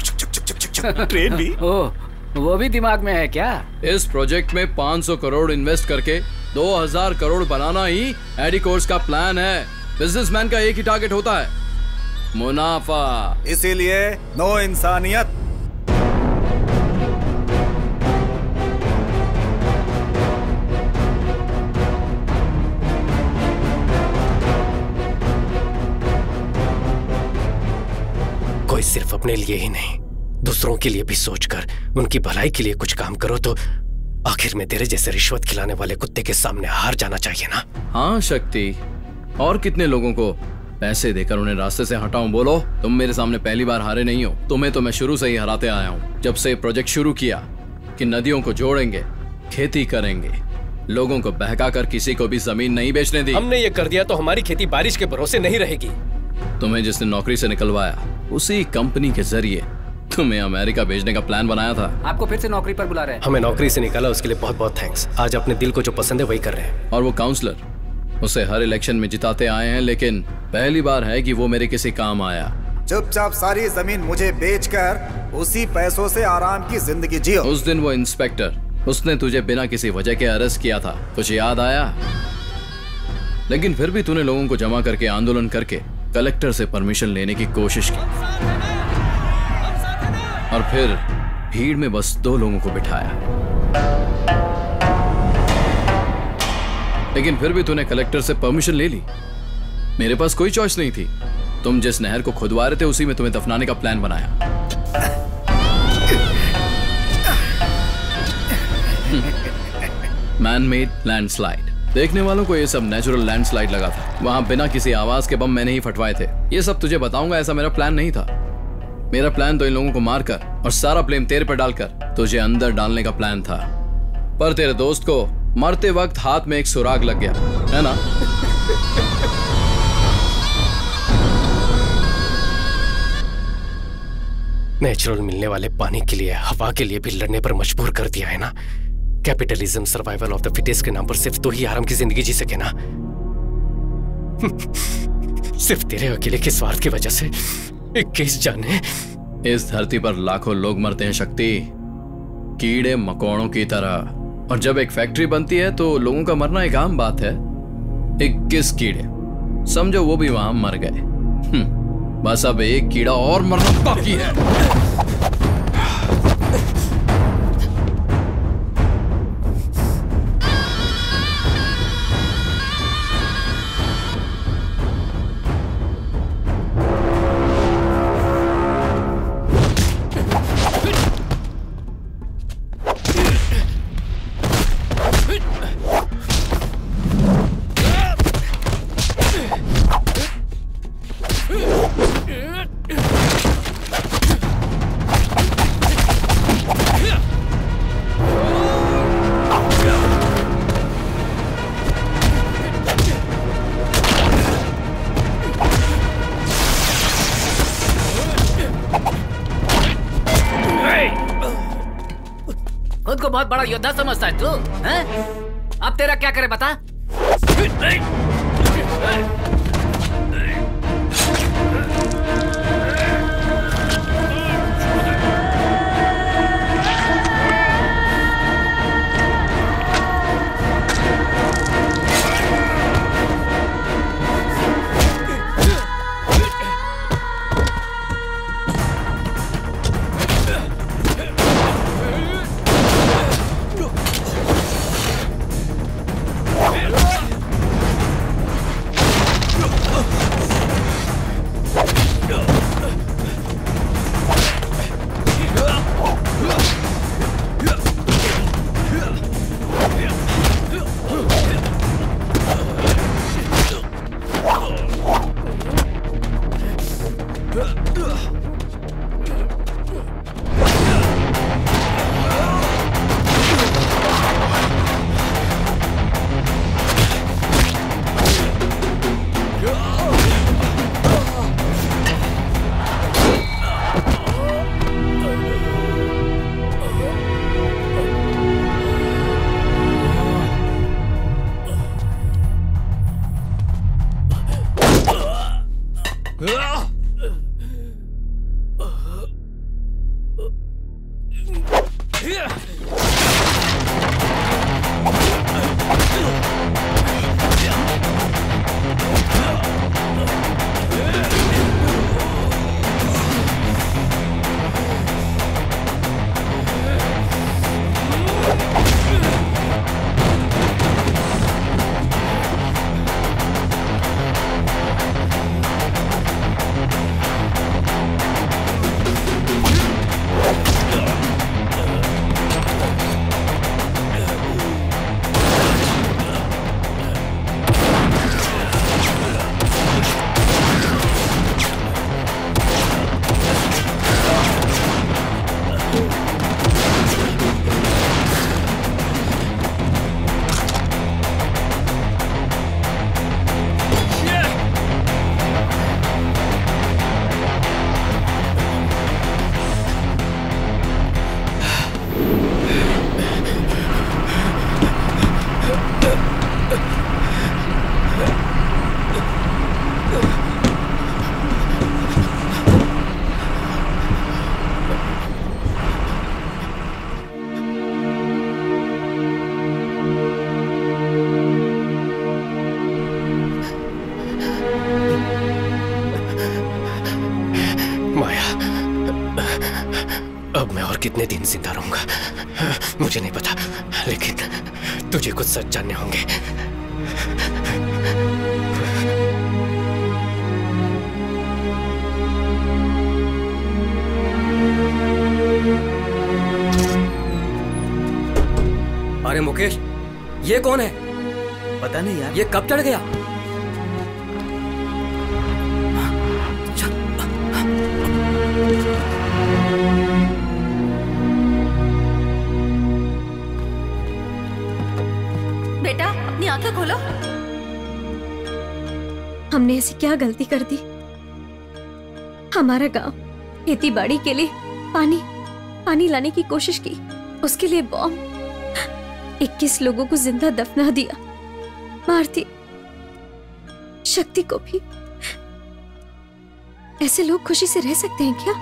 ट्रेन भी। ओ, वो भी दिमाग में है क्या? इस प्रोजेक्ट में पाँच सौ करोड़ इन्वेस्ट करके दो हज़ार करोड़ बनाना ही एडिकोर्स का प्लान है। बिजनेसमैन का एक ही टारगेट होता है, मुनाफा। इसीलिए नो इंसानियत। कोई सिर्फ अपने लिए ही नहीं, दूसरों के लिए भी सोचकर उनकी भलाई के लिए कुछ काम करो तो आखिर में तेरे जैसे रिश्वत खिलाने वाले कुत्ते के सामने हार जाना चाहिए ना। हाँ शक्ति, और कितने लोगों को पैसे देकर उन्हें रास्ते से हटाऊं? बोलो, तुम मेरे सामने पहली बार हारे नहीं हो। तुम्हें तो मैं शुरू से ही हराते आया हूँ। जब से प्रोजेक्ट शुरू किया कि नदियों को जोड़ेंगे, खेती करेंगे, लोगों को बहका कर किसी को भी जमीन नहीं बेचने दी। हमने ये कर दिया तो हमारी खेती बारिश के भरोसे नहीं रहेगी। तुम्हें जिसने नौकरी से निकलवाया उसी कंपनी के जरिए तुम्हें अमेरिका भेजने का प्लान बनाया था। आपको फिर से नौकरी पर बुला रहे हैं। हमें नौकरी से निकाला, उसके लिए बहुत बहुत थैंक्स। आज अपने दिल को जो पसंद है वही कर रहे हैं। और वो काउंसलर, उसे हर इलेक्शन में जिताते आए हैं, लेकिन पहली बार है कि वो मेरे किसी काम आया। चुपचाप सारी जमीन मुझे बेचकर उसी पैसों से आराम की जिंदगी जियो। उस दिन वो इंस्पेक्टर, उसने तुझे बिना किसी वजह के अरेस्ट किया था, कुछ याद आया? लेकिन फिर भी तूने लोगों को जमा करके आंदोलन करके कलेक्टर से परमिशन लेने की कोशिश की, और फिर भीड़ में बस दो लोगों को बिठाया। लेकिन फिर भी तूने कलेक्टर से परमिशन ले ली। मेरे पास कोई चॉइस नहीं थी। तुम जिस नहर को खुदवा रहे थे उसी में तुम्हें दफनाने का प्लान बनाया। Man made landslide. देखने वालों को ये सब नेचुरल लैंडस्लाइड लगा था। वहां बिना किसी आवाज के बम मैंने ही फटवाए थे। ये सब तुझे बताऊंगा, ऐसा मेरा प्लान नहीं था। मेरा प्लान तो इन लोगों को मारकर और सारा ब्लेम तेरे पर डालकर तुझे अंदर डालने का प्लान था। पर तेरे दोस्त को मरते वक्त हाथ में एक सुराग लग गया, है ना? नेचुरल मिलने वाले पानी के लिए, हवा के लिए भी लड़ने पर मजबूर कर दिया है ना। Capitalism, survival of the fittest के नाम पर सिर्फ तो ही आराम की जिंदगी जी सके ना। सिर्फ तेरे अकेले के स्वार्थ की वजह से इक्कीस जाने। इस धरती पर लाखों लोग मरते हैं शक्ति, कीड़े मकोड़ों की तरह, और जब एक फैक्ट्री बनती है तो लोगों का मरना एक आम बात है। इक्कीस कीड़े, समझो वो भी वहां मर गए। बस अब एक कीड़ा और मरना बाकी है। खुद को बहुत बड़ा योद्धा समझता है तू, हैं? अब तेरा क्या करे बता? कितने दिन जिंदा रहूंगा मुझे नहीं पता, लेकिन तुझे कुछ सच जानने होंगे। अरे मुकेश, ये कौन है? पता नहीं यार। ये कब चढ़ गया? बेटा अपनी आंखें खोलो। हमने ऐसी क्या गलती कर दी? हमारा गांव खेती बाड़ी के लिए पानी पानी लाने की कोशिश की, उसके लिए बॉम्ब, इक्कीस लोगों को जिंदा दफना दिया, मार दी शक्ति को भी। ऐसे लोग खुशी से रह सकते हैं क्या?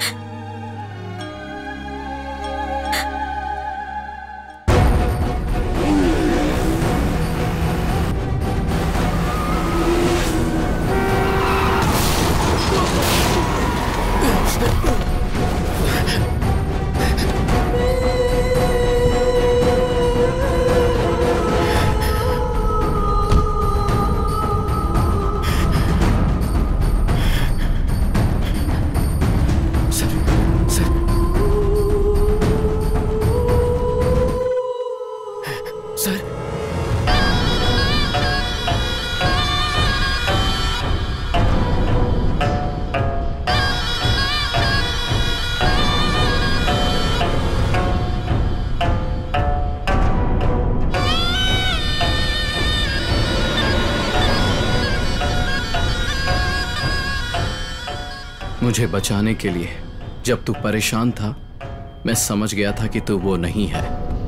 मुझे बचाने के लिए जब तू परेशान था, मैं समझ गया था कि तू वो नहीं है।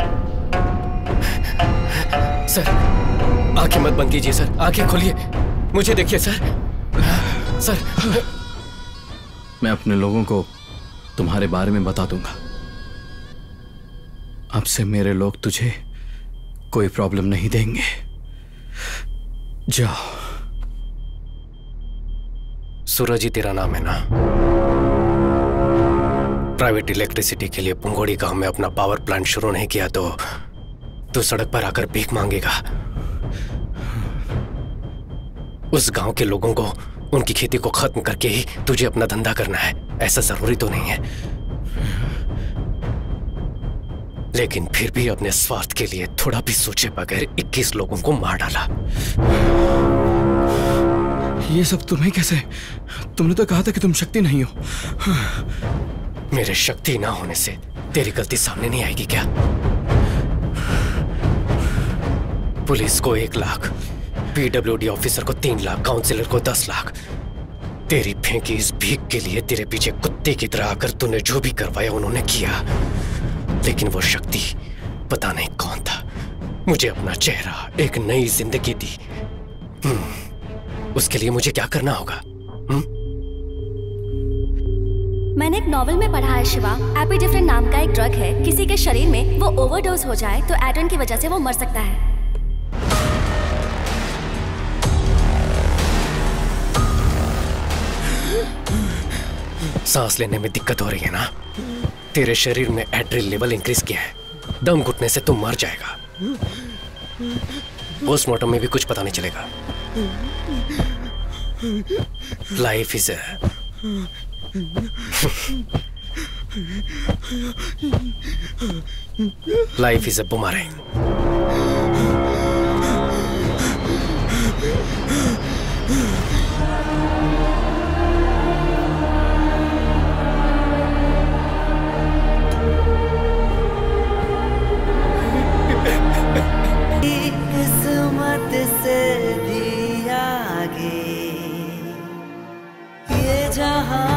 सर, आंखें मत बंद कीजिए सर, आंखें खोलिए, मुझे देखिए सर। सर, मैं अपने लोगों को तुम्हारे बारे में बता दूंगा। अब से मेरे लोग तुझे कोई प्रॉब्लम नहीं देंगे। जाओ। सूरज ही तेरा नाम है ना? प्राइवेट इलेक्ट्रिसिटी के लिए पुंगोड़ी गांव में अपना पावर प्लांट शुरू नहीं किया तो तू सड़क पर आकर भीख मांगेगा। उस गांव के लोगों को उनकी खेती को खत्म करके ही तुझे अपना धंधा करना है, ऐसा जरूरी तो नहीं है। लेकिन फिर भी अपने स्वार्थ के लिए थोड़ा भी सोचे बगैर इक्कीस लोगों को मार डाला। ये सब तुम्हें कैसे? तुमने तो कहा था कि तुम शक्ति नहीं हो। मेरे शक्ति ना होने से तेरी गलती सामने नहीं आएगी क्या? पुलिस को एक लाख, पीडब्ल्यूडी ऑफिसर को तीन लाख, काउंसिलर को दस लाख। तेरी फेंकी इस भीख के लिए तेरे पीछे कुत्ते की तरह आकर तूने जो भी करवाया उन्होंने किया। लेकिन वो शक्ति पता नहीं कौन था, मुझे अपना चेहरा, एक नई जिंदगी दी। उसके लिए मुझे क्या करना होगा? हुँ? मैंने एक नॉवेल में पढ़ा है शिवा, एपिडेफ्रिन नाम का एक ड्रग है, किसी के शरीर में वो ओवरडोज हो जाए तो एड्रेन की वजह से वो मर सकता है। सांस लेने में दिक्कत हो रही है ना? तेरे शरीर में एड्रेनल लेवल इंक्रीज किया है, दम घुटने से तुम मर जाएगा। पोस्टमार्टम में भी कुछ पता नहीं चलेगा। Life is a life is a boomerang. किस्मत से भी आगे ये जहां